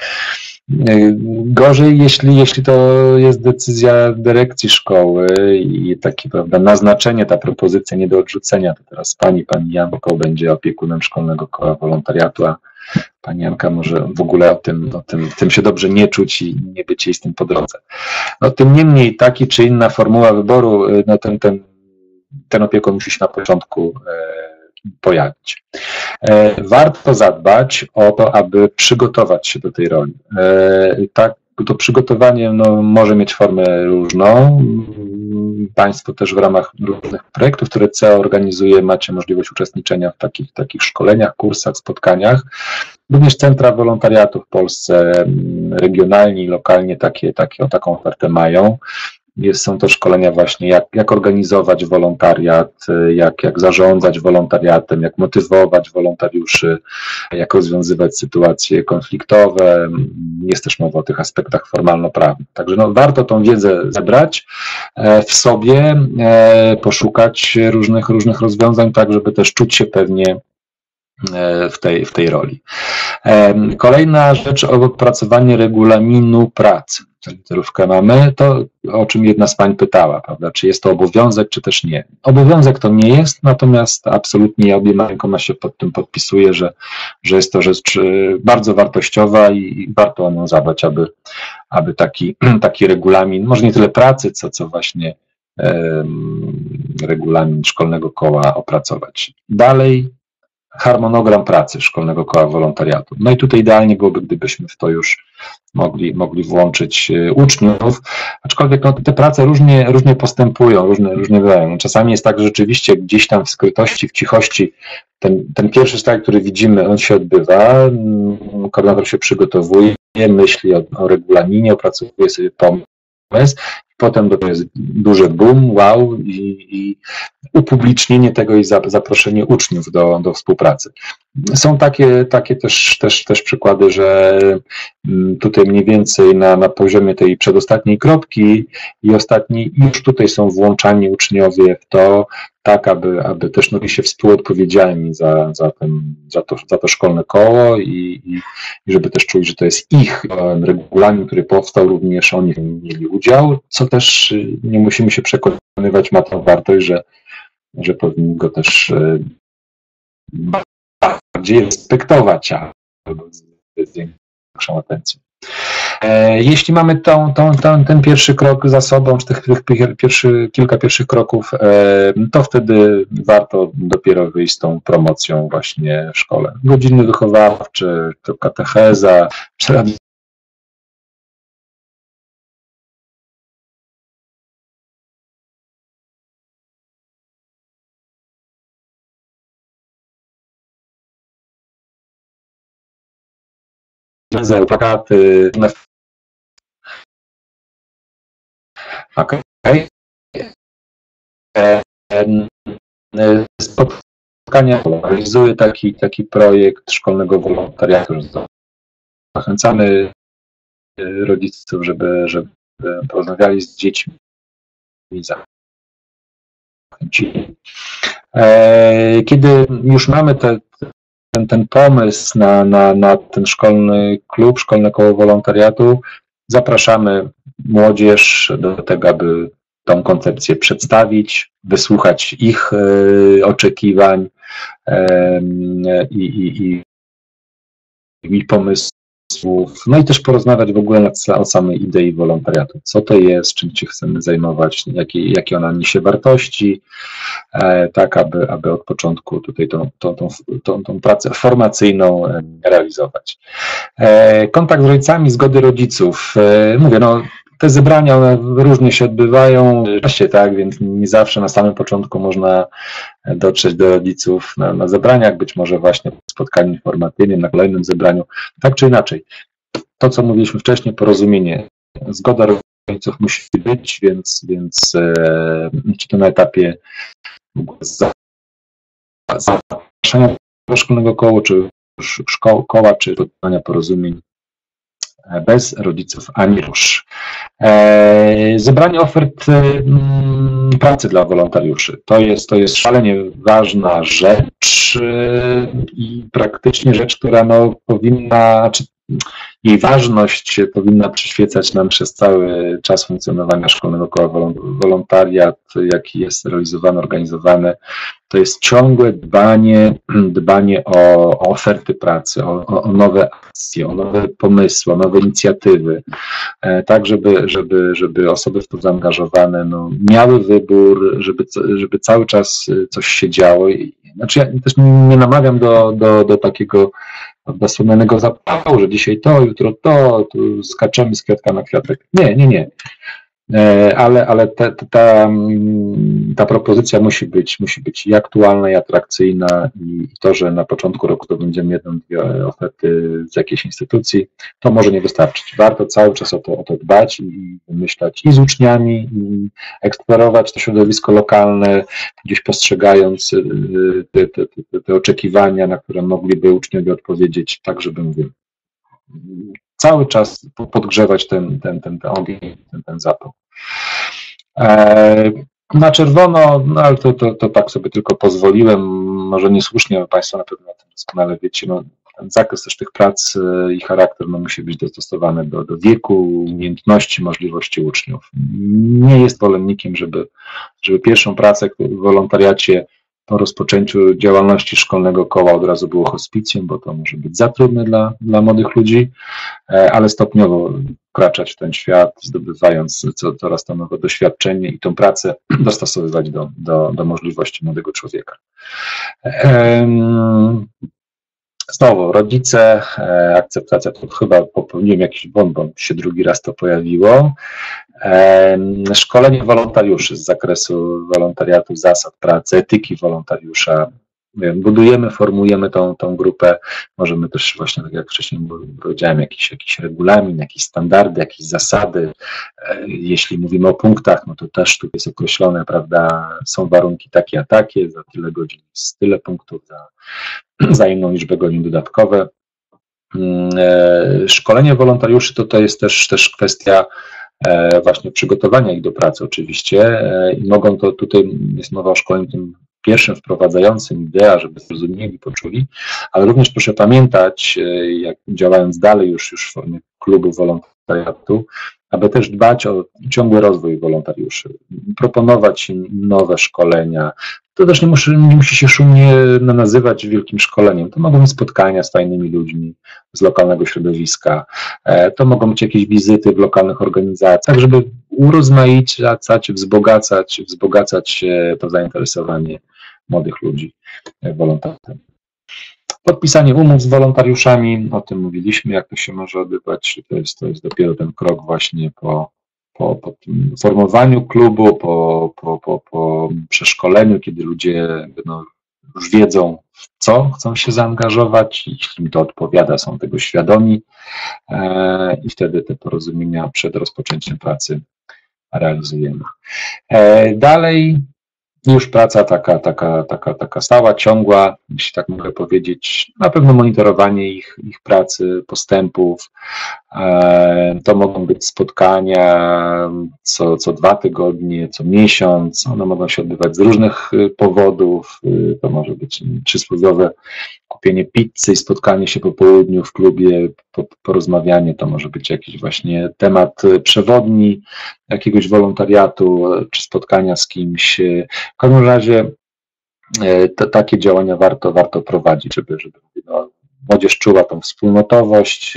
Gorzej, jeśli, jeśli to jest decyzja dyrekcji szkoły i takie, prawda, naznaczenie, ta propozycja nie do odrzucenia, to teraz pani, pani Janko będzie opiekunem szkolnego koła wolontariatu, a pani Janka może w ogóle o tym, o tym, tym się dobrze nie czuć i nie być jej z tym po drodze. No, tym niemniej taki czy inna formuła wyboru, no ten, ten, ten opiekun musi się na początku e, pojawić. E, warto zadbać o to, aby przygotować się do tej roli. E, tak, to przygotowanie no, może mieć formę różną. Państwo też w ramach różnych projektów, które C E O organizuje, macie możliwość uczestniczenia w takich, takich szkoleniach, kursach, spotkaniach. Również centra wolontariatu w Polsce regionalnie i lokalnie takie, takie, taką ofertę mają. Jest, są to szkolenia właśnie, jak, jak organizować wolontariat, jak, jak zarządzać wolontariatem, jak motywować wolontariuszy, jak rozwiązywać sytuacje konfliktowe. Jest też mowa o tych aspektach formalno-prawnych. Także no, warto tą wiedzę zebrać w sobie, poszukać różnych, różnych rozwiązań, tak żeby też czuć się pewnie w tej, w tej roli. Kolejna rzecz, opracowanie regulaminu pracy. Tę literówkę mamy, to o czym jedna z pań pytała, prawda, czy jest to obowiązek, czy też nie. Obowiązek to nie jest, natomiast absolutnie ja obiema rękoma się pod tym podpisuję, że, że jest to rzecz bardzo wartościowa i warto o nią zadbać, aby, aby taki, taki regulamin, może nie tyle pracy, co, co właśnie um, regulamin szkolnego koła opracować. Dalej harmonogram pracy szkolnego koła wolontariatu. No i tutaj idealnie byłoby, gdybyśmy w to już mogli, mogli włączyć uczniów, aczkolwiek no, te prace różnie, różnie postępują, różnie, różnie bywają. Czasami jest tak, że rzeczywiście gdzieś tam w skrytości, w cichości ten, ten pierwszy slajd, który widzimy, on się odbywa, koordynator się przygotowuje, myśli o, o regulaminie, opracowuje sobie pomysł, potem to jest duży boom, wow i, i upublicznienie tego i zaproszenie uczniów do, do współpracy. Są takie, takie też, też, też przykłady, że tutaj mniej więcej na, na poziomie tej przedostatniej kropki i ostatniej już tutaj są włączani uczniowie w to, tak aby, aby też no, się współodpowiedzialni za, za, ten, za, to, za to szkolne koło i, i, i żeby też czuli, że to jest ich regulamin, który powstał, również oni mieli udział, co też nie musimy się przekonywać, ma tą wartość, że, że powinni go też bardziej respektować albo z większą atencją. Jeśli mamy tą, tą, tą, ten pierwszy krok za sobą, czy tych, tych pierwszy, kilka pierwszych kroków, to wtedy warto dopiero wyjść z tą promocją właśnie w szkole. Godziny wychowawcze, to katecheza, przerady. Plakaty. Okej. Spotkania realizuje taki, taki projekt szkolnego wolontariatu. Zachęcamy rodziców, żeby, żeby porozmawiali z dziećmi i zachęcili. Kiedy już mamy te Ten, ten pomysł na, na, na ten szkolny klub, szkolne koło wolontariatu, zapraszamy młodzież do tego, aby tą koncepcję przedstawić, wysłuchać ich y, oczekiwań y, i, i, i pomysłów, no i też porozmawiać w ogóle o samej idei wolontariatu. Co to jest, czym się chcemy zajmować, jakie, jakie ona niesie wartości, e, tak aby, aby od początku tutaj tą, tą, tą, tą, tą pracę formacyjną realizować. E, kontakt z rodzicami, zgody rodziców. E, mówię, no te zebrania, one różnie się odbywają, czasie, tak, więc nie zawsze na samym początku można dotrzeć do rodziców na, na zebraniach, być może właśnie w spotkaniu informacyjnym, na kolejnym zebraniu, tak czy inaczej. To, co mówiliśmy wcześniej, porozumienie, zgoda rodziców musi być, więc, więc e, czy to na etapie zapraszania do szkolnego koła, czy szko- koła, czy podpisania porozumień bez rodziców ani rusz. E, zebranie ofert m, pracy dla wolontariuszy. To jest, to jest szalenie ważna rzecz e, i praktycznie rzecz, która no, powinna, czy jej ważność powinna przyświecać nam przez cały czas funkcjonowania szkolnego koła. Wolontariat, jaki jest realizowany, organizowany, to jest ciągłe dbanie, dbanie o, o oferty pracy, o, o nowe akcje, o nowe pomysły, o nowe inicjatywy, tak żeby, żeby, żeby osoby w to zaangażowane no, miały wybór, żeby, żeby cały czas coś się działo. Znaczy ja też nie namawiam do, do, do takiego wspomnianego zapału, że dzisiaj to, jutro to, tu skaczemy z kwiatka na kwiatek. Nie, nie, nie. Ale, ale ta, ta, ta propozycja musi być, musi być i aktualna, i atrakcyjna i to, że na początku roku to będziemy jedną, dwie oferty z jakiejś instytucji, to może nie wystarczyć. Warto cały czas o to, o to dbać i myśleć i z uczniami, i eksplorować to środowisko lokalne, gdzieś postrzegając te, te, te, te oczekiwania, na które mogliby uczniowie odpowiedzieć, tak żeby mówię, cały czas podgrzewać ten, ten, ten, ten ogień, ten, ten zapał. Na czerwono, no ale to, to, to tak sobie tylko pozwoliłem, może niesłusznie, ale Państwo na pewno o tym doskonale wiecie, no, ten zakres też tych prac i charakter no, musi być dostosowany do, do wieku, umiejętności, możliwości uczniów. Nie jest zwolennikiem, żeby, żeby pierwszą pracę w wolontariacie po rozpoczęciu działalności szkolnego koła od razu było hospicjum, bo to może być za trudne dla, dla młodych ludzi, ale stopniowo wkraczać w ten świat, zdobywając co, coraz to nowe doświadczenie i tą pracę dostosowywać do, do, do możliwości młodego człowieka. Znowu, rodzice, akceptacja, to chyba popełniłem jakiś błąd, bo się drugi raz to pojawiło. Szkolenie wolontariuszy z zakresu wolontariatu, zasad pracy, etyki wolontariusza. Budujemy, formujemy tą, tą grupę. Możemy też właśnie, tak jak wcześniej powiedziałem, jakiś, jakiś regulamin, jakieś standardy, jakieś zasady. Jeśli mówimy o punktach, no to też tu jest określone, prawda, są warunki takie a takie, za tyle godzin jest tyle punktów, za, za inną liczbę godzin dodatkowe. Szkolenie wolontariuszy to, to jest też, też kwestia właśnie przygotowania ich do pracy oczywiście i mogą to, tutaj jest mowa o szkoleniu tym pierwszym wprowadzającym idea, żeby zrozumieli, poczuli, ale również proszę pamiętać, jak działając dalej już, już w formie klubu wolontariatu, aby też dbać o ciągły rozwój wolontariuszy, proponować im nowe szkolenia. To też nie musi, nie musi się szumnie nazywać wielkim szkoleniem. To mogą być spotkania z fajnymi ludźmi z lokalnego środowiska. To mogą być jakieś wizyty w lokalnych organizacjach, żeby urozmaicać, wzbogacać, wzbogacać to zainteresowanie młodych ludzi wolontariatem. Podpisanie umów z wolontariuszami, o tym mówiliśmy, jak to się może odbywać. To jest, to jest dopiero ten krok właśnie po, po, po tym formowaniu klubu, po, po, po, po przeszkoleniu, kiedy ludzie no, już wiedzą, w co chcą się zaangażować, jeśli im to odpowiada, są tego świadomi e, i wtedy te porozumienia przed rozpoczęciem pracy realizujemy. E, dalej już praca taka, taka, taka, taka stała, ciągła, jeśli tak mogę powiedzieć, na pewno monitorowanie ich, ich pracy, postępów. To mogą być spotkania co, co dwa tygodnie, co miesiąc, one mogą się odbywać z różnych powodów, to może być przysłowiowe kupienie pizzy i spotkanie się po południu w klubie, porozmawianie, to może być jakiś właśnie temat przewodni jakiegoś wolontariatu, czy spotkania z kimś. W każdym razie to, takie działania warto, warto prowadzić, żeby, żeby no, młodzież czuła tą wspólnotowość,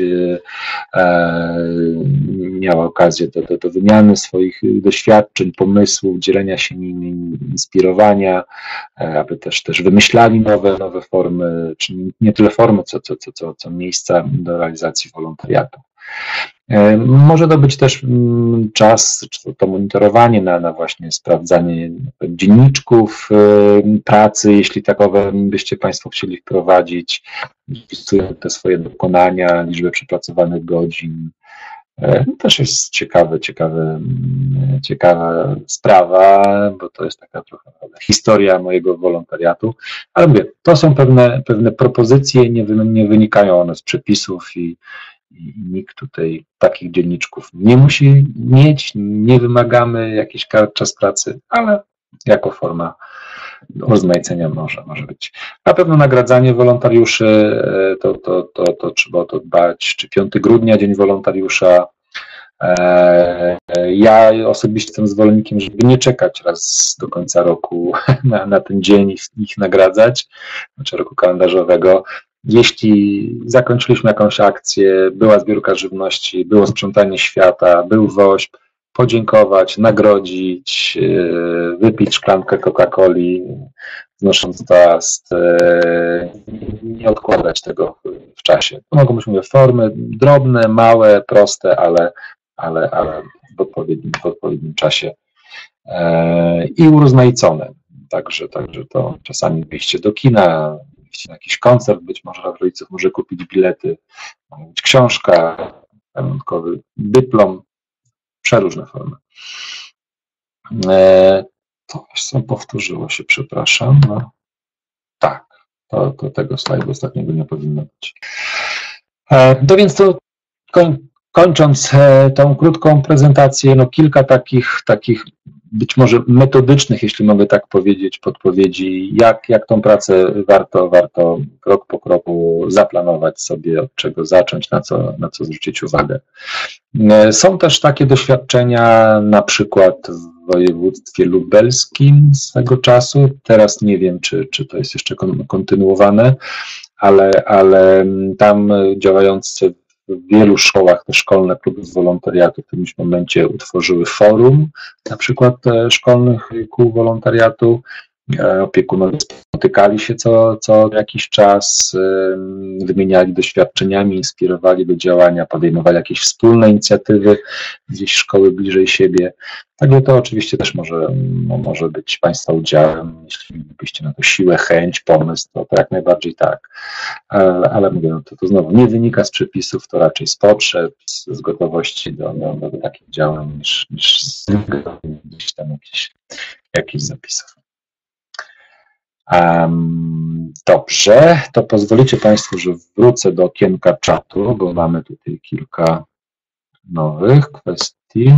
e, miała okazję do, do, do wymiany swoich doświadczeń, pomysłów, dzielenia się nimi, inspirowania, e, aby też, też wymyślali nowe, nowe formy, czy nie tyle formy, co, co, co, co, co miejsca do realizacji wolontariatu. Może to być też czas, czy to monitorowanie na, na właśnie sprawdzanie dzienniczków pracy, jeśli takowe byście Państwo chcieli wprowadzić, wpisują te swoje dokonania, liczbę przepracowanych godzin. Też jest ciekawe, ciekawe, ciekawa sprawa, bo to jest taka trochę historia mojego wolontariatu, ale mówię, to są pewne, pewne propozycje, nie, nie wynikają one z przepisów i I nikt tutaj takich dzienniczków nie musi mieć, nie wymagamy jakiś czas pracy, ale jako forma urozmaicenia może, może być. Na pewno nagradzanie wolontariuszy, to, to, to, to trzeba o to dbać, czy piątego grudnia, Dzień Wolontariusza. Ja osobiście jestem zwolennikiem, żeby nie czekać raz do końca roku na, na ten dzień i ich nagradzać, znaczy roku kalendarzowego. Jeśli zakończyliśmy jakąś akcję, była zbiórka żywności, było sprzątanie świata, był woźb, podziękować, nagrodzić, wypić szklankę Coca-Coli, znosząc toast, nie odkładać tego w czasie. To mogą być, mówię, formy drobne, małe, proste, ale, ale, ale w, odpowiednim, w odpowiednim czasie i urozmaicone. Także, także to czasami wyjście do kina, na jakiś koncert, być może dla rodziców może kupić bilety, może być książka, pamiątkowy dyplom, przeróżne formy. To co powtórzyło się, przepraszam. No, tak, to, to tego slajdu ostatniego nie powinno być. No więc to koń, kończąc tą krótką prezentację, no kilka takich, takich być może metodycznych, jeśli mogę tak powiedzieć, podpowiedzi, jak, jak tą pracę warto, warto krok po kroku zaplanować sobie, od czego zacząć, na co, na co zwrócić uwagę. Są też takie doświadczenia, na przykład w województwie lubelskim swego czasu, teraz nie wiem, czy, czy to jest jeszcze kontynuowane, ale, ale tam działające w wielu szkołach te szkolne kluby wolontariatu w którymś momencie utworzyły forum, na przykład szkolnych kół wolontariatu. Opiekunowie spotykali się co, co jakiś czas, wymieniali doświadczeniami, inspirowali do działania, podejmowali jakieś wspólne inicjatywy, gdzieś szkoły bliżej siebie. Także to oczywiście też może, może być Państwa udziałem, jeśli mielibyście na to siłę, chęć, pomysł, to, to jak najbardziej tak. Ale, ale mówię, no to, to znowu nie wynika z przepisów, to raczej z potrzeb, z, z gotowości do, do, do takich działań, niż, niż z gdzieś tam jakichś, jakichś zapisów. Um, dobrze, to pozwolicie Państwo, że wrócę do okienka czatu, bo mamy tutaj kilka nowych kwestii.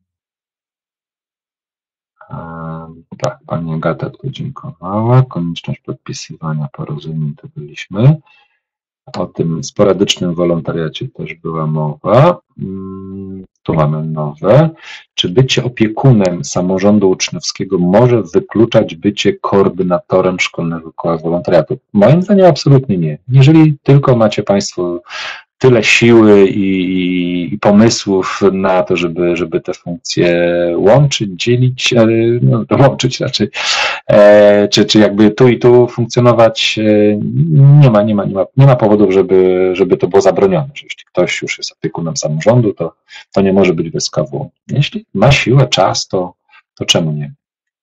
Um, tak, Pani Agata tu dziękowała. Konieczność podpisywania porozumień to byliśmy. O tym sporadycznym wolontariacie też była mowa. Um, tu mamy nowe. Czy bycie opiekunem samorządu uczniowskiego może wykluczać bycie koordynatorem szkolnego koła wolontariatu? Moim zdaniem absolutnie nie. Jeżeli tylko macie Państwo tyle siły i, i pomysłów na to, żeby, żeby te funkcje łączyć, dzielić, no, łączyć raczej, e, czy, czy jakby tu i tu funkcjonować, e, nie ma, nie ma, nie ma, nie ma powodów, żeby, żeby to było zabronione. Jeśli ktoś już jest opiekunem samorządu, to, to nie może być bez K W. Jeśli ma siłę, czas, to, to czemu nie?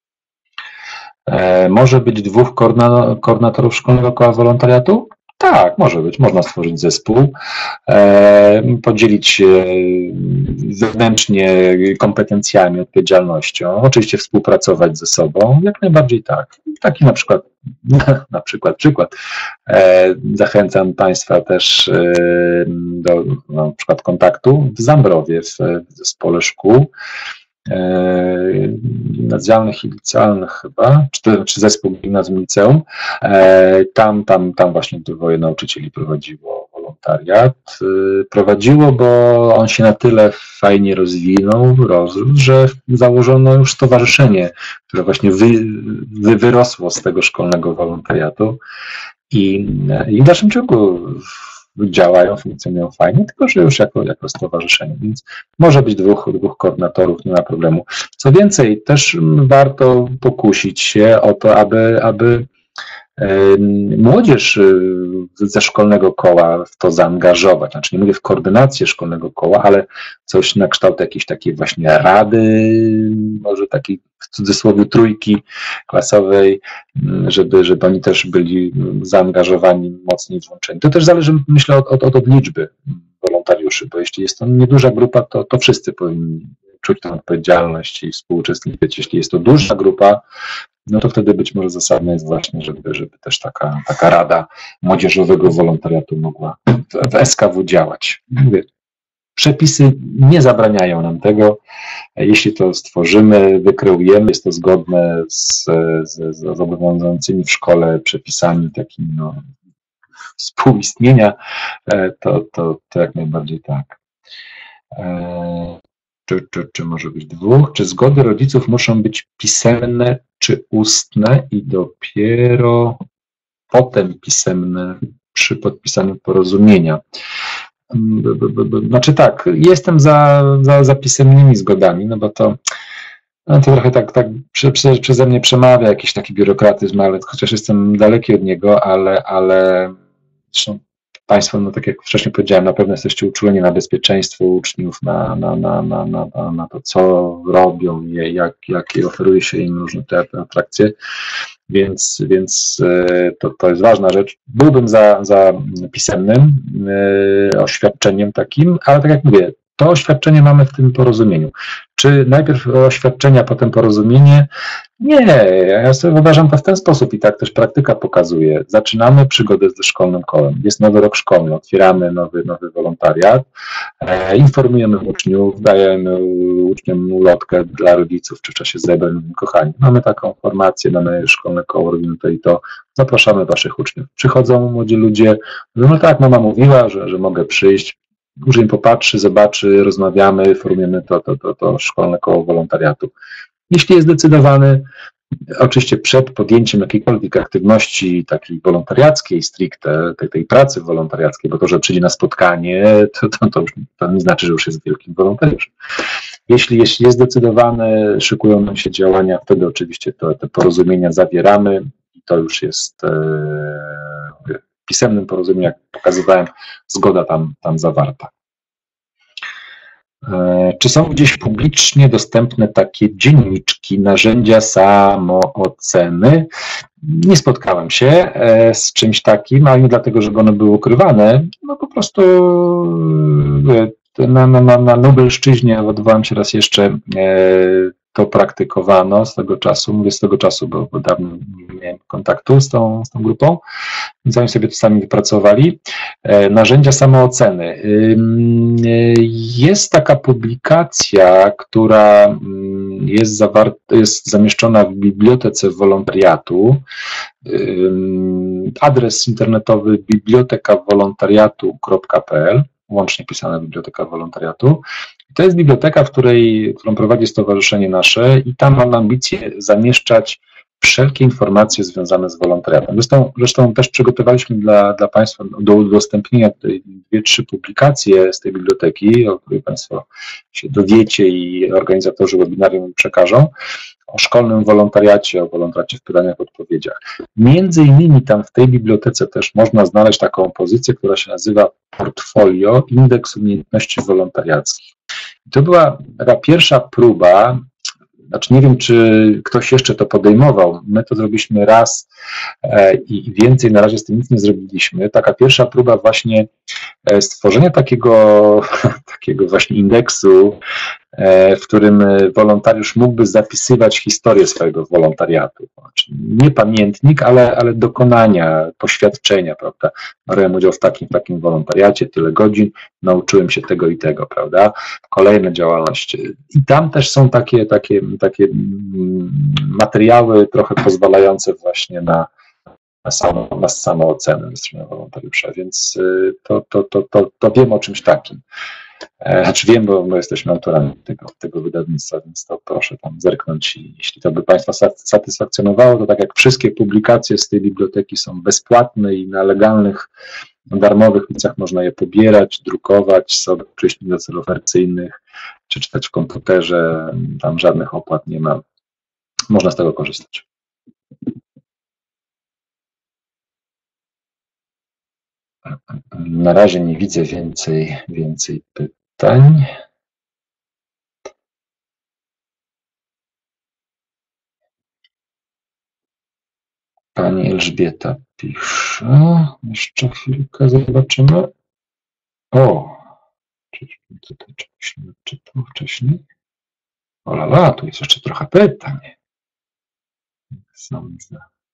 E, może być dwóch koordynatorów szkolnego koła wolontariatu? Tak, może być. Można stworzyć zespół, e, podzielić się wewnętrznie kompetencjami, odpowiedzialnością, oczywiście współpracować ze sobą, jak najbardziej tak. Taki na przykład, na przykład, przykład. E, zachęcam Państwa też e, do na przykład kontaktu w Zambrowie, w, w zespole szkół gimnazjalnych i licealnych chyba, czy, czy zespół gimnazjum liceum. Tam, tam, tam właśnie dwoje nauczycieli prowadziło wolontariat. Prowadziło, bo on się na tyle fajnie rozwinął, rozrósł, że założono już stowarzyszenie, które właśnie wy, wy, wyrosło z tego szkolnego wolontariatu i, i w dalszym ciągu działają, funkcjonują fajnie, tylko że już jako, jako stowarzyszenie, więc może być dwóch, dwóch koordynatorów, nie ma problemu. Co więcej, też warto pokusić się o to, aby, aby młodzież ze szkolnego koła w to zaangażować. Znaczy nie mówię w koordynację szkolnego koła, ale coś na kształt jakiejś takiej właśnie rady, może takiej w cudzysłowie trójki klasowej, żeby, żeby oni też byli zaangażowani, mocniej włączeni. To też zależy, myślę, od, od, od liczby wolontariuszy, bo jeśli jest to nieduża grupa, to, to wszyscy powinni czuć tę odpowiedzialność i współuczestniczyć. Jeśli jest to duża grupa, no to wtedy być może zasadne jest właśnie, żeby, żeby też taka, taka rada młodzieżowego wolontariatu mogła w, w S K W działać. Mówię, przepisy nie zabraniają nam tego. Jeśli to stworzymy, wykreujemy, jest to zgodne z, z, z obowiązującymi w szkole przepisami takimi no, współistnienia, to, to, to jak najbardziej tak. Czy, czy, czy może być dwóch? Czy zgody rodziców muszą być pisemne czy ustne i dopiero potem pisemne przy podpisaniu porozumienia? Znaczy tak, jestem za, za, za pisemnymi zgodami, no bo to, no to trochę tak, tak prze, prze, przeze mnie przemawia jakiś taki biurokratyzm, ale chociaż jestem daleki od niego, ale, ale zresztą Państwo, no tak jak wcześniej powiedziałem, na pewno jesteście uczuleni na bezpieczeństwo uczniów, na, na, na, na, na, na to, co robią, jak, jakie oferuje się im różne te atrakcje, więc, więc to, to jest ważna rzecz. Byłbym za, za pisemnym oświadczeniem takim, ale tak jak mówię, to oświadczenie mamy w tym porozumieniu. Czy najpierw oświadczenie, a potem porozumienie? Nie, ja sobie wyobrażam to w ten sposób i tak też praktyka pokazuje. Zaczynamy przygodę ze szkolnym kołem. Jest nowy rok szkolny, otwieramy nowy, nowy wolontariat, e, informujemy uczniów, dajemy uczniom ulotkę dla rodziców, czy w czasie zebrań, kochani, mamy taką formację, mamy szkolne koło, robimy to i to, zapraszamy waszych uczniów. Przychodzą młodzi ludzie, mówią, no tak, mama mówiła, że, że mogę przyjść, uczeń popatrzy, zobaczy, rozmawiamy, formujemy to, to, to, to szkolne koło wolontariatu. Jeśli jest zdecydowany, oczywiście przed podjęciem jakiejkolwiek aktywności takiej wolontariackiej, stricte tej, tej pracy wolontariackiej, bo to, że przyjdzie na spotkanie, to, to, to, już, to nie znaczy, że już jest wielkim wolontariuszem. Jeśli, jeśli jest zdecydowany, szykują nam się działania, wtedy oczywiście to, te porozumienia zawieramy i to już jest e, w pisemnym porozumieniu, jak pokazywałem, zgoda tam, tam zawarta. Czy są gdzieś publicznie dostępne takie dzienniczki, narzędzia samooceny? Nie spotkałem się z czymś takim, ale nie dlatego, żeby one były ukrywane, no po prostu na, na, na Lubelszczyźnie, odwołam się raz jeszcze, to praktykowano z tego czasu, mówię z tego czasu, bo, bo dawno nie miałem kontaktu z tą, z tą grupą, więc oni sobie to sami wypracowali. Narzędzia samooceny. Jest taka publikacja, która jest, zawarta, jest zamieszczona w bibliotece wolontariatu. Adres internetowy biblioteka wolontariatu kropka p l, łącznie pisana Biblioteka Wolontariatu. To jest biblioteka, w której, którą prowadzi stowarzyszenie nasze i tam mam ambicje zamieszczać wszelkie informacje związane z wolontariatem. Zresztą, zresztą też przygotowaliśmy dla, dla Państwa do udostępnienia dwie, trzy publikacje z tej biblioteki, o której Państwo się dowiecie i organizatorzy webinarium przekażą, o szkolnym wolontariacie, o wolontariacie w pytaniach, odpowiedziach. Między innymi tam w tej bibliotece też można znaleźć taką pozycję, która się nazywa Portfolio Indeks Umiejętności Wolontariackich. I to była taka pierwsza próba, znaczy nie wiem, czy ktoś jeszcze to podejmował, my to zrobiliśmy raz i więcej, na razie z tym nic nie zrobiliśmy. Taka pierwsza próba właśnie stworzenia takiego, takiego właśnie indeksu, w którym wolontariusz mógłby zapisywać historię swojego wolontariatu. Znaczy nie pamiętnik, ale, ale dokonania, poświadczenia, prawda? Brałem udział w takim, takim wolontariacie, tyle godzin, nauczyłem się tego i tego, prawda? Kolejne działalności. I tam też są takie, takie, takie materiały trochę pozwalające właśnie na na, samo, na samoocenę ze strony wolontariusza, więc to, to, to, to, to wiem o czymś takim. Znaczy wiem, bo, bo jesteśmy autorami tego, tego wydawnictwa, więc to proszę tam zerknąć i jeśli to by Państwa satysfakcjonowało, to tak jak wszystkie publikacje z tej biblioteki są bezpłatne i na legalnych, darmowych miejscach można je pobierać, drukować, sobie przyjść do celów komercyjnych, czy czytać w komputerze, tam żadnych opłat nie ma, można z tego korzystać. Na razie nie widzę więcej, więcej pytań. Pani Elżbieta pisze. Jeszcze chwilkę zobaczymy. O, czyżbym tutaj czegoś nie odczytał wcześniej? O la la, tu jest jeszcze trochę pytań. Sądzę.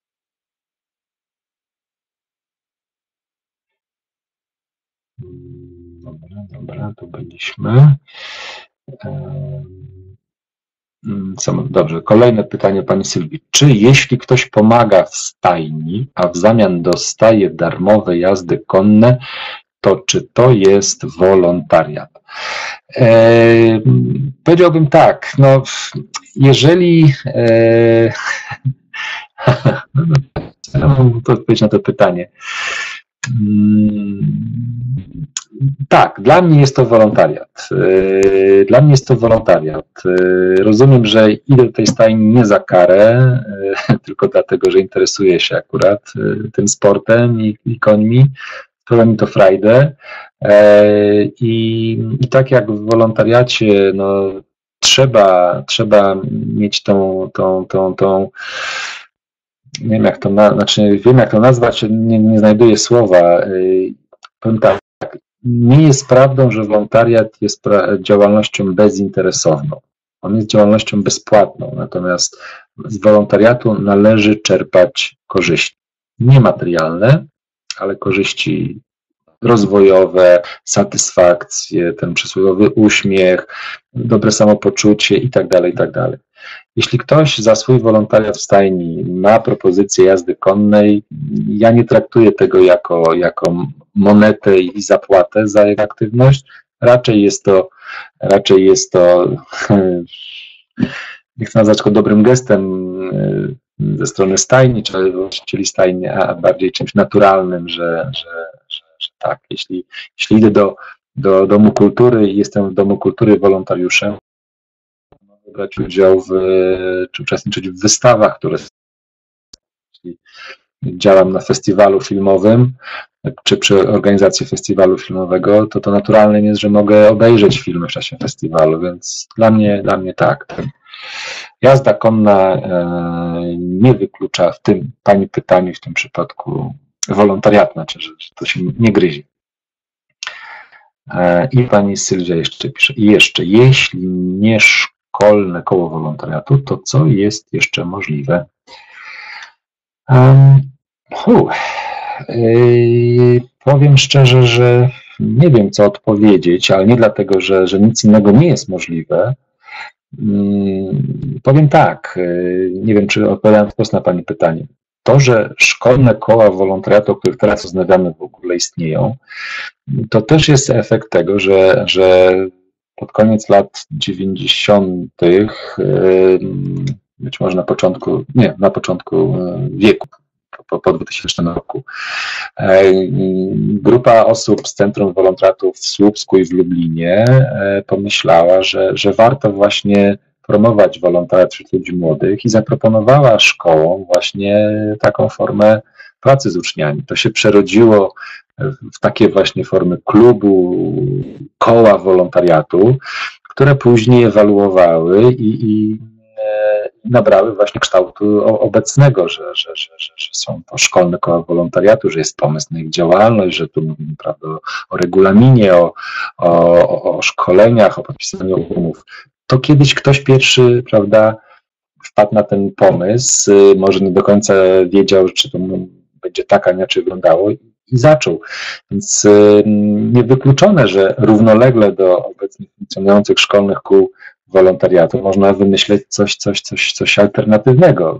Dobra, dobra, tu byliśmy. Dobrze, kolejne pytanie pani Sylwii. Czy jeśli ktoś pomaga w stajni, a w zamian dostaje darmowe jazdy konne, to czy to jest wolontariat? E, powiedziałbym tak, no jeżeli e, no, to odpowiedź na to pytanie. Tak, dla mnie jest to wolontariat. Dla mnie jest to wolontariat. Rozumiem, że idę do tej stajni nie za karę, tylko dlatego, że interesuję się akurat tym sportem i, i końmi. Sprawia mi to frajdę. I, I tak jak w wolontariacie, no, trzeba, trzeba mieć tą, tą, tą, tą nie wiem jak to, na, znaczy wiem jak to nazwać, nie, nie znajduję słowa. Powiem tak, nie jest prawdą, że wolontariat jest pra- działalnością bezinteresowną. On jest działalnością bezpłatną, natomiast z wolontariatu należy czerpać korzyści. Nie materialne, ale korzyści rozwojowe, satysfakcję, ten przysłowiowy uśmiech, dobre samopoczucie i tak dalej, i tak dalej. Jeśli ktoś za swój wolontariat w stajni ma propozycję jazdy konnej, ja nie traktuję tego jako, jako monetę i zapłatę za jego aktywność. Raczej jest to, raczej jest to, nie chcę nazwać go dobrym gestem ze strony stajni, czy właścicieli stajni, a bardziej czymś naturalnym, że, że, że, że tak, jeśli, jeśli idę do, do Domu Kultury i jestem w Domu Kultury wolontariuszem, brać udział w, czy uczestniczyć w wystawach, które jeśli działam na festiwalu filmowym, czy przy organizacji festiwalu filmowego, to to naturalne jest, że mogę obejrzeć filmy w czasie festiwalu, więc dla mnie, dla mnie tak. Jazda konna nie wyklucza w tym pani pytaniu, w tym przypadku wolontariatu, znaczy, że to się nie gryzie. I pani Sylwia jeszcze pisze, i jeszcze, jeśli nie szkolne koło wolontariatu, to co jest jeszcze możliwe? Um, hu, yy, powiem szczerze, że nie wiem, co odpowiedzieć, ale nie dlatego, że, że nic innego nie jest możliwe. Yy, powiem tak, yy, nie wiem, czy odpowiadam wprost na pani pytanie. To, że szkolne koła wolontariatu, o których teraz rozmawiamy, w ogóle istnieją, to też jest efekt tego, że, że pod koniec lat dziewięćdziesiątych, być może na początku, nie, na początku wieku, po, po dwutysięcznym roku, grupa osób z Centrum Wolontariatu w Słupsku i w Lublinie pomyślała, że, że warto właśnie promować wolontariat wśród ludzi młodych i zaproponowała szkołom właśnie taką formę pracy z uczniami. To się przerodziło w takie właśnie formy klubu, koła wolontariatu, które później ewaluowały i, i nabrały właśnie kształtu obecnego, że, że, że, że, że są to szkolne koła wolontariatu, że jest pomysł na ich działalność, że tu mówimy, prawda, o, o regulaminie, o, o, o szkoleniach, o podpisaniu umów. To kiedyś ktoś pierwszy, prawda, wpadł na ten pomysł, może nie do końca wiedział, czy to będzie tak, a inaczej wyglądało i zaczął. Więc niewykluczone, że równolegle do obecnie funkcjonujących szkolnych kół wolontariatu można wymyśleć coś, coś, coś, coś alternatywnego.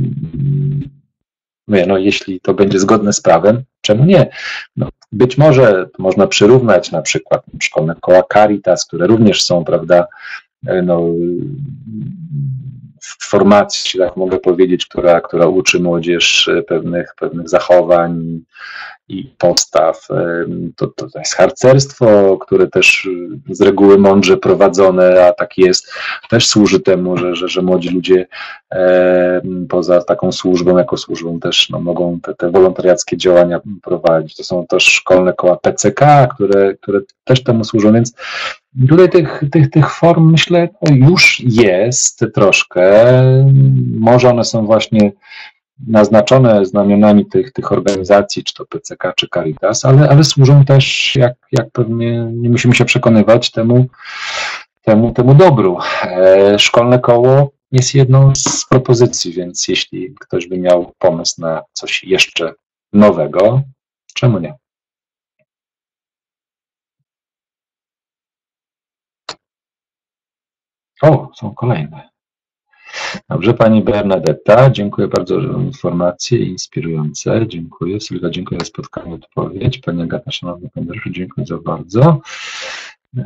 No, jeśli to będzie zgodne z prawem, czemu nie? No, być może można przyrównać na przykład szkolne koła Caritas, które również są, prawda, no, w formacji, tak mogę powiedzieć, która, która uczy młodzież pewnych, pewnych zachowań i postaw. To, to jest harcerstwo, które też z reguły mądrze prowadzone, a tak jest, też służy temu, że, że, że młodzi ludzie e, poza taką służbą, jako służbą też no, mogą te, te wolontariackie działania prowadzić. To są też szkolne koła P C K, które, które też temu służą, więc tutaj tych, tych, tych form, myślę, już jest troszkę. Może one są właśnie naznaczone znamionami tych, tych organizacji, czy to P C K, czy Caritas, ale, ale służą też, jak, jak pewnie nie musimy się przekonywać, temu, temu, temu dobru. E, szkolne koło jest jedną z propozycji, więc jeśli ktoś by miał pomysł na coś jeszcze nowego, czemu nie? O, są kolejne. Dobrze, Pani Bernadetta, dziękuję bardzo za informacje inspirujące. Dziękuję. Sylwia, dziękuję za spotkanie, odpowiedź. Pani Agata, Szanowny Panie Dariuszu, dziękuję za bardzo. Eee,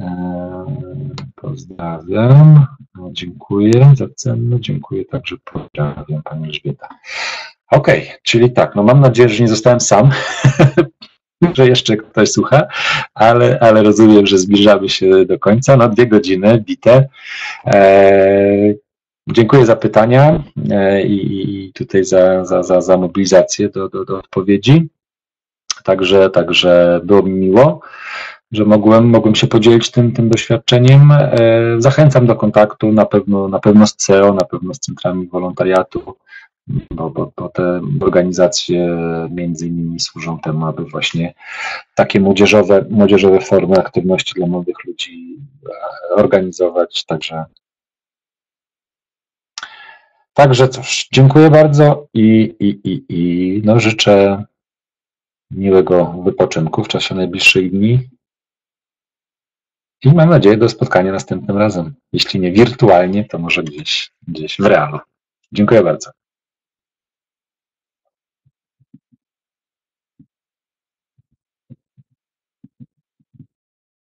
pozdrawiam. Dziękuję za cenę. Dziękuję także. Pozdrawiam Pani Elżbieta. Okej, okay, czyli tak, no mam nadzieję, że nie zostałem sam, że jeszcze ktoś słucha, ale, ale rozumiem, że zbliżamy się do końca. No dwie godziny bite. Eee, Dziękuję za pytania i tutaj za, za, za, za mobilizację do, do, do odpowiedzi. Także, także było mi miło, że mogłem, mogłem się podzielić tym, tym doświadczeniem. Zachęcam do kontaktu na pewno, na pewno z C E O, na pewno z centrami wolontariatu, bo, bo, bo te organizacje między innymi służą temu, aby właśnie takie młodzieżowe, młodzieżowe formy aktywności dla młodych ludzi organizować. Także Także cóż, dziękuję bardzo i, i, i, i no życzę miłego wypoczynku w czasie najbliższych dni i mam nadzieję do spotkania następnym razem. Jeśli nie wirtualnie, to może gdzieś, gdzieś w realu. Dziękuję bardzo.